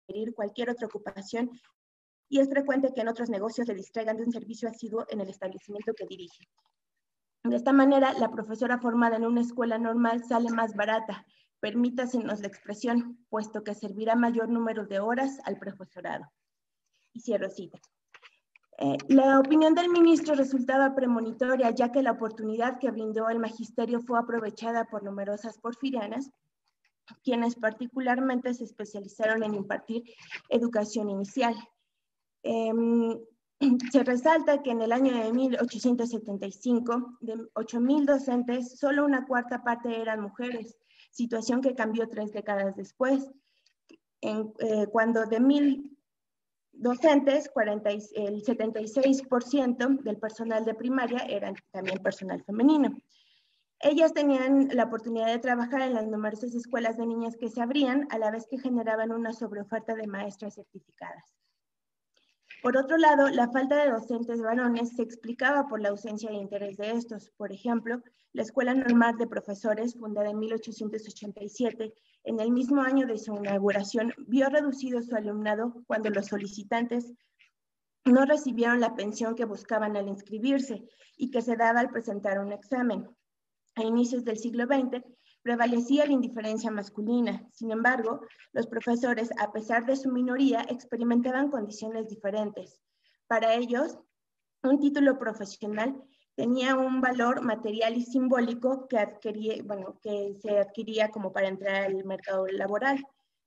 preferir cualquier otra ocupación y es frecuente que en otros negocios se distraigan de un servicio asiduo en el establecimiento que dirigen. De esta manera, la profesora formada en una escuela normal sale más barata, permítasenos la expresión, puesto que servirá mayor número de horas al profesorado. Y cierro cita. Eh, la opinión del ministro resultaba premonitoria, ya que la oportunidad que brindó el magisterio fue aprovechada por numerosas porfirianas, quienes particularmente se especializaron en impartir educación inicial. Eh, se resalta que en el año de mil ochocientos setenta y cinco, de ocho mil docentes, solo una cuarta parte eran mujeres, situación que cambió tres décadas después, en, eh, cuando de mil docentes, cuarenta, el setenta y seis por ciento del personal de primaria eran también personal femenino. Ellas tenían la oportunidad de trabajar en las numerosas escuelas de niñas que se abrían, a la vez que generaban una sobreoferta de maestras certificadas. Por otro lado, la falta de docentes varones se explicaba por la ausencia de interés de estos. Por ejemplo, la Escuela Normal de Profesores, fundada en mil ochocientos ochenta y siete, en el mismo año de su inauguración, vio reducido su alumnado cuando los solicitantes no recibieron la pensión que buscaban al inscribirse y que se daba al presentar un examen. A inicios del siglo veinte, prevalecía la indiferencia masculina. Sin embargo, los profesores, a pesar de su minoría, experimentaban condiciones diferentes. Para ellos, un título profesional tenía un valor material y simbólico que, adquiría, bueno, que se adquiría como para entrar al mercado laboral.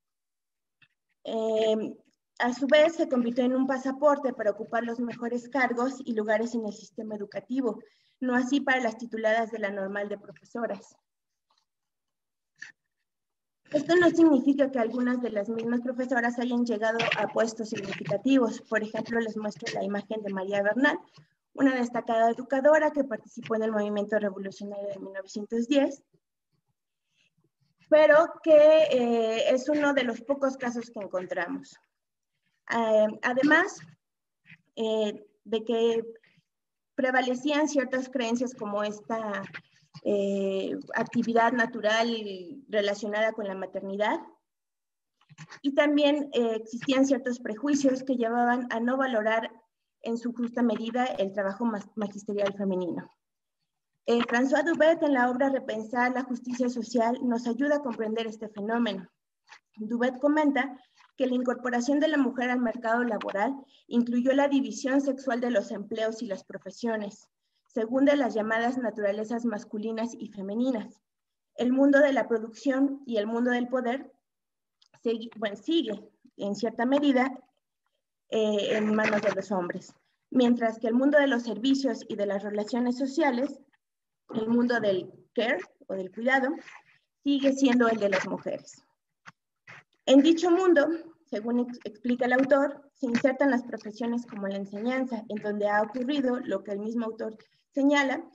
Eh, a su vez, se convirtió en un pasaporte para ocupar los mejores cargos y lugares en el sistema educativo, no así para las tituladas de la Normal de Profesoras. Esto no significa que algunas de las mismas profesoras hayan llegado a puestos significativos. Por ejemplo, les muestro la imagen de María Bernal, una destacada educadora que participó en el movimiento revolucionario de mil novecientos diez, pero que eh, es uno de los pocos casos que encontramos. Eh, además eh, de que prevalecían ciertas creencias como esta Eh, actividad natural relacionada con la maternidad. Y también eh, existían ciertos prejuicios que llevaban a no valorar en su justa medida el trabajo magisterial femenino. Eh, François Dubet, en la obra Repensar la justicia social, nos ayuda a comprender este fenómeno. Dubet comenta que la incorporación de la mujer al mercado laboral incluyó la división sexual de los empleos y las profesiones, según de las llamadas naturalezas masculinas y femeninas. El mundo de la producción y el mundo del poder sigue, bueno, sigue en cierta medida eh, en manos de los hombres, mientras que el mundo de los servicios y de las relaciones sociales, el mundo del care o del cuidado, sigue siendo el de las mujeres. En dicho mundo, según ex explica el autor, se insertan las profesiones como la enseñanza, en donde ha ocurrido lo que el mismo autor señala,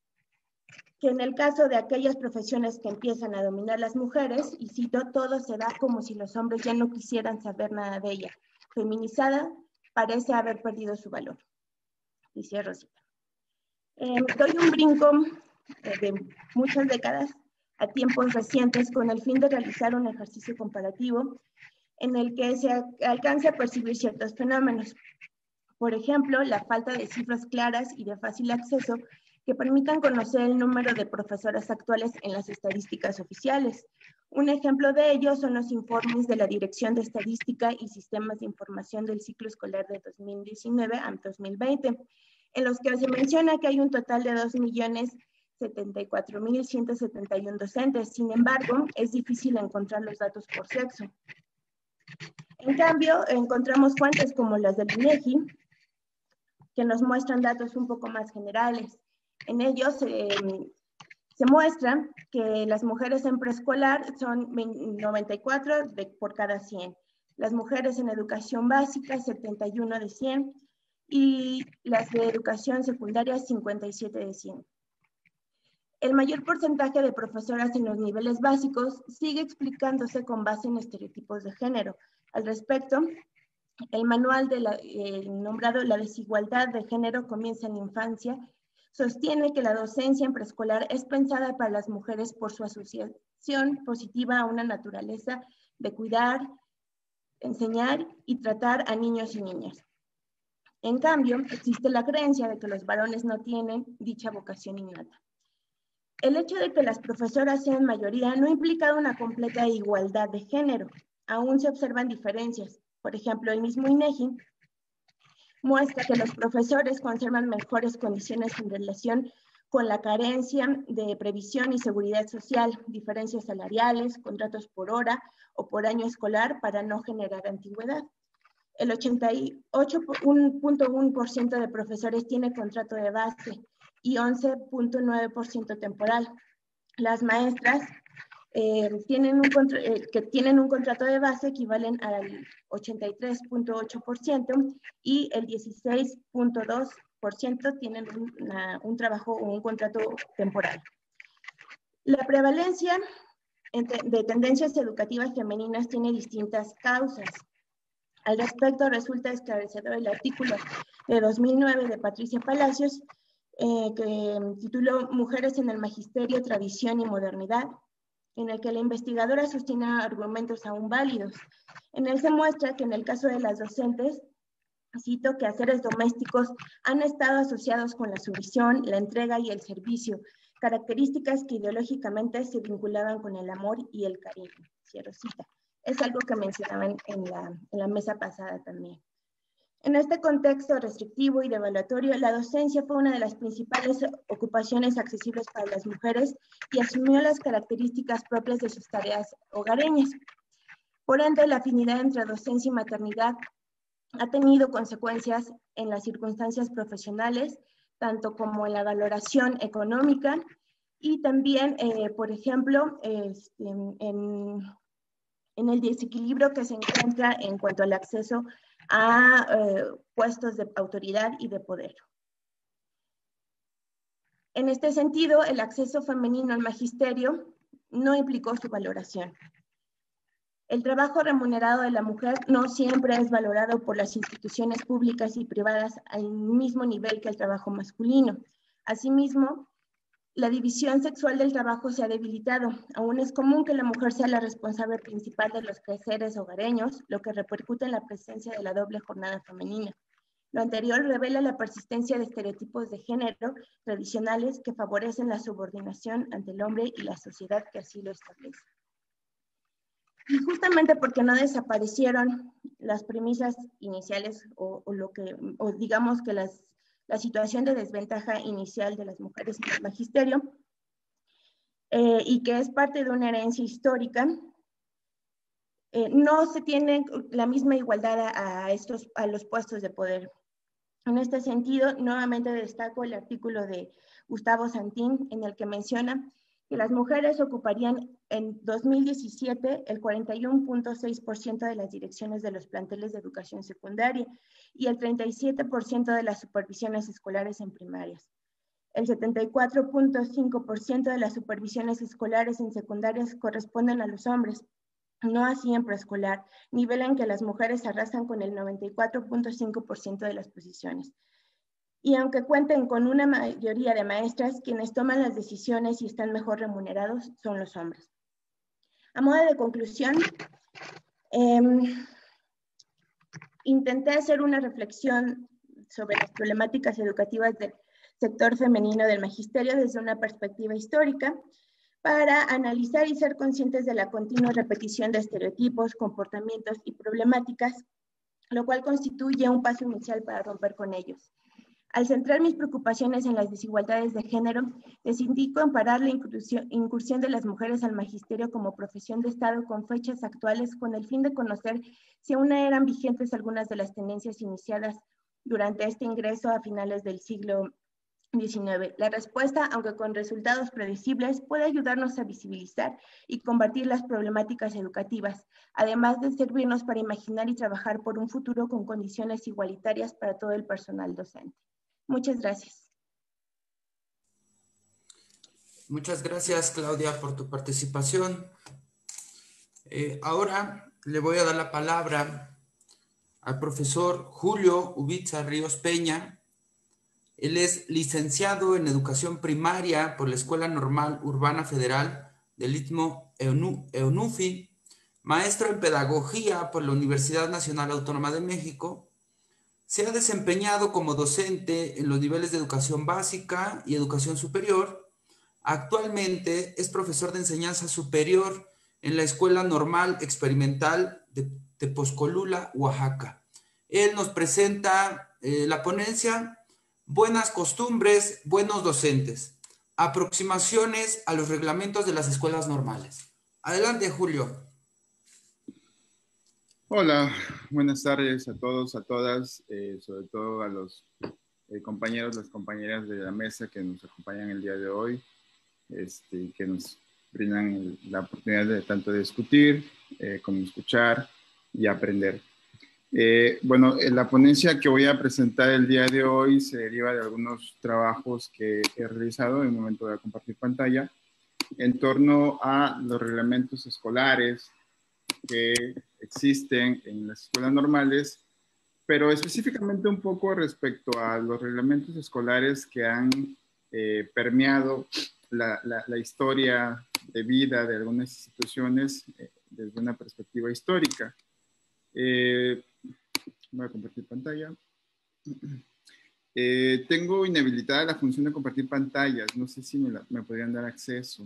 que en el caso de aquellas profesiones que empiezan a dominar las mujeres, y cito, todo se da como si los hombres ya no quisieran saber nada de ella. Feminizada, parece haber perdido su valor. Y cierro cita. Eh, doy un brinco de muchas décadas a tiempos recientes con el fin de realizar un ejercicio comparativo en el que se alcanza a percibir ciertos fenómenos. Por ejemplo, la falta de cifras claras y de fácil acceso que permitan conocer el número de profesoras actuales en las estadísticas oficiales. Un ejemplo de ello son los informes de la Dirección de Estadística y Sistemas de Información del ciclo escolar de dos mil diecinueve a dos mil veinte, en los que se menciona que hay un total de dos millones setenta y cuatro mil ciento setenta y uno docentes. Sin embargo, es difícil encontrar los datos por sexo. En cambio, encontramos fuentes como las del INEGI, que nos muestran datos un poco más generales. En ellos eh, se muestra que las mujeres en preescolar son noventa y cuatro de, por cada cien, las mujeres en educación básica setenta y uno de cien y las de educación secundaria cincuenta y siete de cien. El mayor porcentaje de profesoras en los niveles básicos sigue explicándose con base en estereotipos de género. Al respecto, el manual de la, eh, nombrado La desigualdad de género comienza en la infancia sostiene que la docencia en preescolar es pensada para las mujeres por su asociación positiva a una naturaleza de cuidar, enseñar y tratar a niños y niñas. En cambio, existe la creencia de que los varones no tienen dicha vocación innata. El hecho de que las profesoras sean mayoría no implica una completa igualdad de género. Aún se observan diferencias. Por ejemplo, el mismo INEGI muestra que los profesores conservan mejores condiciones en relación con la carencia de previsión y seguridad social, diferencias salariales, contratos por hora o por año escolar para no generar antigüedad. El ochenta y ocho punto uno por ciento de profesores tiene contrato de base y once punto nueve por ciento temporal. Las maestras eh, tienen un eh, que tienen un contrato de base equivalen al ochenta y tres punto ocho por ciento y el dieciséis punto dos por ciento tienen una, un trabajo o un contrato temporal. La prevalencia de tendencias educativas femeninas tiene distintas causas. Al respecto, resulta esclarecedor el artículo de dos mil nueve de Patricia Palacios, eh, que tituló Mujeres en el Magisterio, Tradición y Modernidad, en el que la investigadora sostiene argumentos aún válidos. En él se muestra que en el caso de las docentes, cito, quehaceres domésticos han estado asociados con la sumisión, la entrega y el servicio, características que ideológicamente se vinculaban con el amor y el cariño. Cierro cita. Es algo que mencionaban en la, en la mesa pasada también. En este contexto restrictivo y devaluatorio, la docencia fue una de las principales ocupaciones accesibles para las mujeres y asumió las características propias de sus tareas hogareñas. Por ende, la afinidad entre docencia y maternidad ha tenido consecuencias en las circunstancias profesionales, tanto como en la valoración económica y también, eh, por ejemplo, eh, en, en en el desequilibrio que se encuentra en cuanto al acceso a eh, puestos de autoridad y de poder. En este sentido, el acceso femenino al magisterio no implicó su valoración. El trabajo remunerado de la mujer no siempre es valorado por las instituciones públicas y privadas al mismo nivel que el trabajo masculino. Asimismo, la división sexual del trabajo se ha debilitado. Aún es común que la mujer sea la responsable principal de los quehaceres hogareños, lo que repercute en la presencia de la doble jornada femenina. Lo anterior revela la persistencia de estereotipos de género tradicionales que favorecen la subordinación ante el hombre y la sociedad que así lo establece. Y justamente porque no desaparecieron las premisas iniciales o, o lo que, o digamos que las la situación de desventaja inicial de las mujeres en el magisterio, eh, y que es parte de una herencia histórica, eh, no se tiene la misma igualdad a, a, estos, a los puestos de poder. En este sentido, nuevamente destaco el artículo de Gustavo Santín, en el que menciona que las mujeres ocuparían en dos mil diecisiete el cuarenta y uno punto seis por ciento de las direcciones de los planteles de educación secundaria y el treinta y siete por ciento de las supervisiones escolares en primarias. El setenta y cuatro punto cinco por ciento de las supervisiones escolares en secundarias corresponden a los hombres, no así en preescolar, nivel en que las mujeres arrasan con el noventa y cuatro punto cinco por ciento de las posiciones. Y aunque cuenten con una mayoría de maestras, quienes toman las decisiones y están mejor remunerados son los hombres. A modo de conclusión, eh, intenté hacer una reflexión sobre las problemáticas educativas del sector femenino del magisterio desde una perspectiva histórica para analizar y ser conscientes de la continua repetición de estereotipos, comportamientos y problemáticas, lo cual constituye un paso inicial para romper con ellos. Al centrar mis preocupaciones en las desigualdades de género, decidí comparar la incursión, incursión de las mujeres al magisterio como profesión de Estado con fechas actuales con el fin de conocer si aún eran vigentes algunas de las tendencias iniciadas durante este ingreso a finales del siglo diecinueve. La respuesta, aunque con resultados predecibles, puede ayudarnos a visibilizar y combatir las problemáticas educativas, además de servirnos para imaginar y trabajar por un futuro con condiciones igualitarias para todo el personal docente. Muchas gracias. Muchas gracias, Claudia, por tu participación. Eh, ahora le voy a dar la palabra al profesor Julio Ubitza Ríos Peña. Él es licenciado en Educación Primaria por la Escuela Normal Urbana Federal del Istmo Eunufi, maestro en pedagogía por la Universidad Nacional Autónoma de México. Se ha desempeñado como docente en los niveles de educación básica y educación superior. Actualmente es profesor de enseñanza superior en la Escuela Normal Experimental de Tepozcolula, Oaxaca. Él nos presenta eh, la ponencia Buenas costumbres, buenos docentes. Aproximaciones a los reglamentos de las escuelas normales. Adelante, Julio. Hola, buenas tardes a todos, a todas, eh, sobre todo a los eh, compañeros, las compañeras de la mesa que nos acompañan el día de hoy, este, que nos brindan el, la oportunidad de tanto de discutir eh, como escuchar y aprender. Eh, bueno, la ponencia que voy a presentar el día de hoy se deriva de algunos trabajos que he realizado. En un momento voy a compartir pantalla en torno a los reglamentos escolares que existen en las escuelas normales, pero específicamente un poco respecto a los reglamentos escolares que han eh, permeado la, la, la historia de vida de algunas instituciones eh, desde una perspectiva histórica. Eh, voy a compartir pantalla. Eh, tengo inhabilitada la función de compartir pantallas. No sé si me, la, me podrían dar acceso.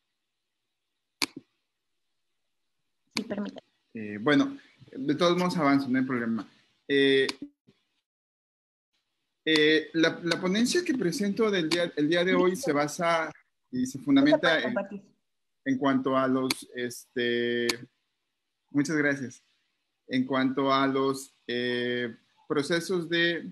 Sí, permítame. Eh, bueno, de todos modos avanzo, no hay problema. Eh, eh, la, la ponencia que presento del día, el día de hoy se basa y se fundamenta en, en cuanto a los, este, muchas gracias, en cuanto a los eh, procesos de,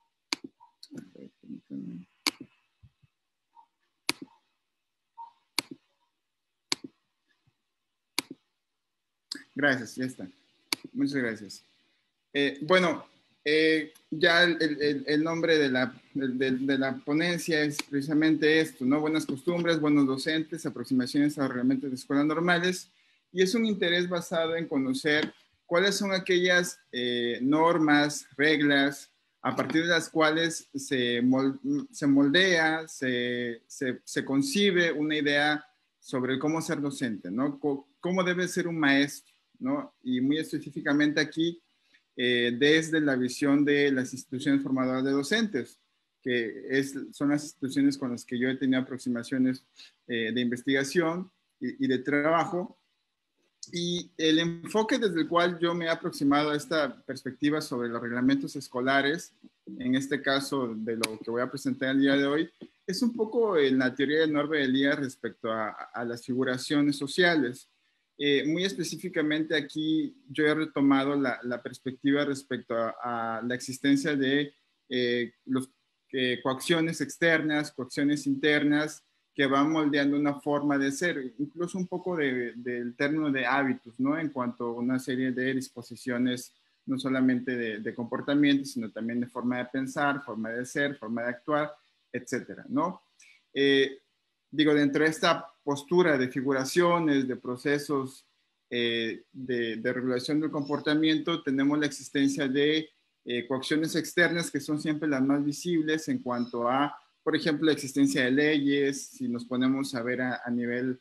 gracias, ya está, muchas gracias. Eh, bueno, eh, ya el, el, el nombre de la, de, de la ponencia es precisamente esto, ¿no? Buenas costumbres, buenos docentes, aproximaciones a los reglamentos de escuelas normales, y es un interés basado en conocer cuáles son aquellas eh, normas, reglas, a partir de las cuales se, mol, se moldea, se, se, se concibe una idea sobre cómo ser docente, ¿no? C- cómo debe ser un maestro, ¿no? Y muy específicamente aquí, eh, desde la visión de las instituciones formadoras de docentes, que es, son las instituciones con las que yo he tenido aproximaciones eh, de investigación y, y de trabajo. Y el enfoque desde el cual yo me he aproximado a esta perspectiva sobre los reglamentos escolares, en este caso de lo que voy a presentar el día de hoy, es un poco en la teoría de Norbert Elias respecto a, a las figuraciones sociales. Eh, muy específicamente aquí yo he retomado la, la perspectiva respecto a, a la existencia de eh, los, eh, coacciones externas, coacciones internas, que van moldeando una forma de ser, incluso un poco de, del término de hábitos, ¿no? En cuanto a una serie de disposiciones, no solamente de, de comportamiento, sino también de forma de pensar, forma de ser, forma de actuar, etcétera, ¿no? Eh, digo, dentro de esta postura de figuraciones, de procesos eh, de, de regulación del comportamiento, tenemos la existencia de eh, coacciones externas que son siempre las más visibles en cuanto a, por ejemplo, la existencia de leyes. Si nos ponemos a ver a, a nivel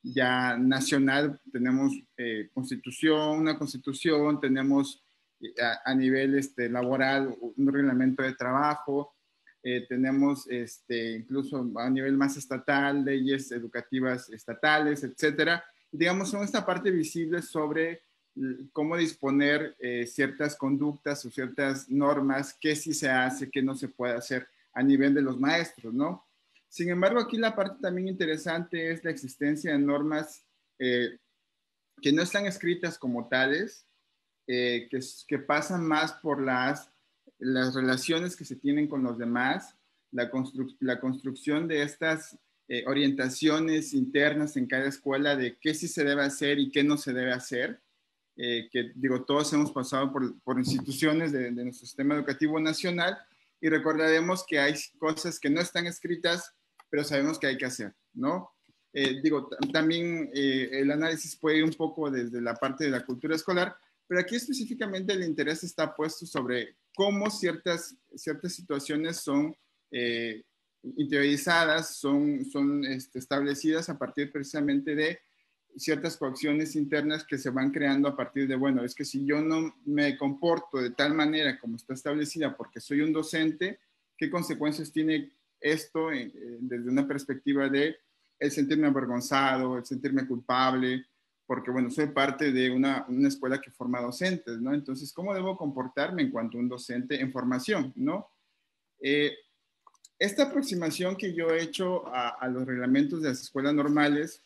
ya nacional, tenemos eh, constitución, una constitución, tenemos a, a nivel este, laboral un reglamento de trabajo, eh, tenemos este, incluso a nivel más estatal, leyes educativas estatales, etcétera. Y digamos, son esta parte visible sobre cómo disponer eh, ciertas conductas o ciertas normas, qué sí se hace, qué no se puede hacer a nivel de los maestros, ¿no? Sin embargo, aquí la parte también interesante es la existencia de normas eh, que no están escritas como tales, eh, que, que pasan más por las, las relaciones que se tienen con los demás, la, constru la construcción de estas eh, orientaciones internas en cada escuela de qué sí se debe hacer y qué no se debe hacer, eh, que digo, todos hemos pasado por, por instituciones de, de nuestro sistema educativo nacional, y recordaremos que hay cosas que no están escritas, pero sabemos que hay que hacer, ¿no? Eh, digo, también eh, el análisis puede ir un poco desde la parte de la cultura escolar, pero aquí específicamente el interés está puesto sobre cómo ciertas, ciertas situaciones son eh, interiorizadas, son, son este, establecidas a partir precisamente de ciertas coacciones internas que se van creando a partir de, bueno, es que si yo no me comporto de tal manera como está establecida porque soy un docente, ¿qué consecuencias tiene esto eh, desde una perspectiva de el sentirme avergonzado, el sentirme culpable? Porque, bueno, soy parte de una, una escuela que forma docentes, ¿no? Entonces, ¿cómo debo comportarme en cuanto a un docente en formación, ¿no? Eh, esta aproximación que yo he hecho a, a los reglamentos de las escuelas normales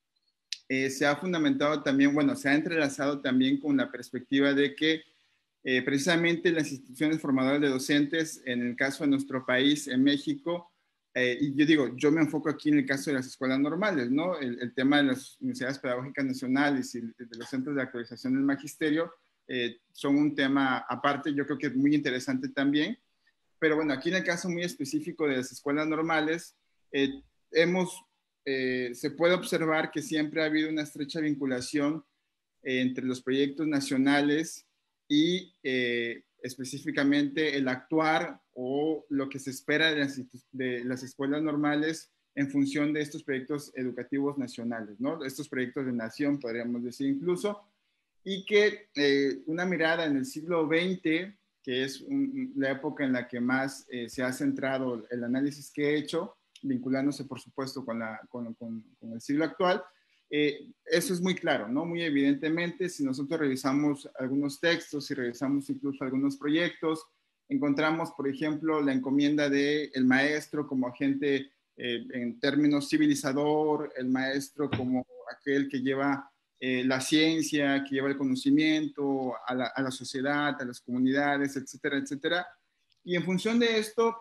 eh, se ha fundamentado también, bueno, se ha entrelazado también con la perspectiva de que eh, precisamente las instituciones formadoras de docentes, en el caso de nuestro país, en México, Eh, y yo digo, yo me enfoco aquí en el caso de las escuelas normales, ¿no? El, el tema de las universidades pedagógicas nacionales y de los centros de actualización del magisterio eh, son un tema aparte, yo creo que es muy interesante también. Pero bueno, aquí en el caso muy específico de las escuelas normales, eh, hemos, eh, se puede observar que siempre ha habido una estrecha vinculación eh, entre los proyectos nacionales y eh, específicamente el actuar o lo que se espera de las, de las escuelas normales en función de estos proyectos educativos nacionales, ¿no? Estos proyectos de nación, podríamos decir incluso, y que eh, una mirada en el siglo veinte, que es un, la época en la que más eh, se ha centrado el análisis que he hecho, vinculándose por supuesto con, la, con, con, con el siglo actual, Eh, eso es muy claro, ¿no? Muy evidentemente, si nosotros revisamos algunos textos, si revisamos incluso algunos proyectos, encontramos, por ejemplo, la encomienda del maestro como agente eh, en términos civilizador, el maestro como aquel que lleva eh, la ciencia, que lleva el conocimiento a la, a la sociedad, a las comunidades, etcétera, etcétera. Y en función de esto,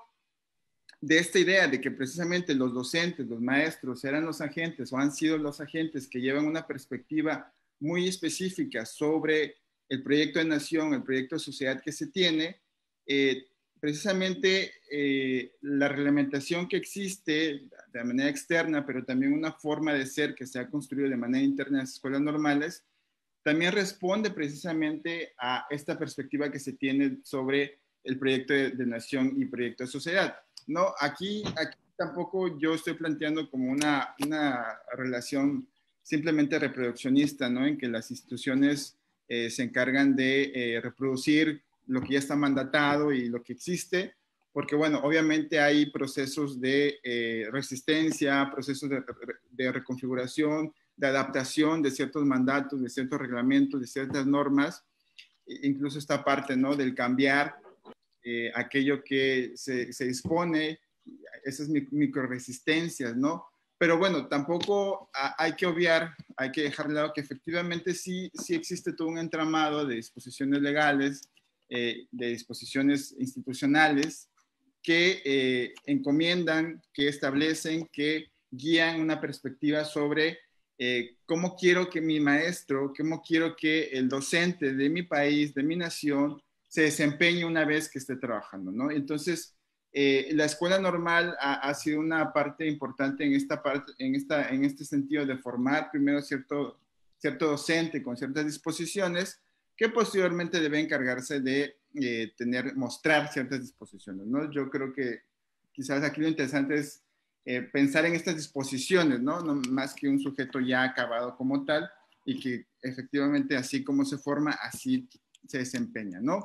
de esta idea de que precisamente los docentes, los maestros eran los agentes o han sido los agentes que llevan una perspectiva muy específica sobre el proyecto de nación, el proyecto de sociedad que se tiene, eh, precisamente eh, la reglamentación que existe de manera externa, pero también una forma de ser que se ha construido de manera interna en las escuelas normales, también responde precisamente a esta perspectiva que se tiene sobre el proyecto de, de nación y proyecto de sociedad. No, aquí, aquí tampoco yo estoy planteando como una, una relación simplemente reproduccionista, ¿no? En que las instituciones eh, se encargan de eh, reproducir lo que ya está mandatado y lo que existe, porque bueno, obviamente hay procesos de eh, resistencia, procesos de, de reconfiguración, de adaptación de ciertos mandatos, de ciertos reglamentos, de ciertas normas, incluso esta parte, ¿no? Del cambiar Eh, aquello que se, se dispone, esas microresistencias, ¿no? Pero bueno, tampoco hay que obviar, hay que dejar de lado que efectivamente sí, sí existe todo un entramado de disposiciones legales, eh, de disposiciones institucionales que eh, encomiendan, que establecen, que guían una perspectiva sobre eh, cómo quiero que mi maestro, cómo quiero que el docente de mi país, de mi nación, se desempeñe una vez que esté trabajando, ¿no? Entonces, eh, la escuela normal ha, ha sido una parte importante en, esta parte, en, esta, en este sentido de formar primero cierto, cierto docente con ciertas disposiciones que posteriormente debe encargarse de eh, tener, mostrar ciertas disposiciones, ¿no? Yo creo que quizás aquí lo interesante es eh, pensar en estas disposiciones, ¿no? No más que un sujeto ya acabado como tal y que efectivamente así como se forma, así se desempeña, ¿no?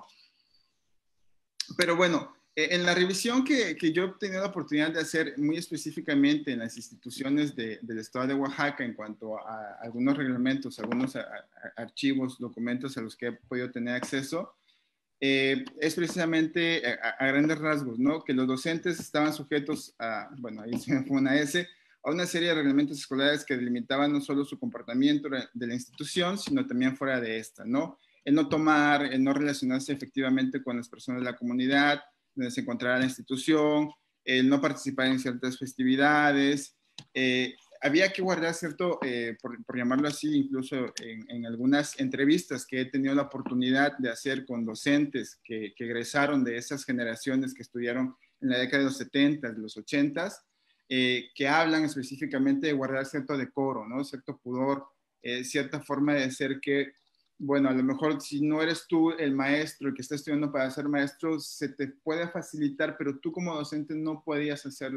Pero bueno, en la revisión que, que yo he tenido la oportunidad de hacer muy específicamente en las instituciones de, del estado de Oaxaca en cuanto a algunos reglamentos, algunos a, a, archivos, documentos a los que he podido tener acceso, eh, es precisamente a, a grandes rasgos, ¿no? Que los docentes estaban sujetos a, bueno, ahí se me fue una S, a una serie de reglamentos escolares que delimitaban no solo su comportamiento de la institución, sino también fuera de esta, ¿no? El no tomar, el no relacionarse efectivamente con las personas de la comunidad, donde se encontrara la institución, el no participar en ciertas festividades. Eh, había que guardar cierto, eh, por, por llamarlo así, incluso en, en algunas entrevistas que he tenido la oportunidad de hacer con docentes que, que egresaron de esas generaciones que estudiaron en la década de los setenta, de los ochenta, eh, que hablan específicamente de guardar cierto decoro, ¿no? Cierto pudor, eh, cierta forma de ser que, bueno, a lo mejor si no eres tú el maestro, el que está estudiando para ser maestro, se te puede facilitar, pero tú como docente no podías hacerlo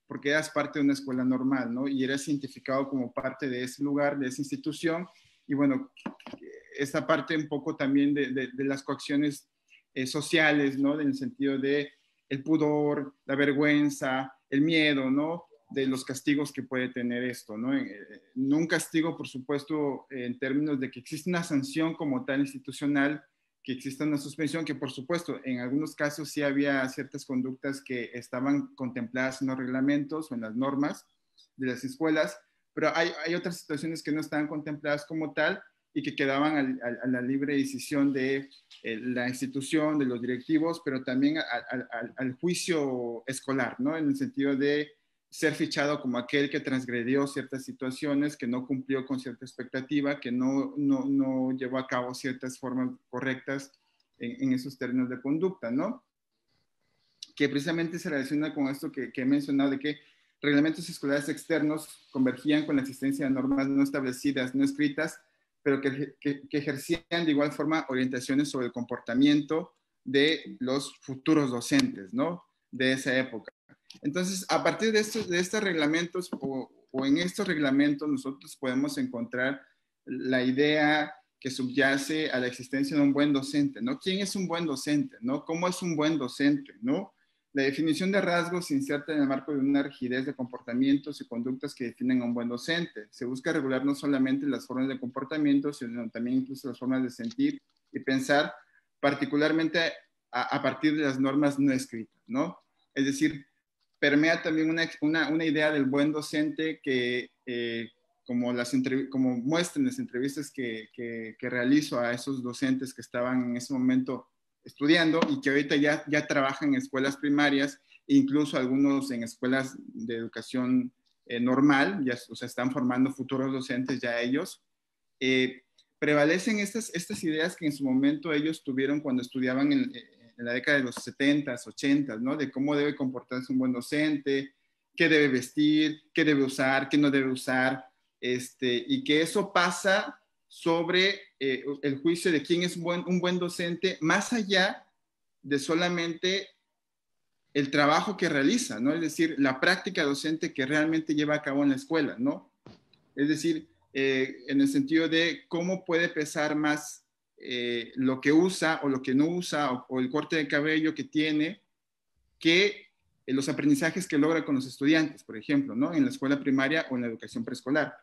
porque eras parte de una escuela normal, ¿no? Y eras identificado como parte de ese lugar, de esa institución, y bueno, esta parte un poco también de, de, de las coacciones eh, sociales, ¿no? En el sentido de el pudor, la vergüenza, el miedo, ¿no? De los castigos que puede tener esto, ¿no? Eh, no un castigo, por supuesto, en términos de que existe una sanción como tal institucional, que exista una suspensión, que por supuesto, en algunos casos sí había ciertas conductas que estaban contempladas en los reglamentos o en las normas de las escuelas, pero hay, hay otras situaciones que no estaban contempladas como tal y que quedaban al, al, a la libre decisión de eh, la institución, de los directivos, pero también al, al, al juicio escolar, ¿no? En el sentido de ser fichado como aquel que transgredió ciertas situaciones, que no cumplió con cierta expectativa, que no, no, no llevó a cabo ciertas formas correctas en, en esos términos de conducta, ¿no? Que precisamente se relaciona con esto que, que he mencionado, de que reglamentos escolares externos convergían con la existencia de normas no establecidas, no escritas, pero que, que, que ejercían de igual forma orientaciones sobre el comportamiento de los futuros docentes, ¿no? De esa época. Entonces, a partir de estos, de estos reglamentos o, o en estos reglamentos nosotros podemos encontrar la idea que subyace a la existencia de un buen docente, ¿no? ¿Quién es un buen docente, no? ¿Cómo es un buen docente, no? La definición de rasgos se inserta en el marco de una rigidez de comportamientos y conductas que definen a un buen docente. Se busca regular no solamente las formas de comportamiento, sino también incluso las formas de sentir y pensar, particularmente a, a partir de las normas no escritas, ¿no? Es decir, permea también una, una, una idea del buen docente que, eh, como, las como muestran las entrevistas que, que, que realizo a esos docentes que estaban en ese momento estudiando y que ahorita ya, ya trabajan en escuelas primarias, incluso algunos en escuelas de educación eh, normal, ya, o sea, están formando futuros docentes ya ellos, eh, prevalecen estas, estas ideas que en su momento ellos tuvieron cuando estudiaban en, en la década de los setentas, ochentas, ¿no? De cómo debe comportarse un buen docente, qué debe vestir, qué debe usar, qué no debe usar, este, y que eso pasa sobre eh, el juicio de quién es un buen, un buen docente, más allá de solamente el trabajo que realiza, ¿no? Es decir, la práctica docente que realmente lleva a cabo en la escuela, ¿no? Es decir, eh, en el sentido de cómo puede pesar más eh, lo que usa o lo que no usa, o, o el corte de cabello que tiene, que eh, los aprendizajes que logra con los estudiantes, por ejemplo, ¿no? En la escuela primaria o en la educación preescolar.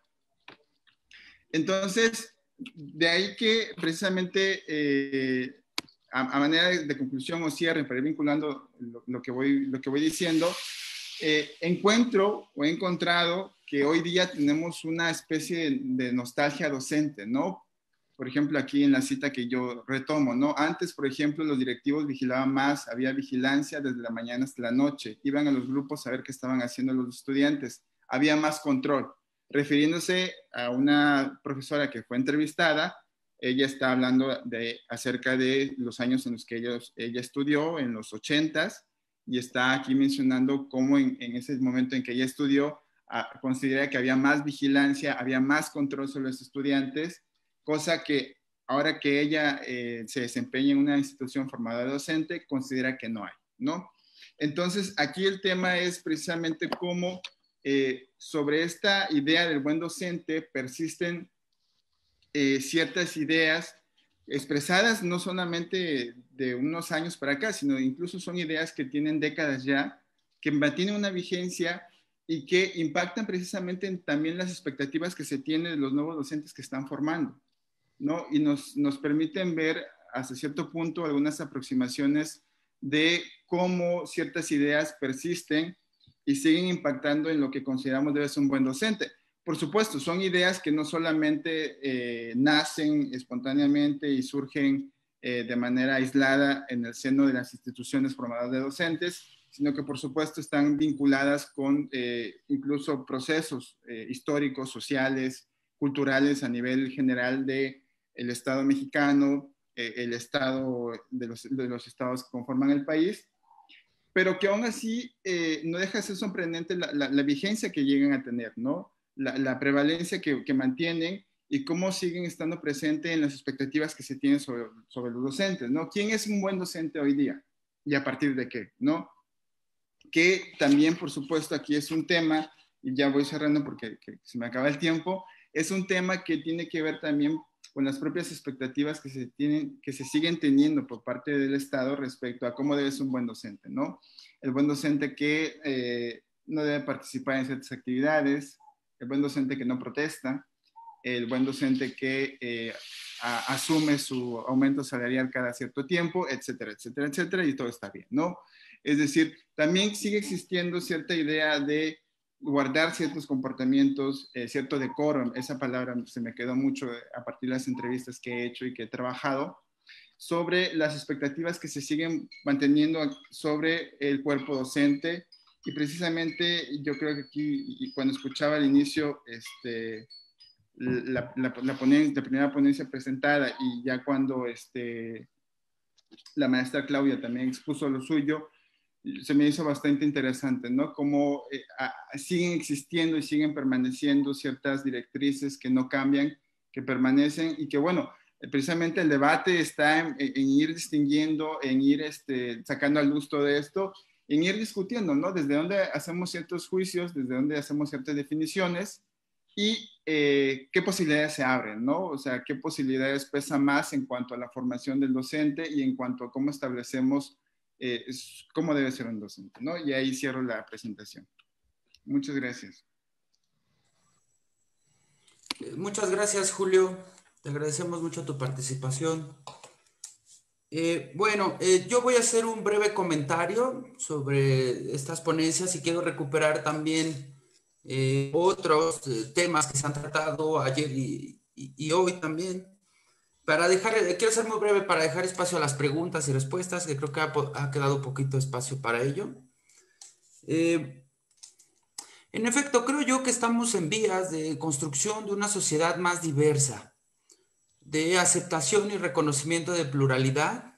Entonces, de ahí que precisamente eh, a, a manera de, de conclusión o cierre, para ir vinculando lo, lo, que, voy, lo que voy diciendo, eh, encuentro o he encontrado que hoy día tenemos una especie de, de nostalgia docente, ¿no? Por ejemplo, aquí en la cita que yo retomo, ¿no? Antes, por ejemplo, los directivos vigilaban más, había vigilancia desde la mañana hasta la noche, iban a los grupos a ver qué estaban haciendo los estudiantes, había más control. Refiriéndose a una profesora que fue entrevistada, ella está hablando de, acerca de los años en los que ella, ella estudió, en los ochentas, y está aquí mencionando cómo en, en ese momento en que ella estudió, a, considera que había más vigilancia, había más control sobre los estudiantes, cosa que ahora que ella eh, se desempeña en una institución formada de docente, considera que no hay, ¿no? Entonces, aquí el tema es precisamente cómo Eh, sobre esta idea del buen docente persisten eh, ciertas ideas expresadas no solamente de unos años para acá, sino incluso son ideas que tienen décadas ya, que mantienen una vigencia y que impactan precisamente en también las expectativas que se tienen de los nuevos docentes que están formando, ¿no? Y nos, nos permiten ver hasta cierto punto algunas aproximaciones de cómo ciertas ideas persisten y siguen impactando en lo que consideramos debe ser un buen docente. Por supuesto, son ideas que no solamente eh, nacen espontáneamente y surgen eh, de manera aislada en el seno de las instituciones formadoras de docentes, sino que por supuesto están vinculadas con eh, incluso procesos eh, históricos, sociales, culturales a nivel general del Estado mexicano, eh, el Estado de los, de los estados que conforman el país, pero que aún así eh, no deja de ser sorprendente la, la, la vigencia que llegan a tener, ¿no? La, la prevalencia que, que mantienen y cómo siguen estando presentes en las expectativas que se tienen sobre, sobre los docentes, ¿no? ¿Quién es un buen docente hoy día? ¿Y a partir de qué? ¿No? que también, por supuesto, aquí es un tema, y ya voy cerrando porque que se me acaba el tiempo, es un tema que tiene que ver también con las propias expectativas que se, tienen, que se siguen teniendo por parte del Estado respecto a cómo debe ser un buen docente, ¿no? El buen docente que eh, no debe participar en ciertas actividades, el buen docente que no protesta, el buen docente que eh, a, asume su aumento salarial cada cierto tiempo, etcétera, etcétera, etcétera, y todo está bien, ¿no? Es decir, también sigue existiendo cierta idea de guardar ciertos comportamientos, eh, cierto decoro, esa palabra se me quedó mucho a partir de las entrevistas que he hecho y que he trabajado, sobre las expectativas que se siguen manteniendo sobre el cuerpo docente, y precisamente yo creo que aquí, y cuando escuchaba al inicio este, la, la, la, ponencia, la primera ponencia presentada, y ya cuando este, la maestra Claudia también expuso lo suyo, se me hizo bastante interesante, ¿no? Cómo eh, a, siguen existiendo y siguen permaneciendo ciertas directrices que no cambian, que permanecen, y que, bueno, precisamente el debate está en, en ir distinguiendo, en ir este, sacando a luz todo esto, en ir discutiendo, ¿no? Desde dónde hacemos ciertos juicios, desde dónde hacemos ciertas definiciones, y eh, qué posibilidades se abren, ¿no? O sea, qué posibilidades pesa más en cuanto a la formación del docente y en cuanto a cómo establecemos Eh, es cómo debe ser un docente, ¿no? Y ahí cierro la presentación. Muchas gracias. Muchas gracias, Julio. Te agradecemos mucho tu participación. Eh, bueno, eh, yo voy a hacer un breve comentario sobre estas ponencias y quiero recuperar también eh, otros eh, temas que se han tratado ayer y, y, y hoy también. Para dejar, quiero ser muy breve para dejar espacio a las preguntas y respuestas, que creo que ha, ha quedado poquito espacio para ello. Eh, en efecto, creo yo que estamos en vías de construcción de una sociedad más diversa, de aceptación y reconocimiento de pluralidad,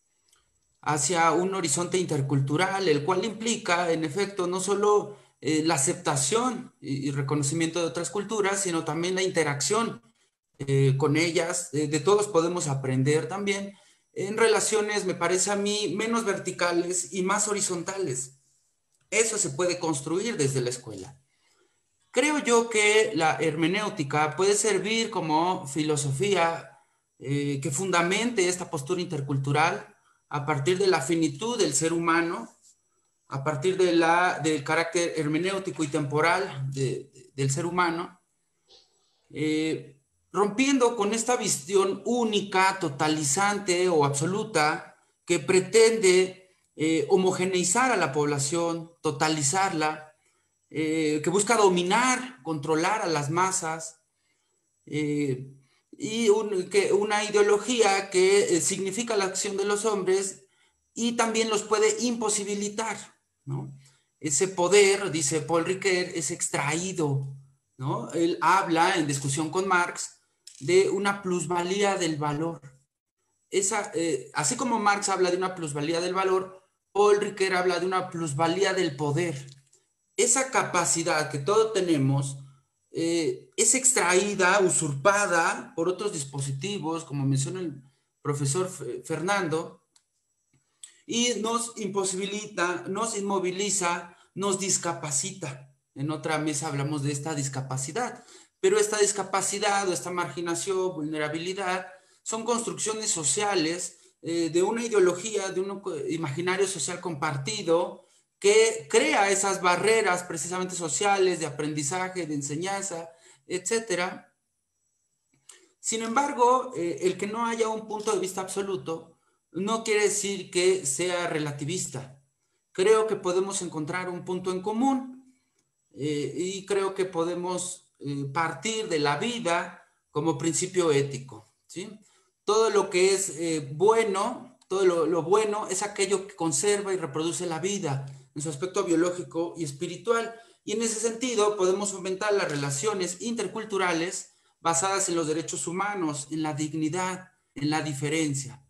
hacia un horizonte intercultural, el cual implica, en efecto, no solo eh, la aceptación y, y reconocimiento de otras culturas, sino también la interacción Eh, con ellas, eh, de todos podemos aprender también en relaciones, me parece a mí, menos verticales y más horizontales. Eso se puede construir desde la escuela. Creo yo que la hermenéutica puede servir como filosofía eh, que fundamente esta postura intercultural a partir de la finitud del ser humano, a partir de la, del carácter hermenéutico y temporal de, de, del ser humano, eh, rompiendo con esta visión única, totalizante o absoluta que pretende eh, homogeneizar a la población, totalizarla, eh, que busca dominar, controlar a las masas, eh, y un, que una ideología que eh, significa la acción de los hombres y también los puede imposibilitar, ¿no? Ese poder, dice Paul Ricoeur, es extraído, ¿no? Él habla en discusión con Marx de una plusvalía del valor. Esa, eh, así como Marx habla de una plusvalía del valor, Paul Ricoeur habla de una plusvalía del poder. Esa capacidad que todos tenemos eh, es extraída, usurpada por otros dispositivos, como menciona el profesor Fernando, y nos imposibilita, nos inmoviliza, nos discapacita. En otra mesa hablamos de esta discapacidad. Pero esta discapacidad o esta marginación, vulnerabilidad, son construcciones sociales eh, de una ideología, de un imaginario social compartido que crea esas barreras precisamente sociales, de aprendizaje, de enseñanza, etcétera. Sin embargo, eh, el que no haya un punto de vista absoluto no quiere decir que sea relativista. Creo que podemos encontrar un punto en común eh, y creo que podemos partir de la vida como principio ético, ¿sí? Todo lo que es eh, bueno, todo lo, lo bueno es aquello que conserva y reproduce la vida en su aspecto biológico y espiritual, y en ese sentido podemos fomentar las relaciones interculturales basadas en los derechos humanos, en la dignidad, en la diferencia.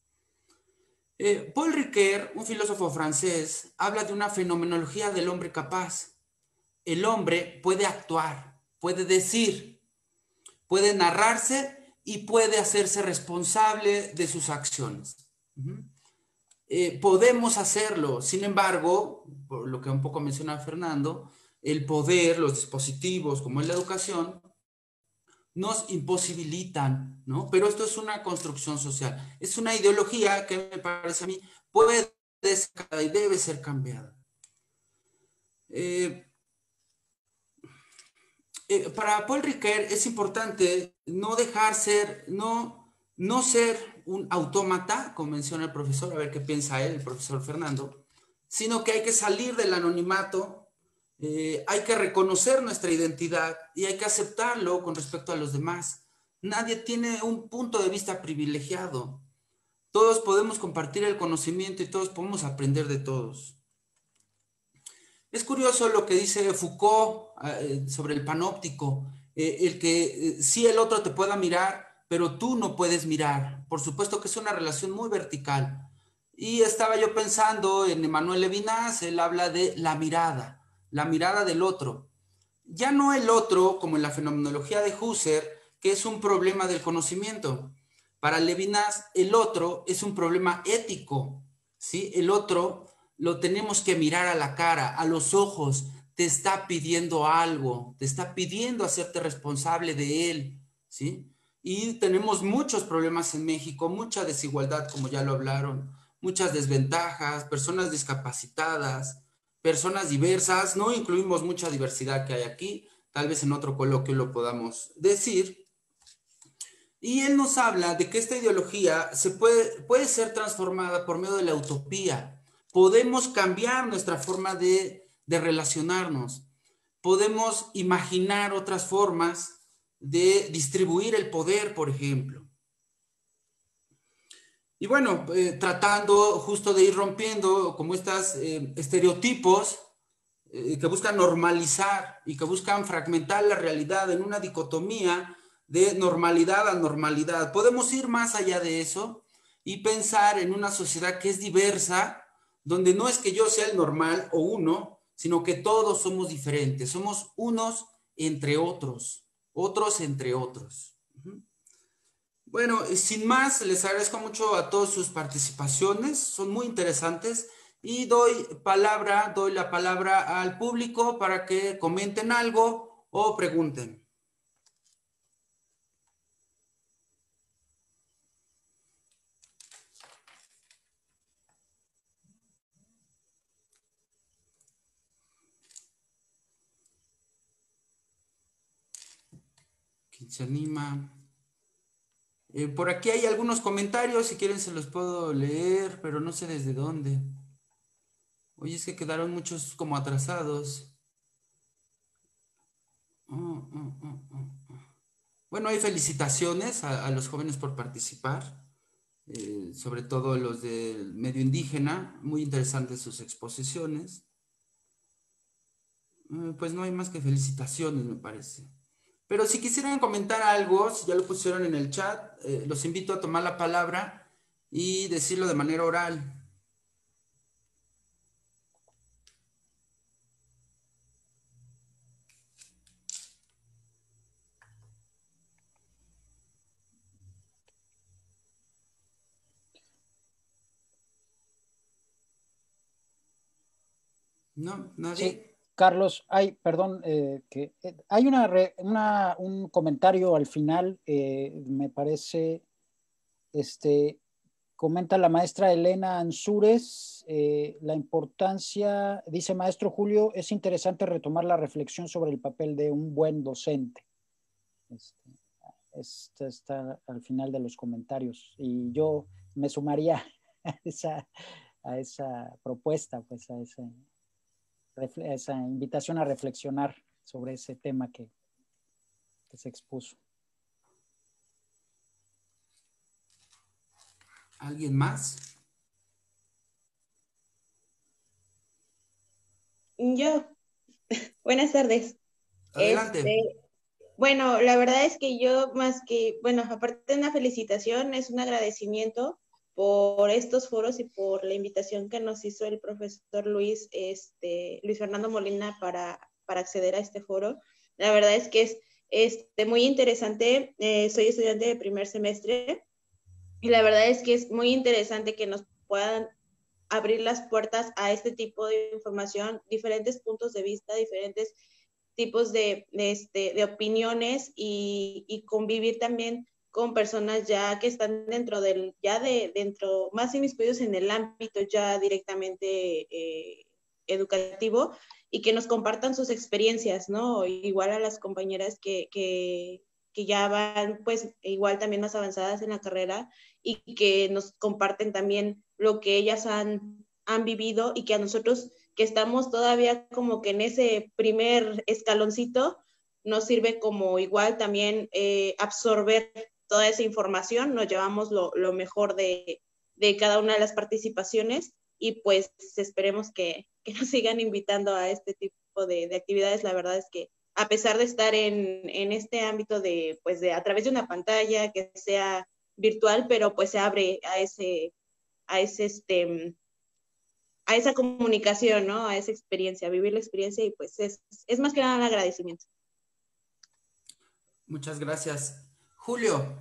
Eh, Paul Ricoeur, un filósofo francés, habla de una fenomenología del hombre capaz. El hombre puede actuar, puede decir, puede narrarse y puede hacerse responsable de sus acciones. eh, podemos hacerlo. Sin embargo, por lo que un poco menciona Fernando, el poder, los dispositivos, como es la educación, nos imposibilitan, ¿no? Pero esto es una construcción social. Es una ideología que me parece a mí puede ser y debe ser cambiada. Eh, eh, para Paul Ricoeur es importante no dejar ser, no, no ser un autómata, como menciona el profesor, a ver qué piensa él, el profesor Fernando, sino que hay que salir del anonimato. Eh, hay que reconocer nuestra identidad y hay que aceptarlo con respecto a los demás. Nadie tiene un punto de vista privilegiado. Todos podemos compartir el conocimiento y todos podemos aprender de todos. Es curioso lo que dice Foucault eh, sobre el panóptico, eh, el que eh, sí el otro te pueda mirar, pero tú no puedes mirar. Por supuesto que es una relación muy vertical. Y estaba yo pensando en Emmanuel Levinas, él habla de la mirada. La mirada del otro. Ya no el otro, como en la fenomenología de Husserl, que es un problema del conocimiento. Para Levinas, el otro es un problema ético, ¿sí? El otro lo tenemos que mirar a la cara, a los ojos, te está pidiendo algo, te está pidiendo hacerte responsable de él, ¿sí? Y tenemos muchos problemas en México, mucha desigualdad, como ya lo hablaron, muchas desventajas, personas discapacitadas, personas diversas, no incluimos mucha diversidad que hay aquí, tal vez en otro coloquio lo podamos decir. Y él nos habla de que esta ideología se puede, puede ser transformada por medio de la utopía. Podemos cambiar nuestra forma de, de relacionarnos. Podemos imaginar otras formas de distribuir el poder, por ejemplo. Y bueno, eh, tratando justo de ir rompiendo como estos eh, estereotipos eh, que buscan normalizar y que buscan fragmentar la realidad en una dicotomía de normalidad a normalidad. Podemos ir más allá de eso y pensar en una sociedad que es diversa, donde no es que yo sea el normal o uno, sino que todos somos diferentes, somos unos entre otros, otros entre otros. Bueno, sin más, les agradezco mucho a todas sus participaciones, son muy interesantes y doy palabra, doy la palabra al público para que comenten algo o pregunten. ¿Quién se anima? Eh, por aquí hay algunos comentarios, si quieren se los puedo leer, pero no sé desde dónde. Oye, es que quedaron muchos como atrasados. Oh, oh, oh, oh. Bueno, hay felicitaciones a, a los jóvenes por participar, eh, sobre todo los del medio indígena, muy interesantes sus exposiciones. Eh, pues no hay más que felicitaciones, me parece. Pero si quisieran comentar algo, si ya lo pusieron en el chat, eh, los invito a tomar la palabra y decirlo de manera oral. No, nadie. Sí. Carlos, hay, perdón, eh, que eh, hay una, re, una un comentario al final, eh, me parece, este, comenta la maestra Elena Ansúrez, eh, la importancia, dice maestro Julio, es interesante retomar la reflexión sobre el papel de un buen docente. Este, este está al final de los comentarios y yo me sumaría a esa, a esa propuesta, pues a ese... esa invitación a reflexionar sobre ese tema que, que se expuso. ¿Alguien más? Yo. Buenas tardes. Adelante. Este, bueno, la verdad es que yo más que, bueno, aparte de una felicitación, es un agradecimiento por estos foros y por la invitación que nos hizo el profesor Luis, este, Luis Fernando Molina para, para acceder a este foro. La verdad es que es este, muy interesante. Eh, soy estudiante de primer semestre y la verdad es que es muy interesante que nos puedan abrir las puertas a este tipo de información, diferentes puntos de vista, diferentes tipos de, de, este, de opiniones y, y convivir también con personas ya que están dentro del, ya de, dentro, más inmiscuidos en el ámbito ya directamente eh, educativo, y que nos compartan sus experiencias, ¿no? Igual a las compañeras que, que, que ya van, pues, igual también más avanzadas en la carrera, y que nos comparten también lo que ellas han, han vivido, y que a nosotros que estamos todavía como que en ese primer escaloncito, nos sirve como igual también eh, absorber toda esa información, nos llevamos lo, lo mejor de, de cada una de las participaciones, y pues esperemos que, que nos sigan invitando a este tipo de, de actividades. La verdad es que a pesar de estar en, en este ámbito de, pues de a través de una pantalla que sea virtual, pero pues se abre a ese, a ese, este, a esa comunicación, ¿no? A esa experiencia, a vivir la experiencia, y pues es, es más que nada un agradecimiento. Muchas gracias. Julio.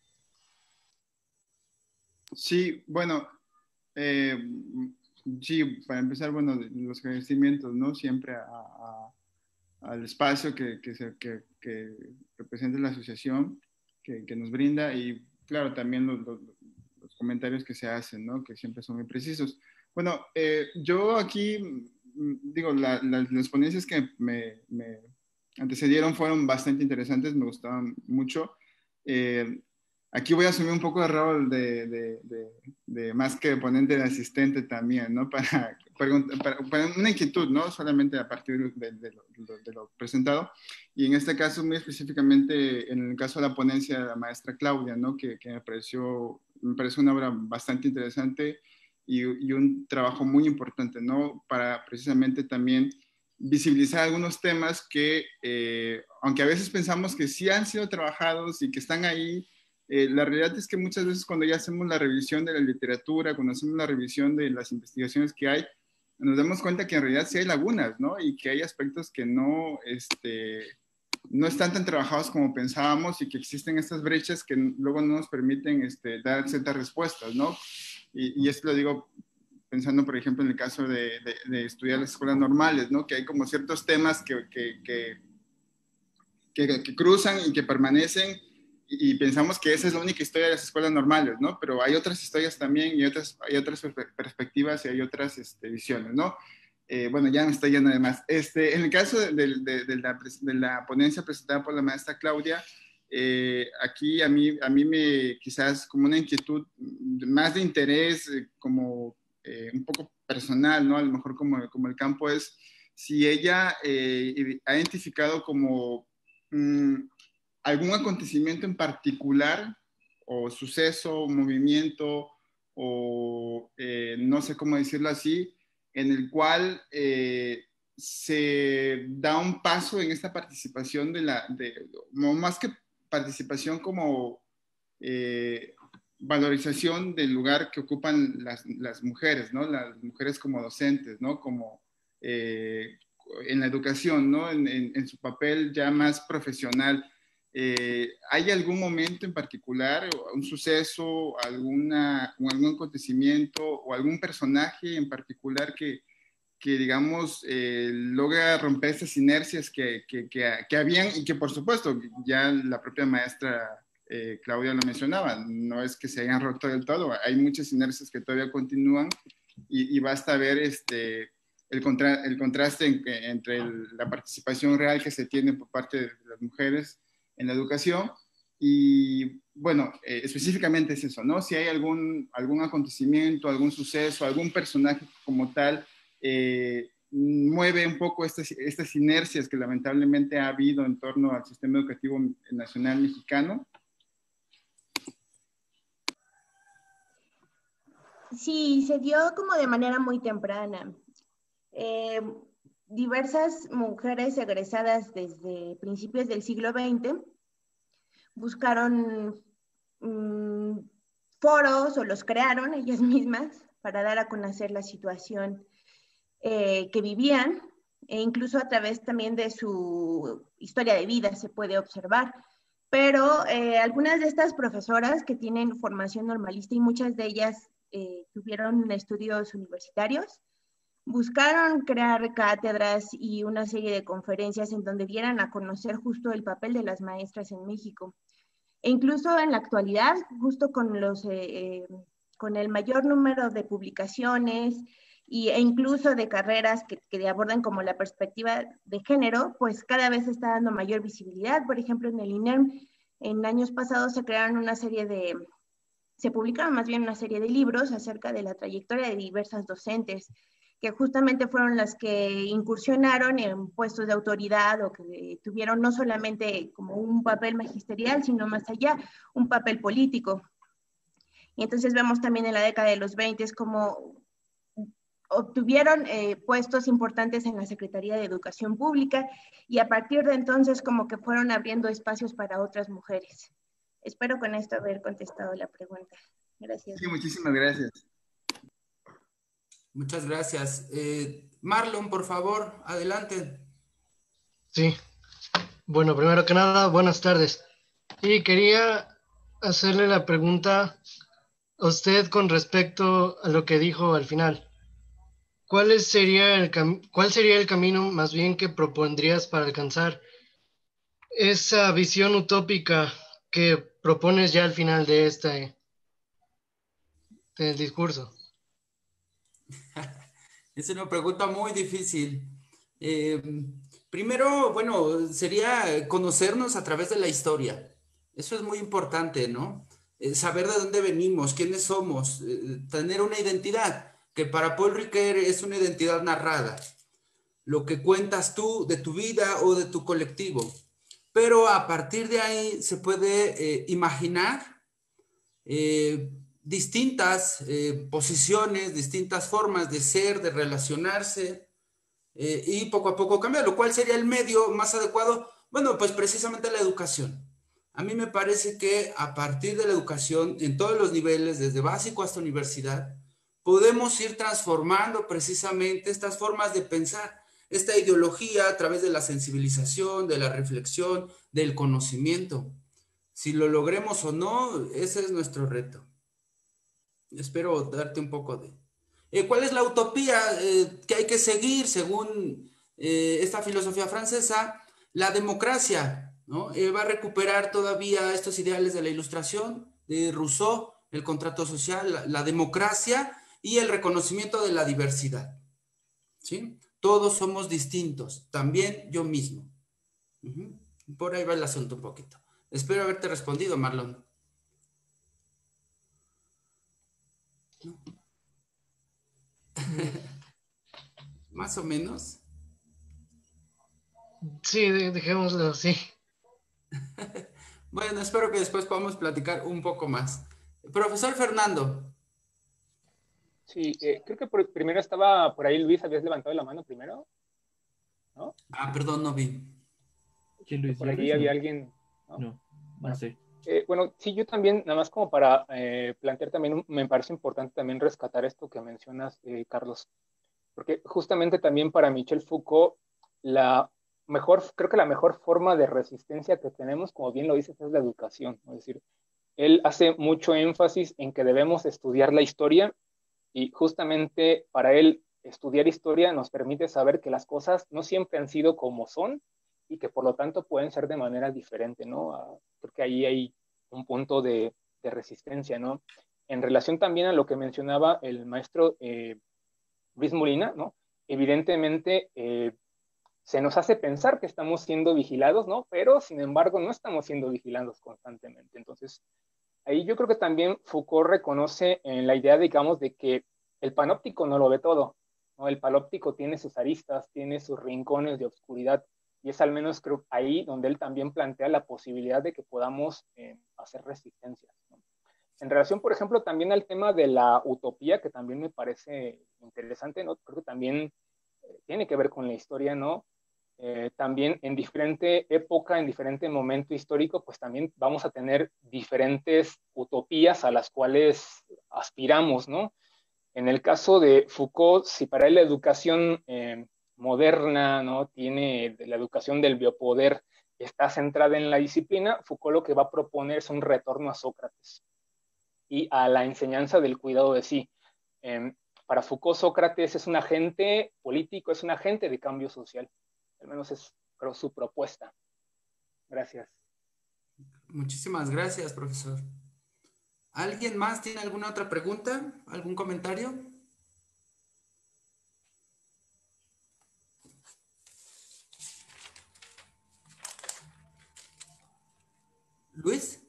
Sí, bueno, eh, sí, para empezar, bueno, los agradecimientos, ¿no? Siempre a, a, al espacio que, que, se, que, que representa la asociación, que, que nos brinda, y claro, también los, los, los comentarios que se hacen, ¿no? Que siempre son muy precisos. Bueno, eh, yo aquí, digo, la, la, las ponencias que me, me antecedieron fueron bastante interesantes, me gustaban mucho. Eh, aquí voy a asumir un poco el rol de, de, de, de más que ponente, de asistente también, ¿no? Para, para, para una inquietud, ¿no? Solamente a partir de, de, lo, de lo presentado. Y en este caso, muy específicamente, en el caso de la ponencia de la maestra Claudia, ¿no? Que, que me pareció, me pareció una obra bastante interesante y, y un trabajo muy importante, ¿no? Para precisamente también visibilizar algunos temas que, eh, aunque a veces pensamos que sí han sido trabajados y que están ahí, eh, la realidad es que muchas veces cuando ya hacemos la revisión de la literatura, cuando hacemos la revisión de las investigaciones que hay, nos damos cuenta que en realidad sí hay lagunas, ¿no? Y que hay aspectos que no, este, no están tan trabajados como pensábamos, y que existen estas brechas que luego no nos permiten este, dar ciertas respuestas, ¿no? Y, y esto lo digo pensando, por ejemplo, en el caso de, de, de estudiar las escuelas normales, ¿no? Que hay como ciertos temas que, que, que, que, que cruzan y que permanecen, y, y pensamos que esa es la única historia de las escuelas normales, ¿no? Pero hay otras historias también, y otras, hay otras perspectivas, y hay otras este, visiones, ¿no? Eh, bueno, ya me estoy yendo de más. Este, en el caso de, de, de, de, la, de la ponencia presentada por la maestra Claudia, Eh, aquí a mí, a mí me quizás como una inquietud más de interés, eh, como eh, un poco personal, ¿no? A lo mejor como, como el campo es si ella eh, ha identificado como mmm, algún acontecimiento en particular, o suceso, o movimiento, o eh, no sé cómo decirlo así, en el cual eh, se da un paso en esta participación de la, de, más que participación, como eh, valorización del lugar que ocupan las, las mujeres, ¿no? Las mujeres como docentes, ¿no? Como eh, en la educación, ¿no? En, en, en su papel ya más profesional. Eh, ¿Hay algún momento en particular, un suceso, alguna, algún acontecimiento o algún personaje en particular que, que digamos, eh, logra romper esas inercias que, que, que, que habían, y que por supuesto ya la propia maestra eh, Claudia lo mencionaba, no es que se hayan roto del todo, hay muchas inercias que todavía continúan, y, y basta ver este, el, contra, el contraste en, entre el, la participación real que se tiene por parte de las mujeres en la educación. Y bueno, eh, específicamente es eso, ¿no? Si hay algún, algún acontecimiento, algún suceso, algún personaje como tal, Eh, mueve un poco estas, estas inercias que lamentablemente ha habido en torno al sistema educativo nacional mexicano. Sí, se dio como de manera muy temprana. Eh, diversas mujeres egresadas desde principios del siglo veinte buscaron um, foros, o los crearon ellas mismas, para dar a conocer la situación Eh, que vivían, e incluso a través también de su historia de vida se puede observar. Pero eh, algunas de estas profesoras que tienen formación normalista, y muchas de ellas eh, tuvieron estudios universitarios, buscaron crear cátedras y una serie de conferencias en donde dieran a conocer justo el papel de las maestras en México. E incluso en la actualidad, justo con, los, eh, eh, con el mayor número de publicaciones y, e incluso de carreras que, que abordan como la perspectiva de género, pues cada vez está dando mayor visibilidad. Por ejemplo, en el INEM, en años pasados se crearon una serie de, se publicaron más bien una serie de libros acerca de la trayectoria de diversas docentes, que justamente fueron las que incursionaron en puestos de autoridad o que tuvieron no solamente como un papel magisterial, sino más allá, un papel político. Y entonces vemos también en la década de los veinte como obtuvieron eh, puestos importantes en la Secretaría de Educación Pública y a partir de entonces como que fueron abriendo espacios para otras mujeres. Espero con esto haber contestado la pregunta. Gracias. Sí, muchísimas gracias. Muchas gracias. Eh, Marlon, por favor, adelante. Sí. Bueno, primero que nada, buenas tardes. Y quería hacerle la pregunta a usted con respecto a lo que dijo al final. ¿Cuál sería el, cuál sería el camino más bien que propondrías para alcanzar esa visión utópica que propones ya al final de este del discurso? Es una pregunta muy difícil. Eh, primero, bueno, sería conocernos a través de la historia. Eso es muy importante, ¿no? Eh, saber de dónde venimos, quiénes somos, eh, tener una identidad, que para Paul Ricoeur es una identidad narrada. Lo que cuentas tú de tu vida o de tu colectivo. Pero a partir de ahí se puede eh, imaginar eh, distintas eh, posiciones, distintas formas de ser, de relacionarse eh, y poco a poco cambiar. ¿Lo cual sería el medio más adecuado? Bueno, pues precisamente la educación. A mí me parece que a partir de la educación en todos los niveles, desde básico hasta universidad, podemos ir transformando precisamente estas formas de pensar, esta ideología a través de la sensibilización, de la reflexión, del conocimiento. Si lo logremos o no, ese es nuestro reto. Espero darte un poco de... Eh, ¿Cuál es la utopía eh, que hay que seguir según eh, esta filosofía francesa? La democracia, ¿no? Eh, va a recuperar todavía estos ideales de la Ilustración, de Rousseau, el contrato social, la, la democracia y el reconocimiento de la diversidad, ¿sí? Todos somos distintos, también yo mismo. Uh-huh. Por ahí va el asunto un poquito. Espero haberte respondido, Marlon. ¿No? Más o menos. Sí, dejémoslo así. Bueno, espero que después podamos platicar un poco más. Profesor Fernando. Sí, eh, creo que por, primero estaba por ahí Luis, habías levantado la mano primero, ¿no? Ah, perdón, no vi. ¿Quién Luis? Por ahí Luis, había no. alguien, ¿no? No, no bueno, sé. Eh, bueno, sí, yo también, nada más como para eh, plantear también, me parece importante también rescatar esto que mencionas, eh, Carlos, porque justamente también para Michel Foucault, la mejor, creo que la mejor forma de resistencia que tenemos, como bien lo dices, es la educación, ¿no? Es decir, él hace mucho énfasis en que debemos estudiar la historia y justamente para él estudiar historia nos permite saber que las cosas no siempre han sido como son y que por lo tanto pueden ser de manera diferente, ¿no? Uh, creo que ahí hay un punto de, de resistencia, ¿no? En relación también a lo que mencionaba el maestro eh, Luis Molina, ¿no? Evidentemente eh, se nos hace pensar que estamos siendo vigilados, ¿no? Pero sin embargo no estamos siendo vigilados constantemente. Entonces, ahí yo creo que también Foucault reconoce en la idea, digamos, de que el panóptico no lo ve todo, ¿no? El panóptico tiene sus aristas, tiene sus rincones de oscuridad, y es al menos creo ahí donde él también plantea la posibilidad de que podamos eh, hacer resistencias, ¿no? En relación, por ejemplo, también al tema de la utopía, que también me parece interesante, ¿no? Creo que también eh, tiene que ver con la historia, ¿no? Eh, también en diferente época, en diferente momento histórico, pues también vamos a tener diferentes utopías a las cuales aspiramos, ¿no? En el caso de Foucault, si para él la educación eh, moderna, ¿no? Tiene la educación del biopoder, está centrada en la disciplina, Foucault lo que va a proponer es un retorno a Sócrates. y a la enseñanza del cuidado de sí. Eh, para Foucault, Sócrates es un agente político, es un agente de cambio social. Al menos es, creo, su propuesta. Gracias. Muchísimas gracias, profesor. ¿Alguien más tiene alguna otra pregunta? ¿Algún comentario? ¿Luis?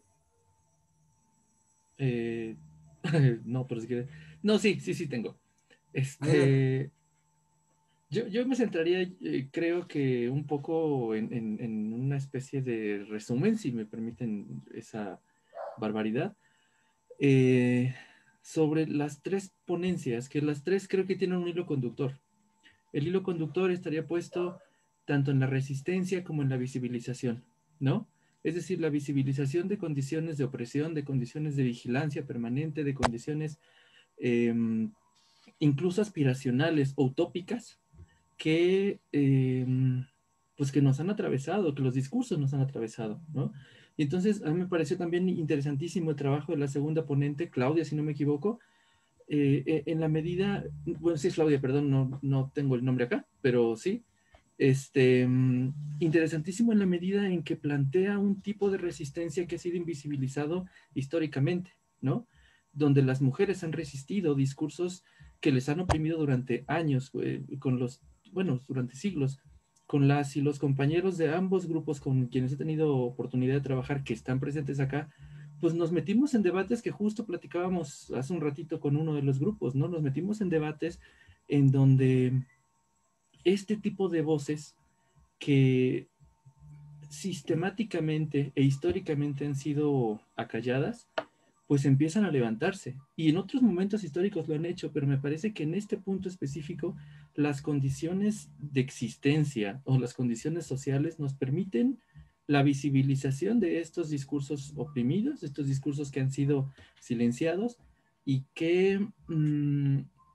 Eh, no, pero si quieres. No, sí, sí, sí tengo. Este, yo, yo me centraría, eh, creo que un poco en, en, en una especie de resumen, si me permiten esa barbaridad, eh, sobre las tres ponencias, que las tres creo que tienen un hilo conductor. El hilo conductor estaría puesto tanto en la resistencia como en la visibilización, ¿no? Es decir, la visibilización de condiciones de opresión, de condiciones de vigilancia permanente, de condiciones eh, incluso aspiracionales o utópicas que, eh, pues que nos han atravesado, que los discursos nos han atravesado, ¿no? Y entonces a mí me pareció también interesantísimo el trabajo de la segunda ponente, Claudia, si no me equivoco, eh, en la medida, bueno, sí es Claudia, perdón, no, no tengo el nombre acá, pero sí, este, interesantísimo en la medida en que plantea un tipo de resistencia que ha sido invisibilizado históricamente, ¿no? Donde las mujeres han resistido discursos que les han oprimido durante años, eh, con los, bueno, durante siglos, con las y los compañeros de ambos grupos con quienes he tenido oportunidad de trabajar que están presentes acá, pues nos metimos en debates que justo platicábamos hace un ratito con uno de los grupos, ¿no? Nos metimos en debates en donde este tipo de voces que sistemáticamente e históricamente han sido acalladas, pues empiezan a levantarse. Y en otros momentos históricos lo han hecho, pero me parece que en este punto específico las condiciones de existencia o las condiciones sociales nos permiten la visibilización de estos discursos oprimidos, estos discursos que han sido silenciados y que mmm,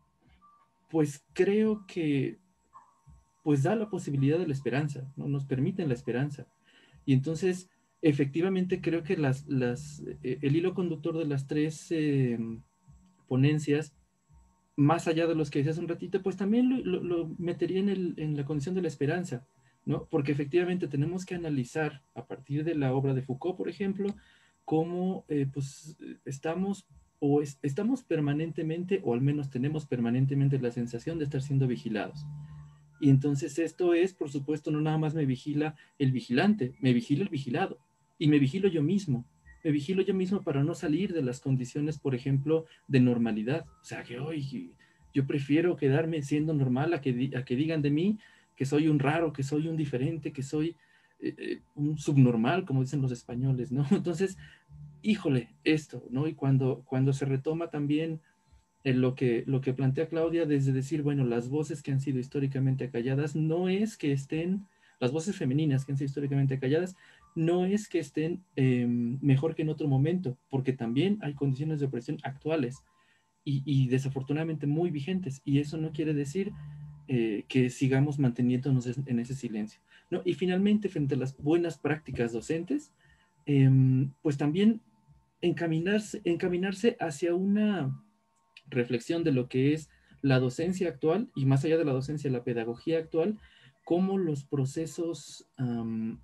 pues creo que pues da la posibilidad de la esperanza, ¿no? Nos permiten la esperanza. Y entonces, efectivamente, creo que las, las, eh, el hilo conductor de las tres eh, ponencias, más allá de los que decía hace un ratito, pues también lo, lo, lo metería en, el, en la condición de la esperanza, ¿no? Porque efectivamente tenemos que analizar, a partir de la obra de Foucault, por ejemplo, cómo eh, pues, estamos, o es, estamos permanentemente, o al menos tenemos permanentemente la sensación de estar siendo vigilados. Y entonces esto es, por supuesto, no nada más me vigila el vigilante, me vigila el vigilado. Y me vigilo yo mismo. Me vigilo yo mismo para no salir de las condiciones, por ejemplo, de normalidad. O sea, que hoy yo prefiero quedarme siendo normal a que, a que digan de mí que soy un raro, que soy un diferente, que soy eh, un subnormal, como dicen los españoles, ¿no? Entonces, híjole, esto, ¿no? Y cuando, cuando se retoma también en lo que, lo que plantea Claudia, desde decir, bueno, las voces que han sido históricamente acalladas, no es que estén, las voces femeninas que han sido históricamente acalladas, no es que estén eh, mejor que en otro momento, porque también hay condiciones de opresión actuales y, y desafortunadamente muy vigentes, y eso no quiere decir eh, que sigamos manteniéndonos en ese silencio, ¿no? Y finalmente, frente a las buenas prácticas docentes, eh, pues también encaminarse, encaminarse hacia una reflexión de lo que es la docencia actual y más allá de la docencia, la pedagogía actual, cómo los procesos, um,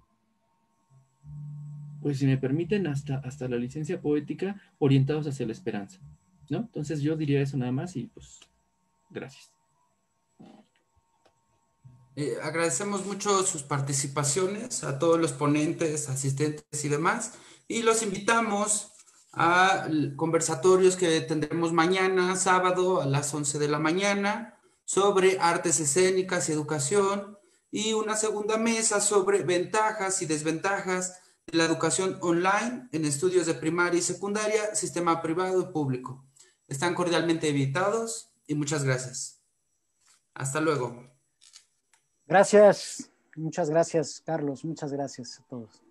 pues si me permiten, hasta, hasta la licencia poética, orientados hacia la esperanza, ¿no? Entonces yo diría eso nada más y pues gracias. Eh, agradecemos mucho sus participaciones a todos los ponentes, asistentes y demás, y los invitamos a conversatorios que tendremos mañana, sábado, a las once de la mañana, sobre artes escénicas y educación, y una segunda mesa sobre ventajas y desventajas de la educación online en estudios de primaria y secundaria, sistema privado y público. Están cordialmente invitados y muchas gracias. Hasta luego. Gracias, muchas gracias, Carlos, muchas gracias a todos.